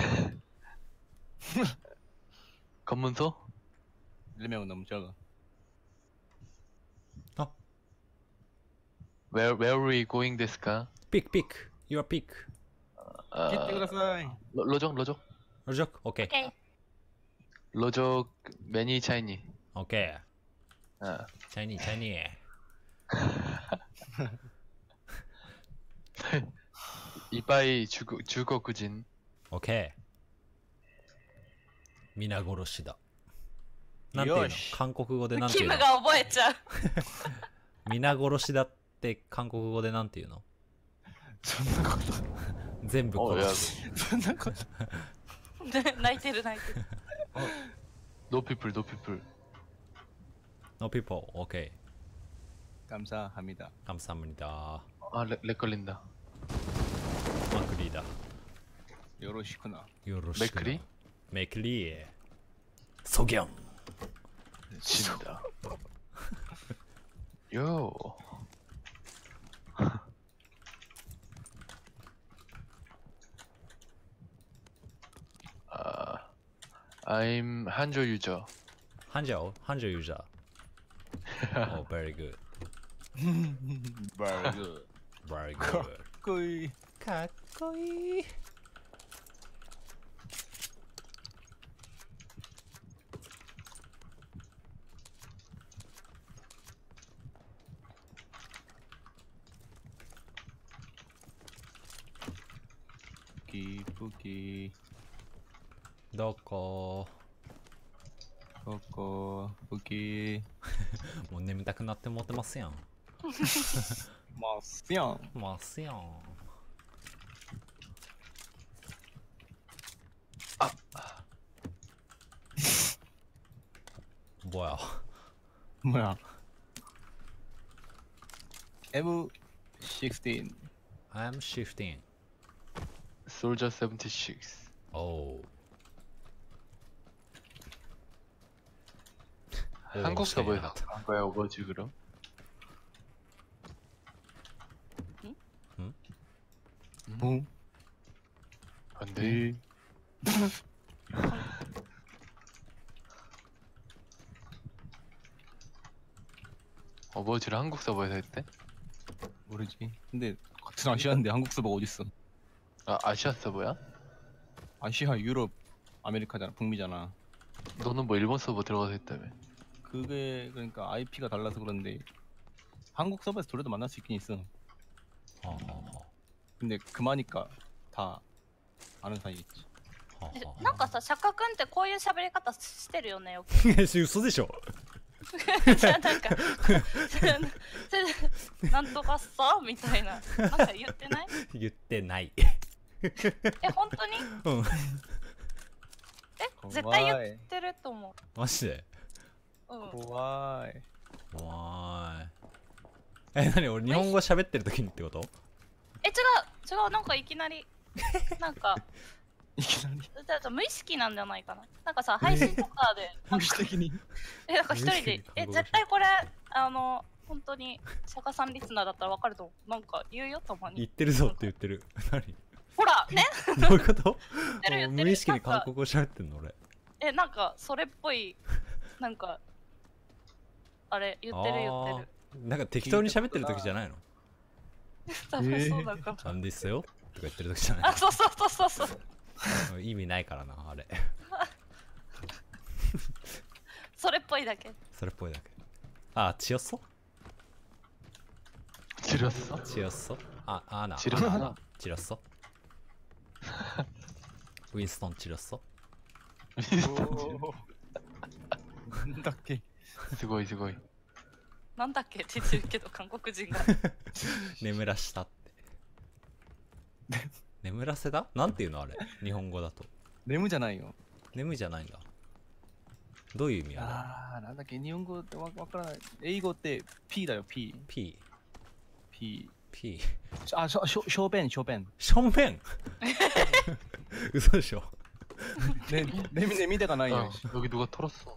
검문소? 일 명은 너무 작아. 어? Where where are we going this car? 픽 픽. Your pick. 아, 기대ください. 로- 로족 로족 로적? 오케이. 오케이. 로족 매니 차이니. 오케이. 아, 차이니 차이니. 이빠이 주거 주거 구진. 오케이. 皆殺しだ。なんていうのよし韓国語でなんていうのキムが覚えちゃう。 皆殺しだって韓国語でなんていうのそんなこと。 全部 어, 야, 殺す。 そんなこと。 泣いてる泣いてる。 no people, no people. No people. 오케이. 감사합니다. 감사합니다. 아, 렉, 렉 걸린다. 마크리다. 요로시쿠나. 요로시. 맥크리? 맥크리. 소경. 진다. 요. 아, I'm 한조 유저. 한조. 한조 유저. oh, very good. Very good. Very good. 거의. かっこいい。 기쁘기. どこ 거거. 부기. もう眠たくなって持ってますやん。 마스양. ますやん。 뭐야? 뭐야? 엠 십육. I'm shifting. 솔저 칠십육. Oh. 한국 서버에서 한 거야, 오버워치 그럼? 응? 안 돼. 오버워치를 한국 서버에서 했대? 모르지. 근데 같은 아시아인데 한국 서버가 어딨어? 아, 아시아 서버야? 아시아, 유럽, 아메리카잖아, 북미잖아. 너는 뭐 일본 서버 들어가서 했다며? 그게 그러니까 아이피가 달라서 그런데 한국 서버에서 돌려도 만날 수 있긴 있어. 어, 어, 근데 그마니까 다 아는 사이겠지. はではなんかさ、釈迦くんってこういう喋り方してるよね、よく。 嘘でしょ。 じゃあなんか、それそれなんとかさみたいな。なんか言ってない？ 言ってない。 え、本当に？ うん。 え、絶対言ってると思マジで。 う。うん。 怖い。 わーい。え、なに俺日本語喋ってる時にってこと？ え、違う、違う、なんかいきなり、なんか、 いきなりだって無意識なんじゃないかな。なんかさ、配信とかで、 無意識的に。 え、なんか一人無意識でに、 え、 韓国語絶対これ、あの、本当に、釈迦さんリスナーだったらわかると思う。なんか言うよ、たまに。 言ってるぞって言ってる。何？ ほら、ね、 どういうこと？ 言ってる言ってる。 無意識になんか韓国語喋ってんの俺。 え、なんか、それっぽい、なんか、あれ、言ってる言ってる。 あーなんか適当に喋ってる時じゃないの？ 多分そうだかなんですよとか言ってる時じゃら。あ、 ないそうそうそうそうそう。 の？意味ないからなあれ。 それっぽいだけ。 それっぽいだけ。あ、チヨッソ？ 지렸어? チヨッソ？あ、アーナ。 지렸어? チヨッソ？ウィンストンチヨッソ？ なんだっけ。 すごいすごい。 なんだっけって言ってるけど、韓国人が。 眠らしたって。眠らせだ？なんていうのあれ？日本語だと。 眠じゃないよ。 眠じゃないんだ。 どういう意味やろああ、なんだっけ、日本語ってわわからない。英語って P だよ、P。 P P。 P あ、しょ、しょ、小便、小便。 正面嘘でしょね、ね、ね、見たがないよ。 어, 여기 누가 털었어.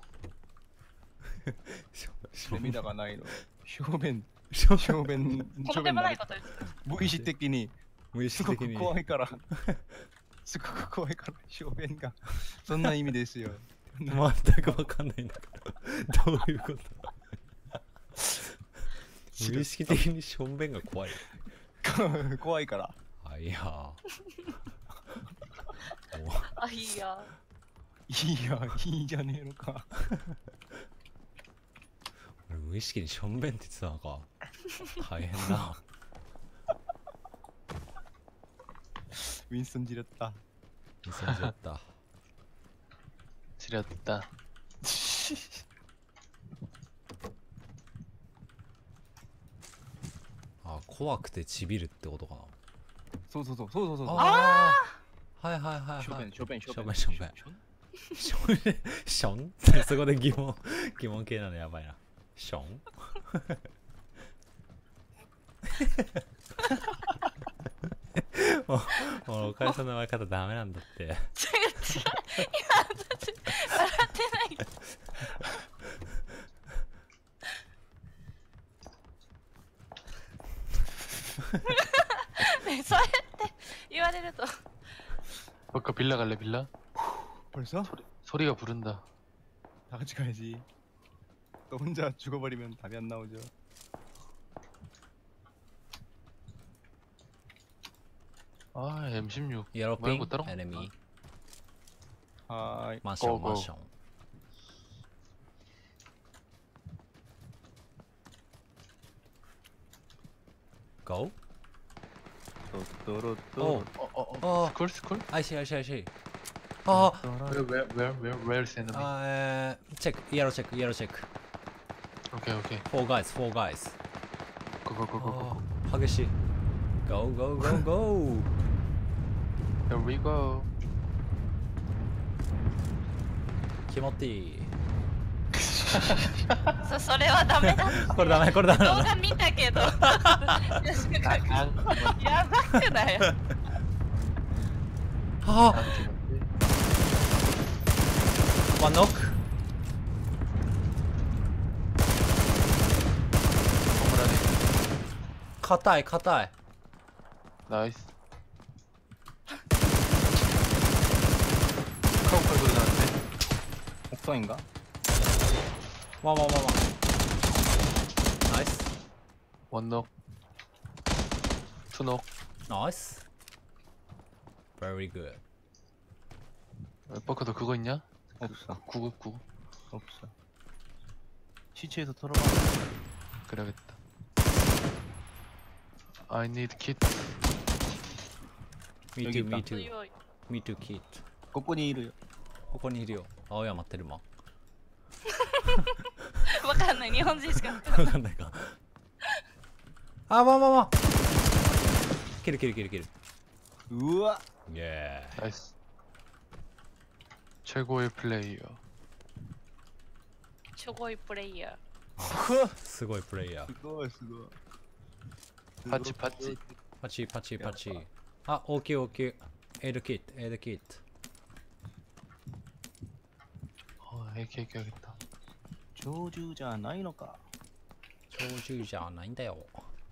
ね、見たがないの。小便、 正小便、 とんでもないこと言ってた。 無意識的に、 無意すごく識的に怖いから。すごく怖いから、小便が。そんな意味ですよ。 全くわかんないんだけどどういうこと無意識的に正面が怖い怖いから。 あいやーおあ、いいや。 いいや、いいじゃねえのか。 俺無意識に正面って言ってたのか大変だウィンストンじらった。 見せちゃった 지렸다. あ怖くてちびるってことかなそうそうそう、そうそうそうそう。 ああはいはいはいはい小便、小便、小小便。 便小便ションションそこで疑問疑問系なのやばいなションもうもうおかえさんの笑い方ダメなんだって違う違う。今私笑ってない。ね、そうやって言われると 아까 빌라 갈래 빌라? 벌써? 소리가 부른다. 다 같이 가야지. 또 혼자 죽어버리면 답이 안 나오죠. 아 엠십육. ヤロピン 말고 다른 거 エネミー 하이. マンションゴーゴーマンション Go? 또또로또. 어. 어, 어, 어. 어. 스쿨 스쿨? I see I see I see あ Where where where where where's enemy? あえーチェックイエローチェックイエローチェック 오케이 오케이. four guys four guys 고고고고고. あー激しい Go go go go Here we go. キモティそそれはダメだってこれダメこれダメだ動画見たけどやばくないよあワンノック 硬い硬い 나이스. 카우팔 소리 나는데? 옥상인가? ワンワンワンワンナイス 원넉. 투넉. 나이스 Very good 버커 너 그거 있냐? 없어. 구구 구구. 없어. 시체에서 털어봐. 그래야겠다. I need kit. Me 여기 too 있다. me too 強い Me too kid ここにいるよ。 ここにいるよ青山ってるまわかんない日本人しかわかんないかあわんわんわん切る切る切る切るうわ。 イエ 나이스. 최고의 플레이어. すごいプレイヤーすごいプレイヤーすごいすごい。 パチパチ。 パチパチパチあ大きい大きいエイドキットエイドキット 어, 에이케이 껴야겠다. 鳥獣じゃないのか。 鳥獣じゃないんだよ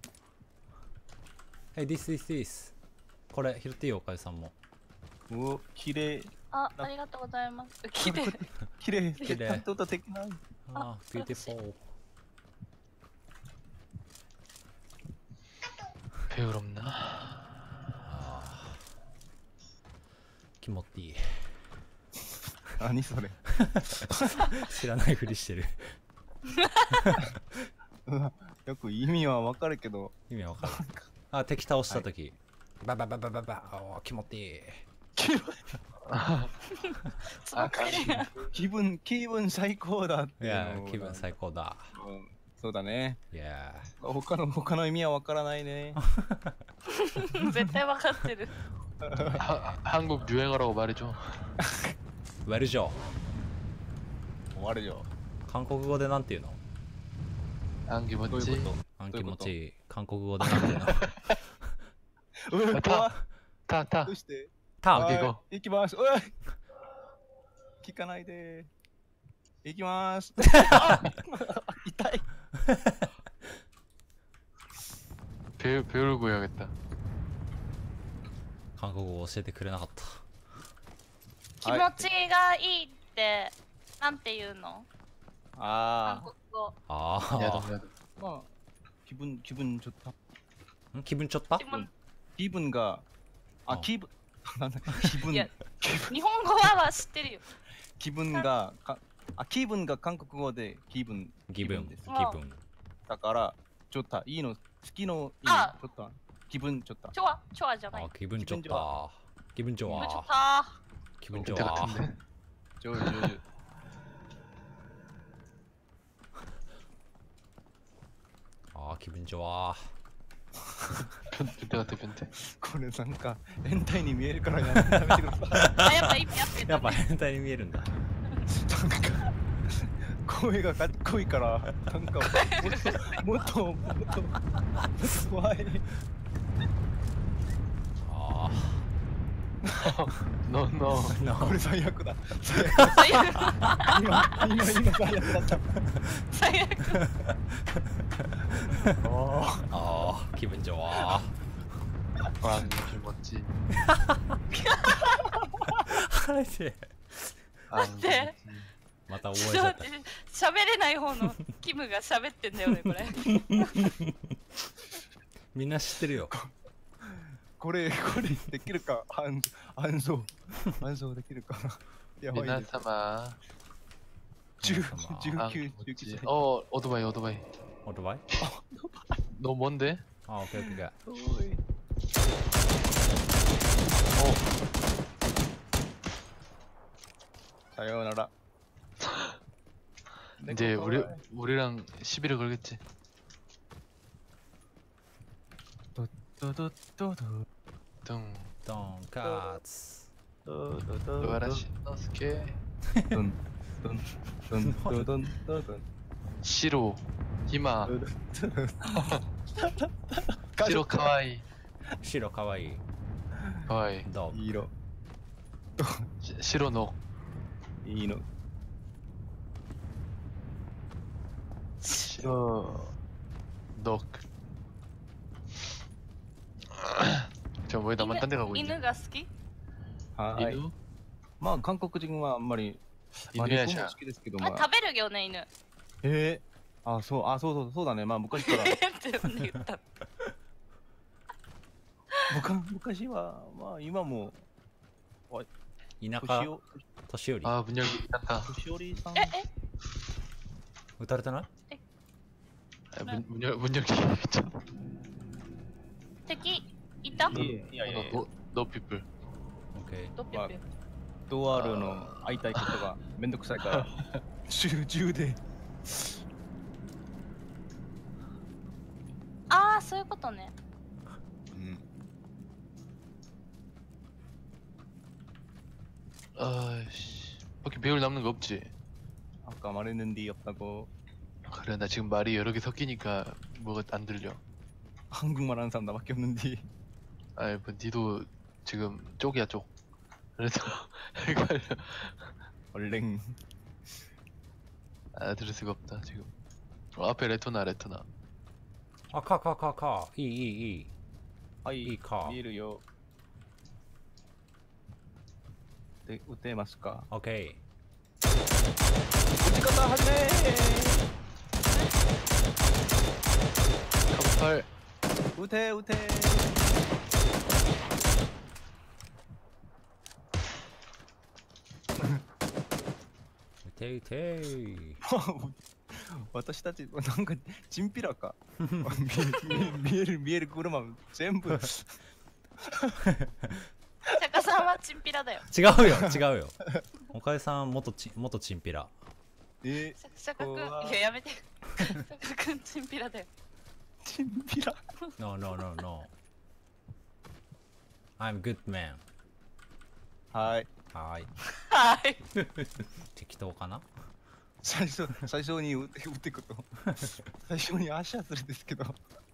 え this this this これ拾っていいよおかゆさんもうお、綺麗。 あありがとうございます来て綺麗。 綺麗ちゃんと歌的な。 あー beautiful 배울 없나? あーキモティ何それ。 知らないふりしてるうわよく意味はわかるけど。 意味わかるあ敵倒したときババババババおーキモティすごく綺麗気分気分最高だっていいうのや気分最高だうんそうだね。 いや他の他の意味はわからないね。 絶対わかってる 하, 한국 유행어라고 말해줘. ウェルジョー終わるよ。 韓国語でなんて言うの？ 안 どういう 기모찌 こあん気どういうこと持ちいい。韓国語でなんて言うの？ とうわ、怖っ 타 타 どうしてタオッケーはい行こ行きます。うわ聞かないで。行きます。あ痛い。 배우 배우고 해야겠다. 韓国語教えてくれなかった。 気持ちがいいってなんて言うの？韓あ国語。 あ 야동 あ。 야동. あ、まあ、気分、気分ちょっと。 ん気分ちょったでも気分が、あ、 あ気分、なんだ、気分いや、日本語はは知ってるよ。 気分が、かあ、気分が韓国語で気分。 気分。 です。 気分。 だから、ちょっといいの、好きのいいあちょっと、気分ちょっと。 チョアチョアじゃない。 あ、気分ちょった。気分ちょ気分ちょっわ。 た。 気分ちょ 밑에 わ。 같은데. 上手上手。 あ、気分ちょわ。 변 변태 같아 변태. これなんか、変態に見えるからやめやめてくださあ、やっぱ意味合ってた。 やっぱ変態に見えるんだ。 い。なんか、声がかっこいいから、なんか、もっと、もっと、もっと、怖い。 あ No no. あ。なこれ最悪だ。最悪最悪。 今、今、今最悪だった。 最悪。 あああ、気分ちょわ。 안 기모찌. マジで 안 네. 기모찌. また覚ちえちゃったょっと待って、喋れない方のキムが喋ってんだよね、これ。 みんな知ってるよ。 これ、これできるか、暗暗唱。暗唱できるかな。やばいです。 미나사마. 十、 皆様十 안 九、十 기모찌. 九歳。 어 오토바이 오토바이. オートバイ 너 뭔데? あ、オッケーオッケーオッケー。 おい。 さようなら。 이제 우리 우리랑 시비를 걸겠지. ドドドド 등. とんかつ。 ドドドド 노아라시 노스케. ドンドンドンドンドンドンドン 시로. 히마. ドン 시로 카와이. 白かわいい。 카와이. どういい色 시- 시로 녹. いいの 시로 녹. 저 왜 나만 딴 데 가고 있냐? 犬が好き？ はい 이누? まあ韓国人はあんまりまあ猫 이누야샤. も好きですけどあ、 も食べるよね、犬。 えー、あそうあそうそうそうだねまあ昔からって呼んで言った。 僕昔はまあ今も田年舎寄年寄り 아 문열기 딴다. 年寄りさんえ、え、 撃たれてない？ 아, 문 문열 문열기. 敵いた？ いやいやいや 노 노 피플. オッケー。 ドピョピョ。 ドアールの会いたいことがめんどくさいから銃銃でああ、そういうことね。 うん 아씨. 밖에 배울 남는 거 없지. 아까 말했는데 없다고 그래 나 지금 말이 여러 개 섞이니까 뭐가 안 들려. 한국말 하는 사람 나밖에 없는데 아이 뭐 니도 지금 쪽이야 쪽. 그래서 헷갈려. 얼랭 알아들을 수가 없다 지금. 어, 앞에 레토나 레토나. あ、かかかか。いいいいいい。 はいいいか見えるよで撃てますかオッケ撃ち方始め 깜팔. 撃て撃てー。撃て撃てー。 私たちなんかチンピラか見え見える見える車全部釈迦さんはチンピラだよ。 違うよ違うよ。おかえさん元チ元チンピラ。 え釈迦くん、 怖いや、やめて。釈迦くん、チンピラだよ。 チンピラ No no no no. I'm good man. はいはーい。 はい。 適当かな？ 最初最初に打って打っていくと最初に足はするんですけど。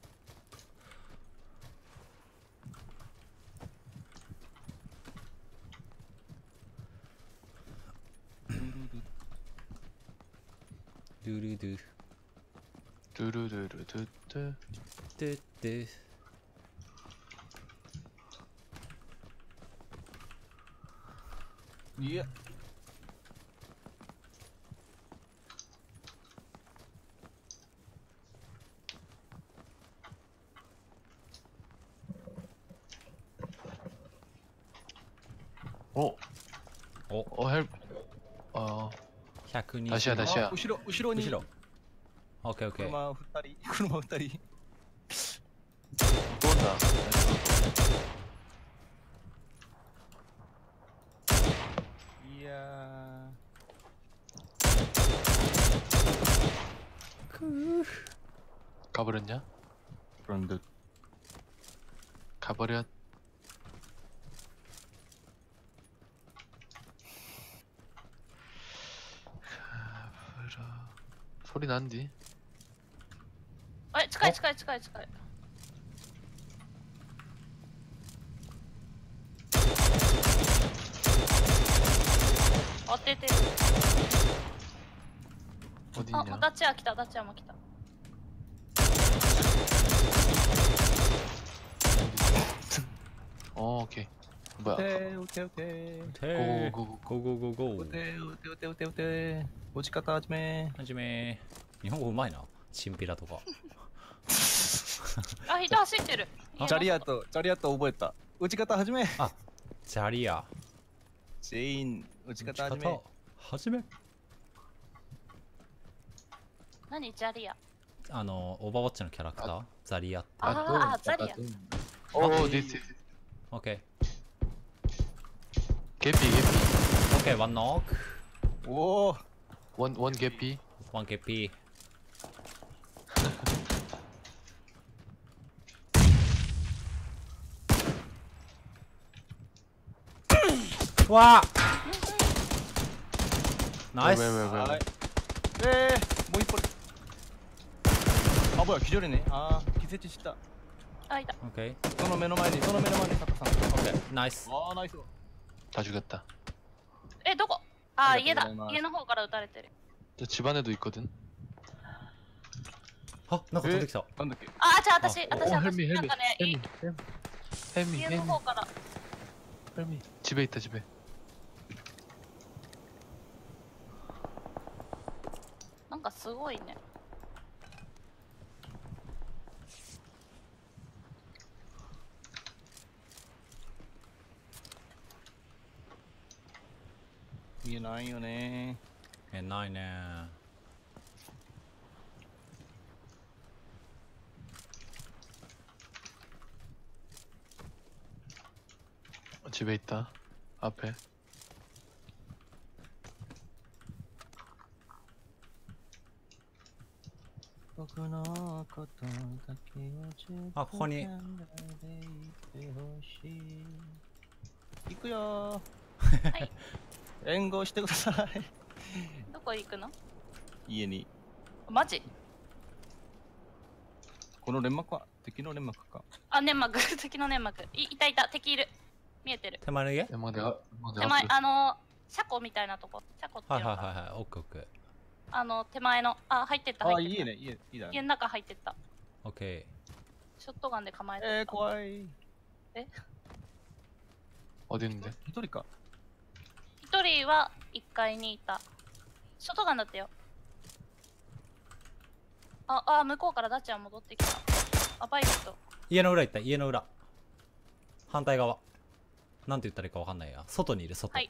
ドゥルドゥドゥルドゥルドゥドゥ。 ドゥドゥ。 いや。 おお、 お、ヘルプ。あひゃくにじゅう。 出しや出しやあ後ろ後ろに後ろ。オッケーオッケー。 車二人車二人。 あ、どんだ。 いやくー。 가버렸냐? 그런 듯. 가버렸. 가버려. 소리 난디. あれ近い近い近い近い。当ててる。あ、 어딨냐? ダッチャー来た、ダッチャーも来た。 어, 오케이. 뭐야? 우테 우테 우테. てー。 고고고고. ゴーゴーゴーゴー。 우테 우테 우테 우테 우테. 오지카타 하지메. はじめ。日本語うまいな。チンピラとか。 あ、人走ってる。 あ 자리아또 자리아또 오버했다. 우지카타 하지메. ジャリア。 제인 打ち 우지카타 方 하지메. はじめ。 何ジャリア。 あの、オーバーウォッチのキャラクターザリアって。 あーあ、ザリア。 오, 디스. オッケ 개피, 개피. ー。オッケー、ワンノック。 오. 원, 원 개피. ワンケーピー。わあナイス。 왜, 왜, 왜, 왜. 아이. 에. 뭐 이뻐. 아 뭐야 기절이네. 아 기세치した. あ、いた。 オッケー。 その目の前にその目の前にサカさん. オッケー。ナイス。 ああナイス. 다 죽였다. え、どこ。あー、 あり家だがとうございます。 家の方から撃たれてる。 저 집안에도 있거든. あ、なんか飛んできた。 なんだっけ. あー、じゃあ私、 어, 私、 헬미, 私、 헬미, なんかね、い 헬미, 헬미, 家 헬미, の方から。 헬미. 집에 있다, 집에. なんかすごいね。 いないよね. え、ないね。 집에 있다. 앞에. 僕のことだけをずっとあ、ここに。 考えていてほしい。行くよはい。 ー。援護してください。 どこ行くの。 家に。 マジ。 この連幕は敵の連幕か。 あ、粘膜、敵の粘膜。い、いたいた、敵いる。見えてる。 手前の家 엠마 내가 엠마 手 내가 前、 앞으로 あの、車庫みたいなとこ。車庫ってはいいうのかな。 はいはいはい。オッケーオッケー。 あの、手前の、あ、入ってった、 あ、 入ってった。 家ね、家、家だね。 家の中入ってった。 オッケショットガンで構えてえー、 た。 怖い。 어디 있는데? 一人か。 一人はいっかいにいた。ショットガンだったよ。あ、あ、向こうからダッチャー戻ってきた。あ、バイクと。 ー。家の裏行った、家の裏。反対側。なんて言ったらいいかわかんないや。外にいる、外。 はい。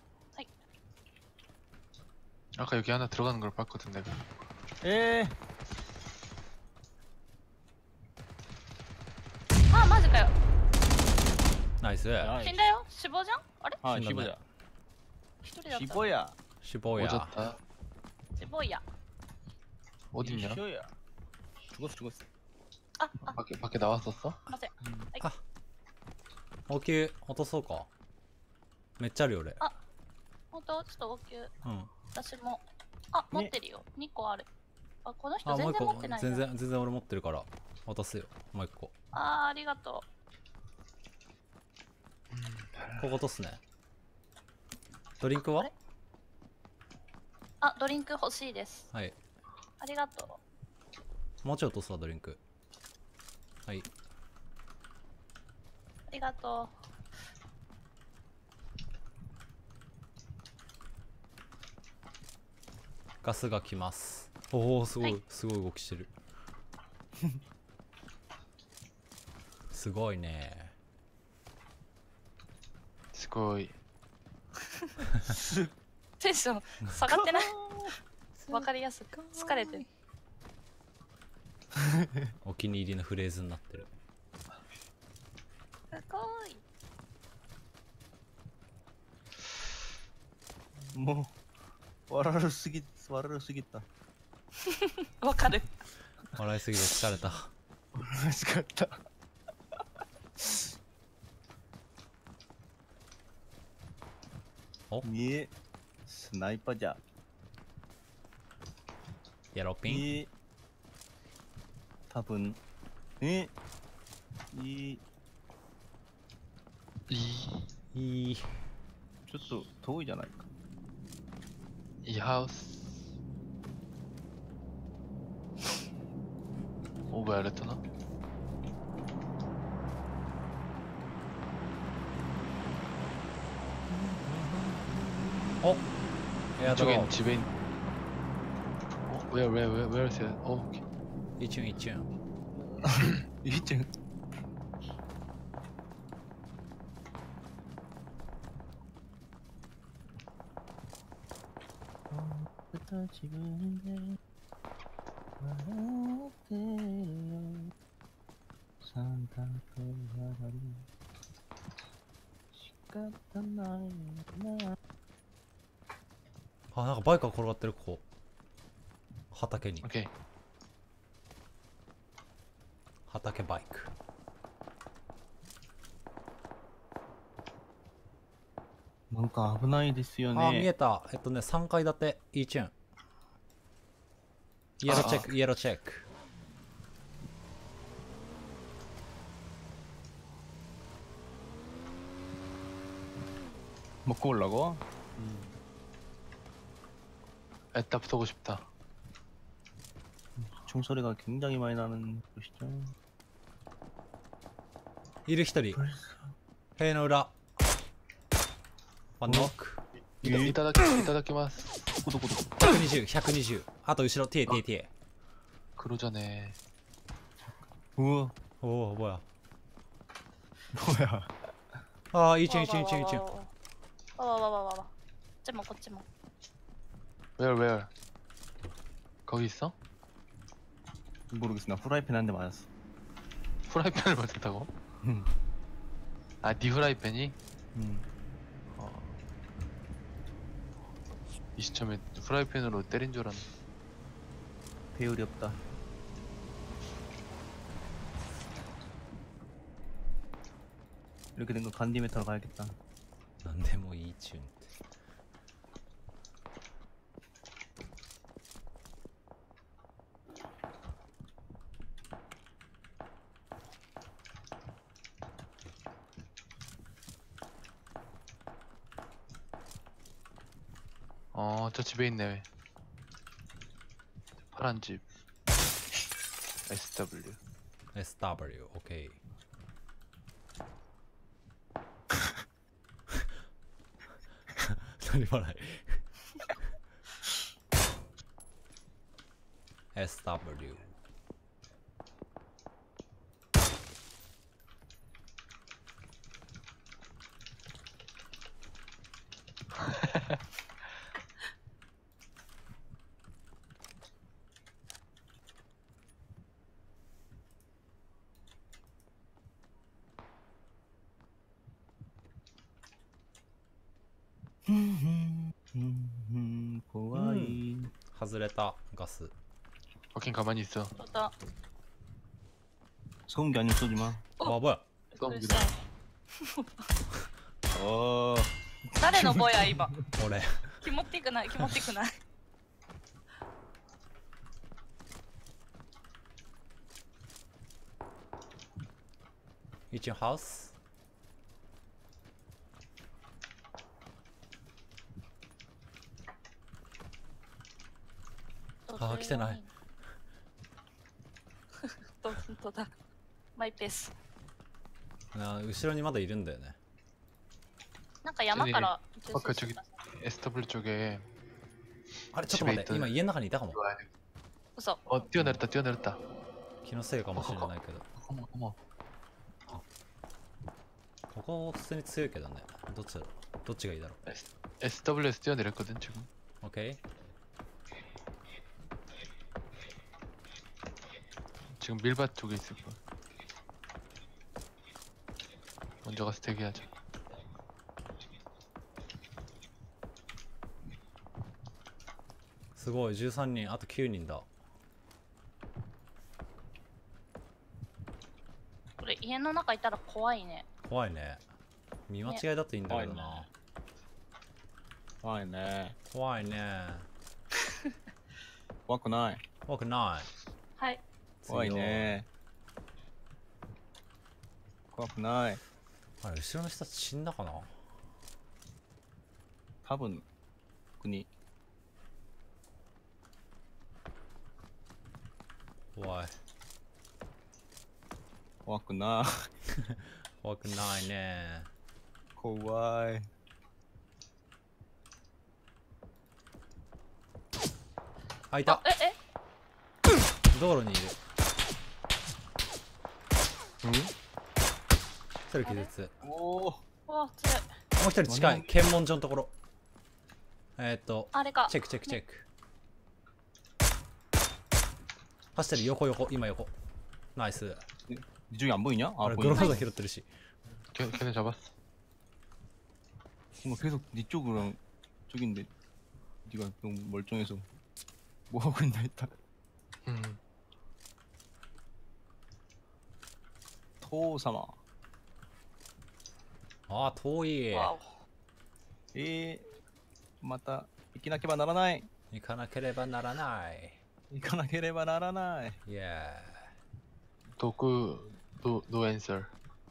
아까 여기 하나 들어가는 걸 봤거든 내가. えあ、マジかよ。 ナイス。 ー、ナイ死んだよ。死亡じゃん。あれ。 はい、 死んだね死亡や。 一人だった。 死亡や。 死亡や。 오졌다. 死亡や。 어딨냐? 一緒や。죽었어, 죽었어. あ、あ、 밖에 밖에 나왔었어? すいません。 あ、応急落とそうか。めっちゃあるよ俺。 本当ちょっと応急。 うん。 私も。 あ、持ってるよ。にこある。あ、この人全あもう一個然持ってないじゃん。 全然全然俺持ってるから渡すよ。もう一個あー、ありがとここ落とすね。ドリンクはあれう。あ、ドリンク欲しいです。 はい。 ありがとう。 もうちょい落とすわドリンク。はい。 ありがとガスが来ます。おおすごい、 はいすごい動きしてる。すごいね。 すごい。 う。テンション下がってない。わかりやすく。疲れてる。 お気に入りのフレーズになってる。 すごい。 もう笑うすぎ笑うすぎた。 わかる。 笑いすぎて疲れた。 笑いすかった。 おいえスナイパーじゃ。 ヤローピン。 いえ多分えいいいい。 いい。 ちょっと遠いじゃないか。 いいハウス。オーバーやれたな。 おエアドロ 이쪽엔 ー 집에 있... 어? Where, where, where, where is it? 어, 오케이. 一瞬一瞬。 いいじゃん。自分で笑ってるよ。サンタとやられ仕方ないな。 あなんかバイクが転がってる。ここ畑に。 오케이. 畑バイク。 なんか危ないですよね。 あ見えた。えっとねさんかい建て。いいチュン。イエローチェックイエローチェック。 먹고 올라고? 애따 붙어고 싶다. 총소리가 굉장히 많이 나는 곳이죠. いる一人。塀の裏。ワンノック。 이- 이따다키, 이따다키마스. 도구도구도. ひゃくにじゅう、ひゃくにじゅう。あと後ろ、ティエティエティエ。 그러자네. 우와. おお、뭐야。 뭐야. ああ、いいチュン、いいチュン、いいチュン、いいチュン。 わわわわわわわ。こっちもこっちも。 Where, where? 거기 있어? 모르겠어. 나 프라이팬 한 대 맞았어. 프라이팬을 맞았다고? 응. 아, 네 프라이팬이? 응. 어. 이 시점에 프라이팬으로 때린 줄 알았네. 배율이 없다. 이렇게 된 거 간디메타로 가야겠다. なんでもいいチュンって。 어, 저 집에 있네. 파란 집. 에스더블유. エスダブリュー、オッケー。何笑い。エスダブリュー。 怖い。 外れたガス。 버킨 가만히 있어. 저다. 소음기 아니면 쏘지 마. あ、뭐야。 썸기다. 어. 誰の声や今。 俺。 キモってくない、キモってくない。 Each in house? あー来てない。 本当だ。マイペース。 な後ろにまだいるんだよね。 なんか山から 아까 저기 에스더블유 쪽에 あれちょっと待って、 집에 있던 今家の中にいたかも。 嘘。 어 뛰어내렸다 뛰어내렸다 気のせいかもしれないけど。 어머 어머 ここ普通に強いけどね。どっちだろう、どっちがいいだろう。 에스- 에스더블유에서 뛰어내렸거든 지금. 오케이. 지금 밀밭 쪽에 있을 거야. 먼저 가서 대기하자. 스고이 십삼 인, あときゅうにんだ。 これ家の中いたら怖いね。 怖いね。見間違いだといいんだけどな。 怖いね。 怖いね。 怖くない。 怖くない。 はい。 怖いね。怖くない。 あれ後ろの人たち死んだかな。 多分国。 怖い。 怖くない。 怖くないね。 怖い。 あ、いた。 ええ道路にいる。 うん一人気絶。 おお。 わ強い。 もう一人近い。検問所のところ。えー、っと、 あれか。 チェックチェックチェック。走ってる、横横、今横。ナイス。 저기 안 보이냐? 아, あれ、 보이네. グローザ拾ってるし。 걔, 걔네 잡았어. 뭔가 계속 네 쪽이랑 저긴데 네가 너무 멀쩡해서 뭐 하고 있나 했다. 음. 토사마. あー、遠い。 わお。 에, また行かなければならない。 行かなければならない。 行かなければならない。 イエー。 도구 노, no answer.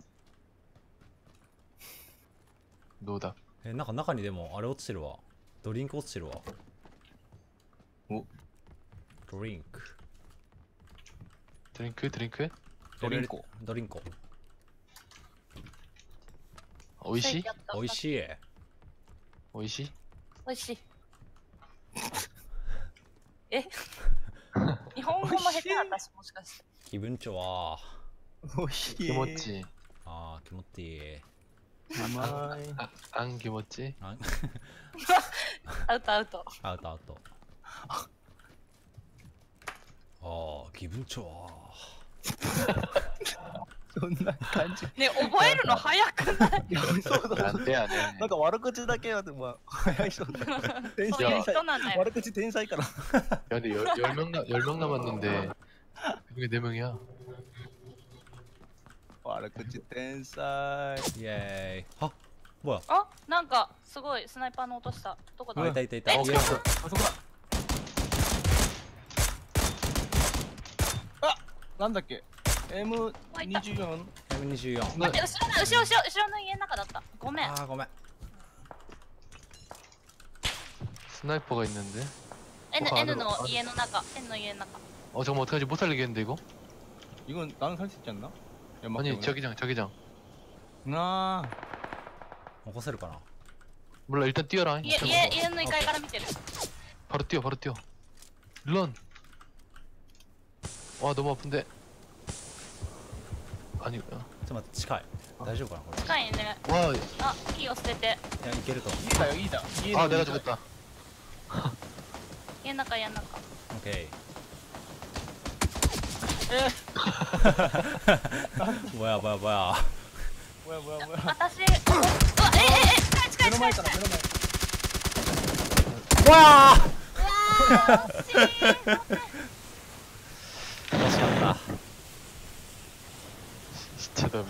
노답. え、なんか中にでもあれ落ちてるわ。ドリンク落ちてるわ。 お、 ドリンク。 드링크 드링크? ドリンコ。 ドリンコ。 오이시? おいしい。 오이시? おいしい。え日本語も下手私もしかして。 気分ちは。 おいしい。 기모찌. あー、気持ちいい。 うまい。 아, 안 기모찌? あアウトアウト。 アウトアウト。あー、気分ちは。 そんな感じ。 ね覚えるの早くない？ いや、そうだ。 안 돼, 안 돼. なんか悪口だけはでも早い人だ。天そういう才。 人なんだよ。 悪口天才から。 야, 근데 열, 열 명, 남, 열 명 남았는데 그게 네 명이야. 悪口天才。 イエーイ。あ、뭐야。 あなんかすごいスナイパーの音した。どこだ？ あ、いたいたいた。 えお、 近く。 あそこだ。あ、なんだっけ。エムにじゅうよん。 エムにじゅうよん。 待って後ろだ後ろ後ろ後ろの家の中だった。ごめん。 あー、ごめん。 스나이퍼가 있는데. N 어, N 안으로, の 안으로. 家の中 Nの家の中。 어 잠깐만 어떡하지 못 살리겠는데 이거? 이건 나는 살 수 있지 않나? 연막 아니 때문에. 자기장 자기장. 나 起こせるかな。 몰라 일단 뛰어라. 家家家のにかいから見てる。 바로 뛰어 바로 뛰어. 런. 와 너무 아픈데. 아니. ちょっと待って、近い。大丈夫かなこれ。 近いね。 와. あキーを捨てて。 いや、いけると思う。 이다 여기다. 아 내가 죽었다. 家の中家の中。 オッケー。 에. 뭐야 뭐야 뭐야. 뭐야 뭐야 뭐야. 私うわえええ近い近い近い近い。 와! うわー惜しい。 惜しかった。 진짜 더미.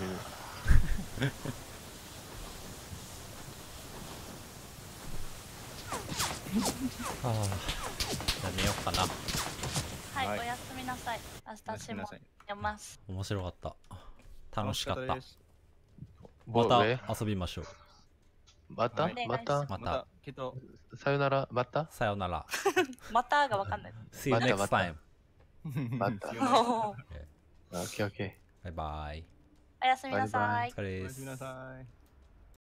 아, じゃあ寝ようかな。 はい、 はいおやすみなさい。明日しも読ます。 面白かった。楽しかった。 です。 뭐 ま 왜? た遊びましょう。 맞다? 네, 맞다? またまた、けど、 사요나라 맞다? さよなら。 またがわかんない。 See you また next また time. また See you next time. あオッケーオッケー。 バイバイ。 おやすみなさい。 お疲れおやすみなです。 さい。